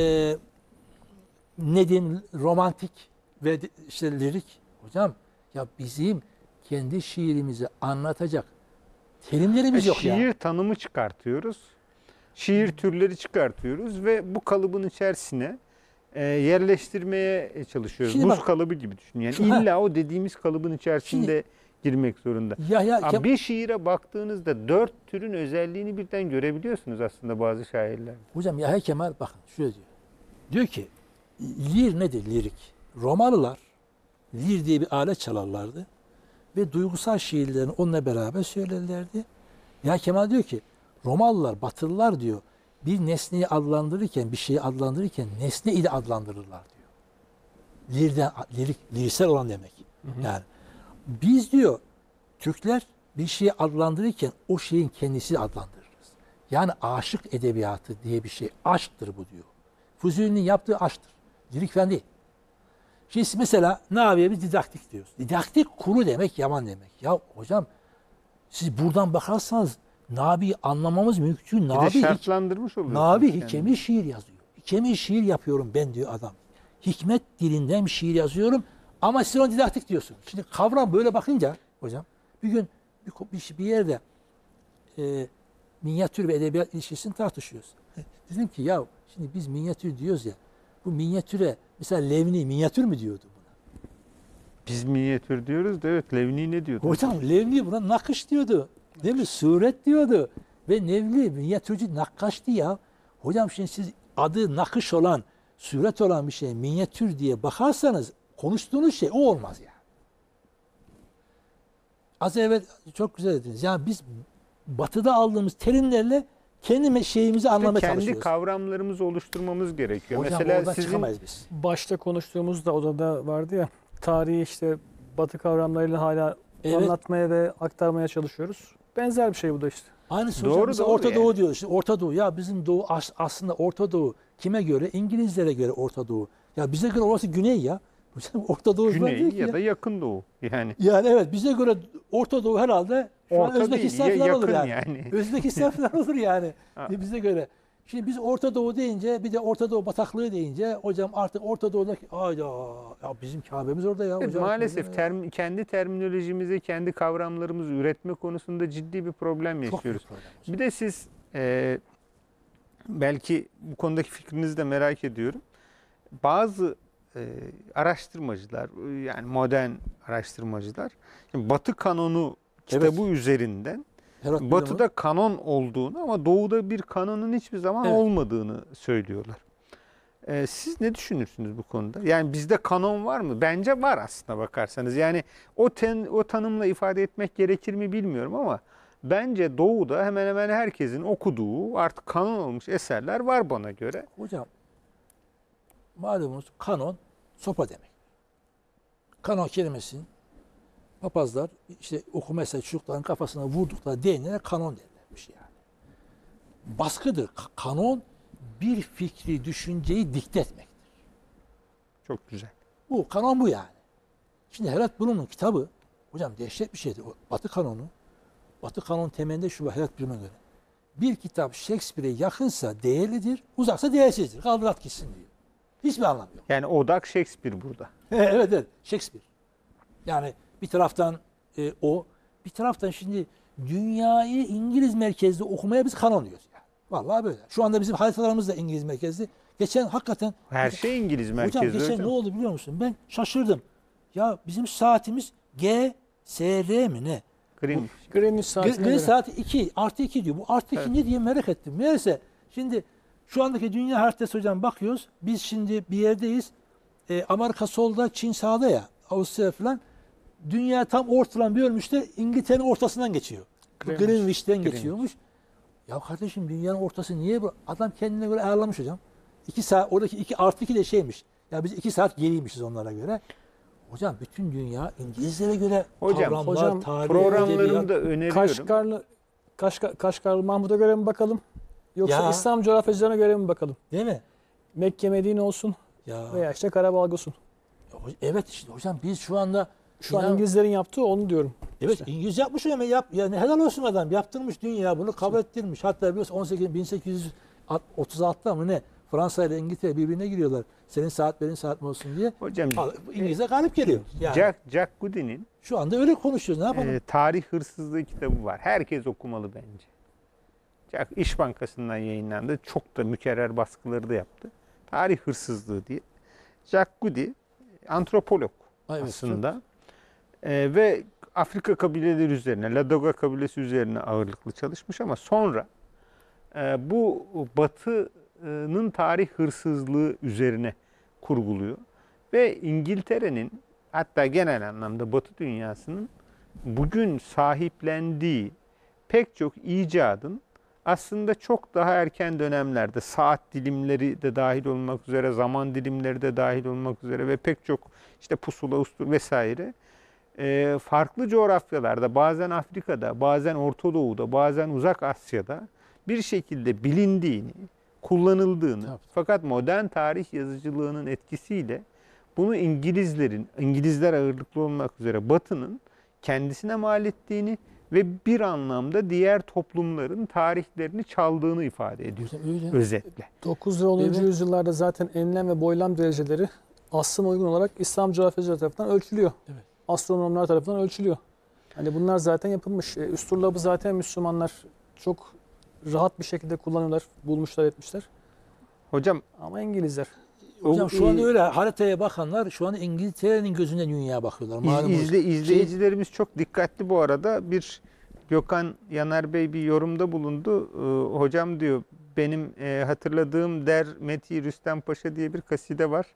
Nedim romantik ve işte lirik. Hocam ya bizim kendi şiirimizi anlatacak terimlerimiz E, yok şiir ya. tanımı çıkartıyoruz. Şiir türleri çıkartıyoruz ve bu kalıbın içerisine e, yerleştirmeye çalışıyoruz. Şimdi Buz bak- kalıbı gibi düşün. Yani Şu- illa o dediğimiz kalıbın içerisinde girmek zorunda. Yahya Ama Kem- bir şiire baktığınızda dört türün özelliğini birden görebiliyorsunuz aslında bazı şairlerde. Hocam Yahya Kemal bakın şöyle diyor. Diyor ki lir nedir lirik? Romalılar lir diye bir alet çalarlardı ve duygusal şiirlerini onunla beraber söylerlerdi. Yahya Kemal diyor ki Romalılar, Batılılar diyor bir nesneyi adlandırırken, bir şeyi adlandırırken nesne ile adlandırırlar diyor. Lirden, lirik, lirsel olan demek. Hı hı. Yani biz diyor Türkler bir şeyi adlandırırken o şeyin kendisini adlandırırız. Yani aşık edebiyatı diye bir şey. Aşktır bu diyor. Fuzuli'nin yaptığı aşktır. Lirik fen değil. Şimdi mesela ne yapıyor? Biz didaktik diyoruz. Didaktik kuru demek, yaman demek. Ya hocam siz buradan bakarsanız Nabi'yi anlamamız mümkün. Bir de Nabi, şartlandırmış oluyorsunuz. Nabi kendini. hikemi şiir yazıyor. Hikemi şiir yapıyorum ben diyor adam. Hikmet dilinden bir şiir yazıyorum ama siz ona didaktik diyorsun. Şimdi kavram böyle bakınca hocam Bir gün bir, bir, bir yerde e, minyatür ve edebiyat ilişkisini tartışıyoruz. Dedim ki ya şimdi biz minyatür diyoruz ya, bu minyatüre mesela Levni minyatür mü diyordu buna? Biz minyatür diyoruz da evet, Levni ne diyordu? Hocam Levni buna nakış diyordu. Değil mi? Suret diyordu. Ve Nevli minyatürcü nakkaştı ya. Hocam şimdi siz adı nakış olan, suret olan bir şey minyatür diye bakarsanız konuştuğunuz şey o olmaz yani. Az evvel çok güzel dediniz. Yani biz batıda aldığımız terimlerle kendi şeyimizi anlamaya kendi çalışıyoruz. kavramlarımızı oluşturmamız gerekiyor. Hocam Mesela oradan sizin çıkamayız biz. Başta konuştuğumuzda odada vardı ya, tarihi işte Batı kavramlarıyla hala Evet. anlatmaya ve aktarmaya çalışıyoruz. Benzer bir şey bu da işte. Aynısı Doğru, hocam. Mesela doğru Orta yani. Doğu diyoruz. İşte Orta Doğu. Ya bizim Doğu as- aslında Orta Doğu kime göre? İngilizlere göre Orta Doğu. Ya bize göre orası Güney ya. Hocam Orta Doğu falan Güney değil ki ya ya. da yakın doğu yani. Yani evet bize göre Orta Doğu herhalde şu an Orta Özbekistan değil, ya- falan olur yakın yani. yani. Özbekistan falan olur yani Ha. bize göre. Şimdi biz Orta Doğu deyince bir de Orta Doğu bataklığı deyince hocam artık Orta Doğu'daki ayda ya bizim Kabe'miz orada ya Evet, hocam. maalesef Ya. term, kendi terminolojimizi, kendi kavramlarımızı üretme konusunda ciddi bir problem Çok yaşıyoruz. büyük problem hocam. Bir de siz e, belki bu konudaki fikrinizi de merak ediyorum. Bazı e, araştırmacılar, e, yani modern araştırmacılar, şimdi Batı kanonu kitabı üzerinden Herat Bilal Batı'da kanon olduğunu ama Doğu'da bir kanonun hiçbir zaman Evet. olmadığını söylüyorlar. Ee, siz ne düşünürsünüz bu konuda? Yani bizde kanon var mı? Bence var aslında bakarsanız. Yani o ten, o tanımla ifade etmek gerekir mi bilmiyorum ama bence Doğu'da hemen hemen herkesin okuduğu artık kanon olmuş eserler var bana göre. hocam malumunuz kanon sopa demek. Kanon kelimesinin papazlar işte okuma eseri çocukların kafasına vurdukları değneğine kanon derlermiş yani. Baskıdır. Ka- Kanon bir fikri, düşünceyi dikte etmektir. Çok güzel. Bu kanon bu yani. Şimdi Herat Blum'un kitabı hocam dehşet bir şeydi. O Batı kanonu. Batı kanonun temelinde şu var Herat Blum'a göre. Bir kitap Shakespeare'e yakınsa değerlidir, uzaksa değersizdir. Kaldır at gitsin diyor. Hiçbir anlamı yok. Yani odak Shakespeare burada. Evet evet Shakespeare. Yani bir taraftan e, o, bir taraftan şimdi dünyayı İngiliz merkezli okumaya biz kanon diyoruz yani. Vallahi böyle. Şu anda bizim haritalarımız da İngiliz merkezli. Geçen hakikaten Her şey İngiliz hocam merkezli. geçen hocam. ne oldu biliyor musun? Ben şaşırdım. Ya bizim saatimiz G S R mi ne? Greenwich. Greenwich saatine Greenwich göre. saati iki artı iki diyor. Bu artı iki Evet. ne diye merak ettim. Meğerse şimdi şu andaki dünya haritası hocam bakıyoruz. Biz şimdi bir yerdeyiz. Ee, Amerika solda, Çin sağda ya. Avusturya falan. Dünya tam ortadan bölmüşte İngiltere'nin ortasından geçiyor. Bu Greenwich. Greenwich'ten Greenwich. geçiyormuş. Ya kardeşim dünyanın ortası niye bu? Adam kendine göre ayarlamış hocam. İki saat, oradaki iki artı iki de şeymiş. Ya biz iki saat geriymişiz onlara göre. Hocam bütün dünya İngilizlere göre Hocam, kavramlar, hocam, tarih, edebiyat. Programlarımda öneriyorum. Kaşgarlı, Kaşgar, Kaşgarlı Mahmud'a göre mi bakalım? Yoksa Ya. İslam coğrafyacılarına göre mi bakalım? Değil mi? Mekke Medine olsun Ya. veya işte Karabağ olsun. Evet işte hocam biz şu anda Şu an inan- İngilizlerin yaptığı onu diyorum. evet işte. İngiliz yapmış ama yap yani helal olsun adam yaptırmış dünya bunu kabul ettirmiş. Hatta biliyorsun on sekiz bin sekiz yüz otuz altıda mı ne Fransa ile İngiltere birbirine giriyorlar. Senin saat benim saat mi olsun diye. Hocam Al, İngiliz'e galip geliyor. Yani Jack, Jack Goody'nin şu anda öyle konuşuyoruz. Ne yapalım? e, Tarih Hırsızlığı kitabı var. Herkes okumalı bence. Jack İş Bankası'ndan yayınlandı. Çok da mükerrer baskıları da yaptı. Tarih Hırsızlığı diye. Jack Goody antropolog Ha, evet, aslında. E, ve Afrika kabileleri üzerine, Ladoga kabilesi üzerine ağırlıklı çalışmış ama sonra e, bu Batı'nın tarih hırsızlığı üzerine kurguluyor. Ve İngiltere'nin hatta genel anlamda Batı dünyasının bugün sahiplendiği pek çok icadın aslında çok daha erken dönemlerde saat dilimleri de dahil olmak üzere, zaman dilimleri de dahil olmak üzere ve pek çok işte pusula, ustur vesaire e, farklı coğrafyalarda, bazen Afrika'da, bazen Orta Doğu'da, bazen Uzak Asya'da bir şekilde bilindiğini, kullanıldığını Tabii. fakat modern tarih yazıcılığının etkisiyle bunu İngilizlerin, İngilizler ağırlıklı olmak üzere Batı'nın kendisine mal ettiğini ve bir anlamda diğer toplumların tarihlerini çaldığını ifade ediyor Hocam öyle. özetle. dokuz ve onuncu Evet. yüzyıllarda zaten enlem ve boylam dereceleri aslına uygun olarak İslam coğrafyacıları tarafından ölçülüyor. Evet. Astronomlar tarafından ölçülüyor. Hani bunlar zaten yapılmış. E, Üstürlabı zaten Müslümanlar çok rahat bir şekilde kullanıyorlar, bulmuşlar, etmişler. Hocam Ama İngilizler. Hocam o- şu anda e, öyle haritaya bakanlar şu anda İngiltere'nin gözünden dünyaya bakıyorlar. İz- Malumunuz. izle, Şey- izleyicilerimiz çok dikkatli bu arada. Bir Gökhan Yanar Bey bir yorumda bulundu. Ee, hocam diyor benim e, hatırladığım Der Meti Rüstem Paşa diye bir kaside var.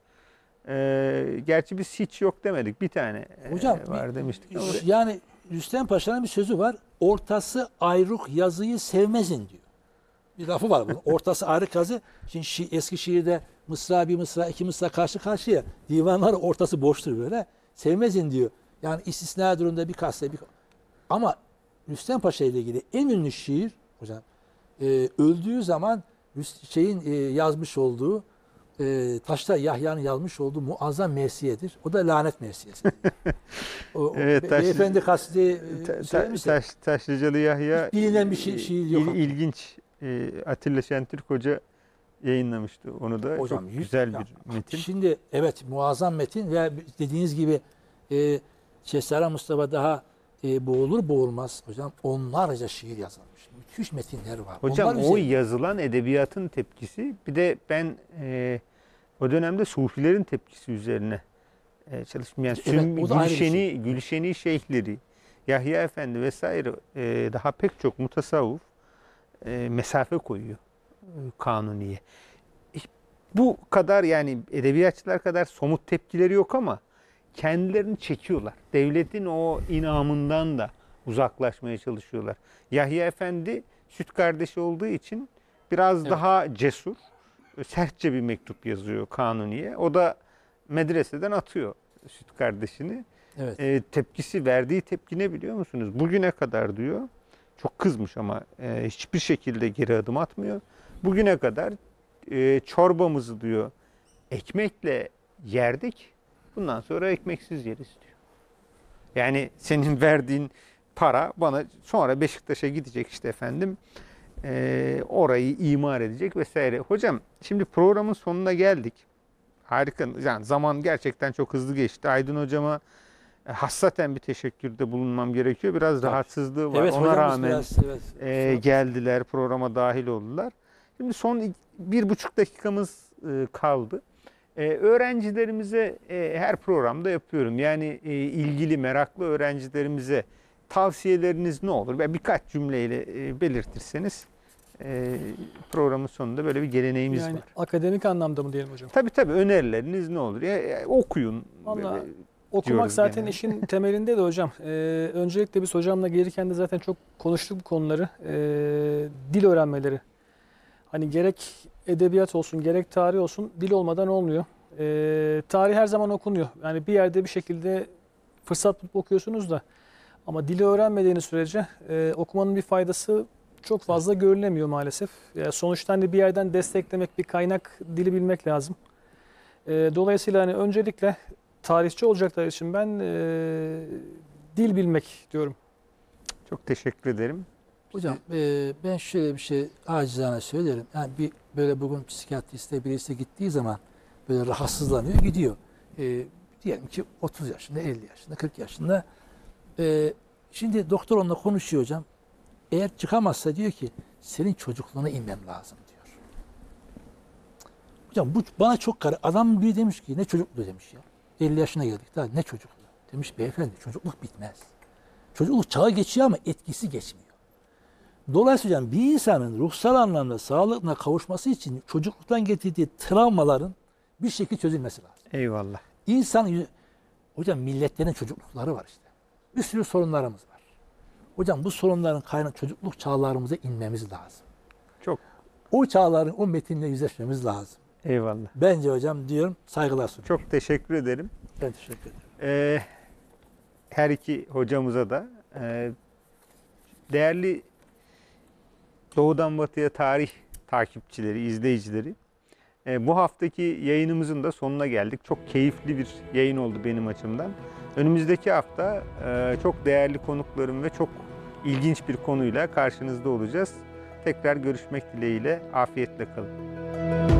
Ee, gerçi biz hiç yok demedik. Bir tane e, Hocam, var bir- demiştik. Ama Yani Rüstem Paşa'nın bir sözü var. Ortası ayrık yazıyı sevmezin diyor. Bir lafı var bunun. Ortası ayrık yazı. Şimdi şi, eski şiirde mısra bir mısra iki mısra karşı karşıya. Divanlar ortası boştur böyle. Sevmezin diyor. Yani istisna durumda bir kasta bir... Ama Rüstem Paşa ile ilgili en ünlü şiir hocam e, öldüğü zaman Rüst- şeyin e, yazmış olduğu e, Taşta Yahya'nın yazmış olduğu muazzam mersiyedir. O da lanet mersiyesi. o, o Evet, be- Taş- beyefendi kasideyi e, Ta- ta- söylemişse taş, Taşlıcalı Yahya hiç bilinen bir şey- şiir yok il- ama. ilginç. E, Atilla Şentürk Hoca yayınlamıştı onu da. Hocam, çok yüz- güzel ya, bir metin. Şimdi evet muazzam metin ve dediğiniz gibi e, Şehzara Mustafa daha e, boğulur boğulmaz hocam onlarca şiir yazılmış. Müthiş metinler var. Hocam Onlar o üzerine- yazılan edebiyatın tepkisi, bir de ben e, o dönemde Sufilerin tepkisi üzerine e, çalıştım. Yani Evet, Süm- o da ayrı bir Gülşeni, şey. Gülşeni şeyhleri, Yahya Efendi vesaire e, daha pek çok mutasavvuf e, mesafe koyuyor e, Kanuni'ye. E, Bu kadar yani edebiyatçılar kadar somut tepkileri yok ama kendilerini çekiyorlar. Devletin o inamından da uzaklaşmaya çalışıyorlar. Yahya Efendi süt kardeşi olduğu için biraz Evet. daha cesur, sertçe bir mektup yazıyor Kanuni'ye. O da medreseden atıyor süt kardeşini. Evet. E, tepkisi, verdiği tepki ne biliyor musunuz? Bugüne kadar diyor, çok kızmış ama e, hiçbir şekilde geri adım atmıyor. Bugüne kadar e, çorbamızı diyor ekmekle yerdik. Bundan sonra ekmeksiz yeriz diyor. Yani senin verdiğin para bana sonra Beşiktaş'a gidecek işte efendim. E, orayı imar edecek vesaire. Hocam şimdi programın sonuna geldik. Harika. Yani zaman gerçekten çok hızlı geçti. Aydın hocama e, hassaten bir teşekkürde bulunmam gerekiyor. Biraz Tabii. rahatsızlığı var. Evet Ona hocamız rağmen biraz evet. e, geldiler, programa dahil oldular. Şimdi son bir buçuk dakikamız e, kaldı. E, öğrencilerimize e, her programda yapıyorum. Yani e, ilgili, meraklı öğrencilerimize tavsiyeleriniz ne olur? Ve birkaç cümleyle e, belirtirseniz e, programın sonunda böyle bir geleneğimiz Yani var. akademik anlamda mı diyelim hocam? Tabii tabii önerileriniz ne olur? Ya, ya, okuyun. Vallahi Böyle Okumak diyoruz zaten genelde. işin temelinde de hocam. Ee, öncelikle biz hocamla gelirken de zaten çok konuştuk bu konuları. Ee, dil öğrenmeleri. Hani gerek edebiyat olsun gerek tarih olsun dil olmadan olmuyor. Ee, tarih her zaman okunuyor. Yani bir yerde bir şekilde fırsat bulup okuyorsunuz da. Ama dili öğrenmediğiniz sürece e, okumanın bir faydası çok fazla görülemiyor maalesef. Yani sonuçta hani bir yerden desteklemek, bir kaynak dili bilmek lazım. E, dolayısıyla hani öncelikle tarihçi olacaklar için ben e, dil bilmek diyorum. Çok teşekkür ederim. Hocam e, ben şöyle bir şey acizane söylerim. Yani bir böyle bugün psikiyatriste birisi gittiği zaman böyle rahatsızlanıyor gidiyor. E, diyelim ki otuz yaşında, elli yaşında, kırk yaşında. E, şimdi doktor onunla konuşuyor hocam. Eğer çıkamazsa diyor ki senin çocukluğuna inmem lazım diyor. Hocam bu bana çok karı. Adam bir demiş ki ne çocukluğu demiş ya. elli yaşına geldik daha ne çocukluğu. Demiş beyefendi çocukluk bitmez. Çocukluk çağı geçiyor ama etkisi geçmiyor. Dolayısıyla hocam bir insanın ruhsal anlamda sağlığına kavuşması için çocukluktan getirdiği travmaların bir şekilde çözülmesi lazım. Eyvallah. İnsan, yüzü- hocam milletlerin çocuklukları var işte. Bir sürü sorunlarımız var. Hocam bu sorunların kaynağı çocukluk çağlarımıza inmemiz lazım. Çok O çağların o metinle yüzleşmemiz lazım. eyvallah. Bence hocam diyorum saygılar sunuyorum. Çok teşekkür ederim. Ben teşekkür ederim. Ee, her iki hocamıza da e, değerli Doğudan Batıya tarih takipçileri, izleyicileri, e, bu haftaki yayınımızın da sonuna geldik. Çok keyifli bir yayın oldu benim açımdan. Önümüzdeki hafta e, çok değerli konuklarım ve çok ilginç bir konuyla karşınızda olacağız. Tekrar görüşmek dileğiyle, afiyetle kalın.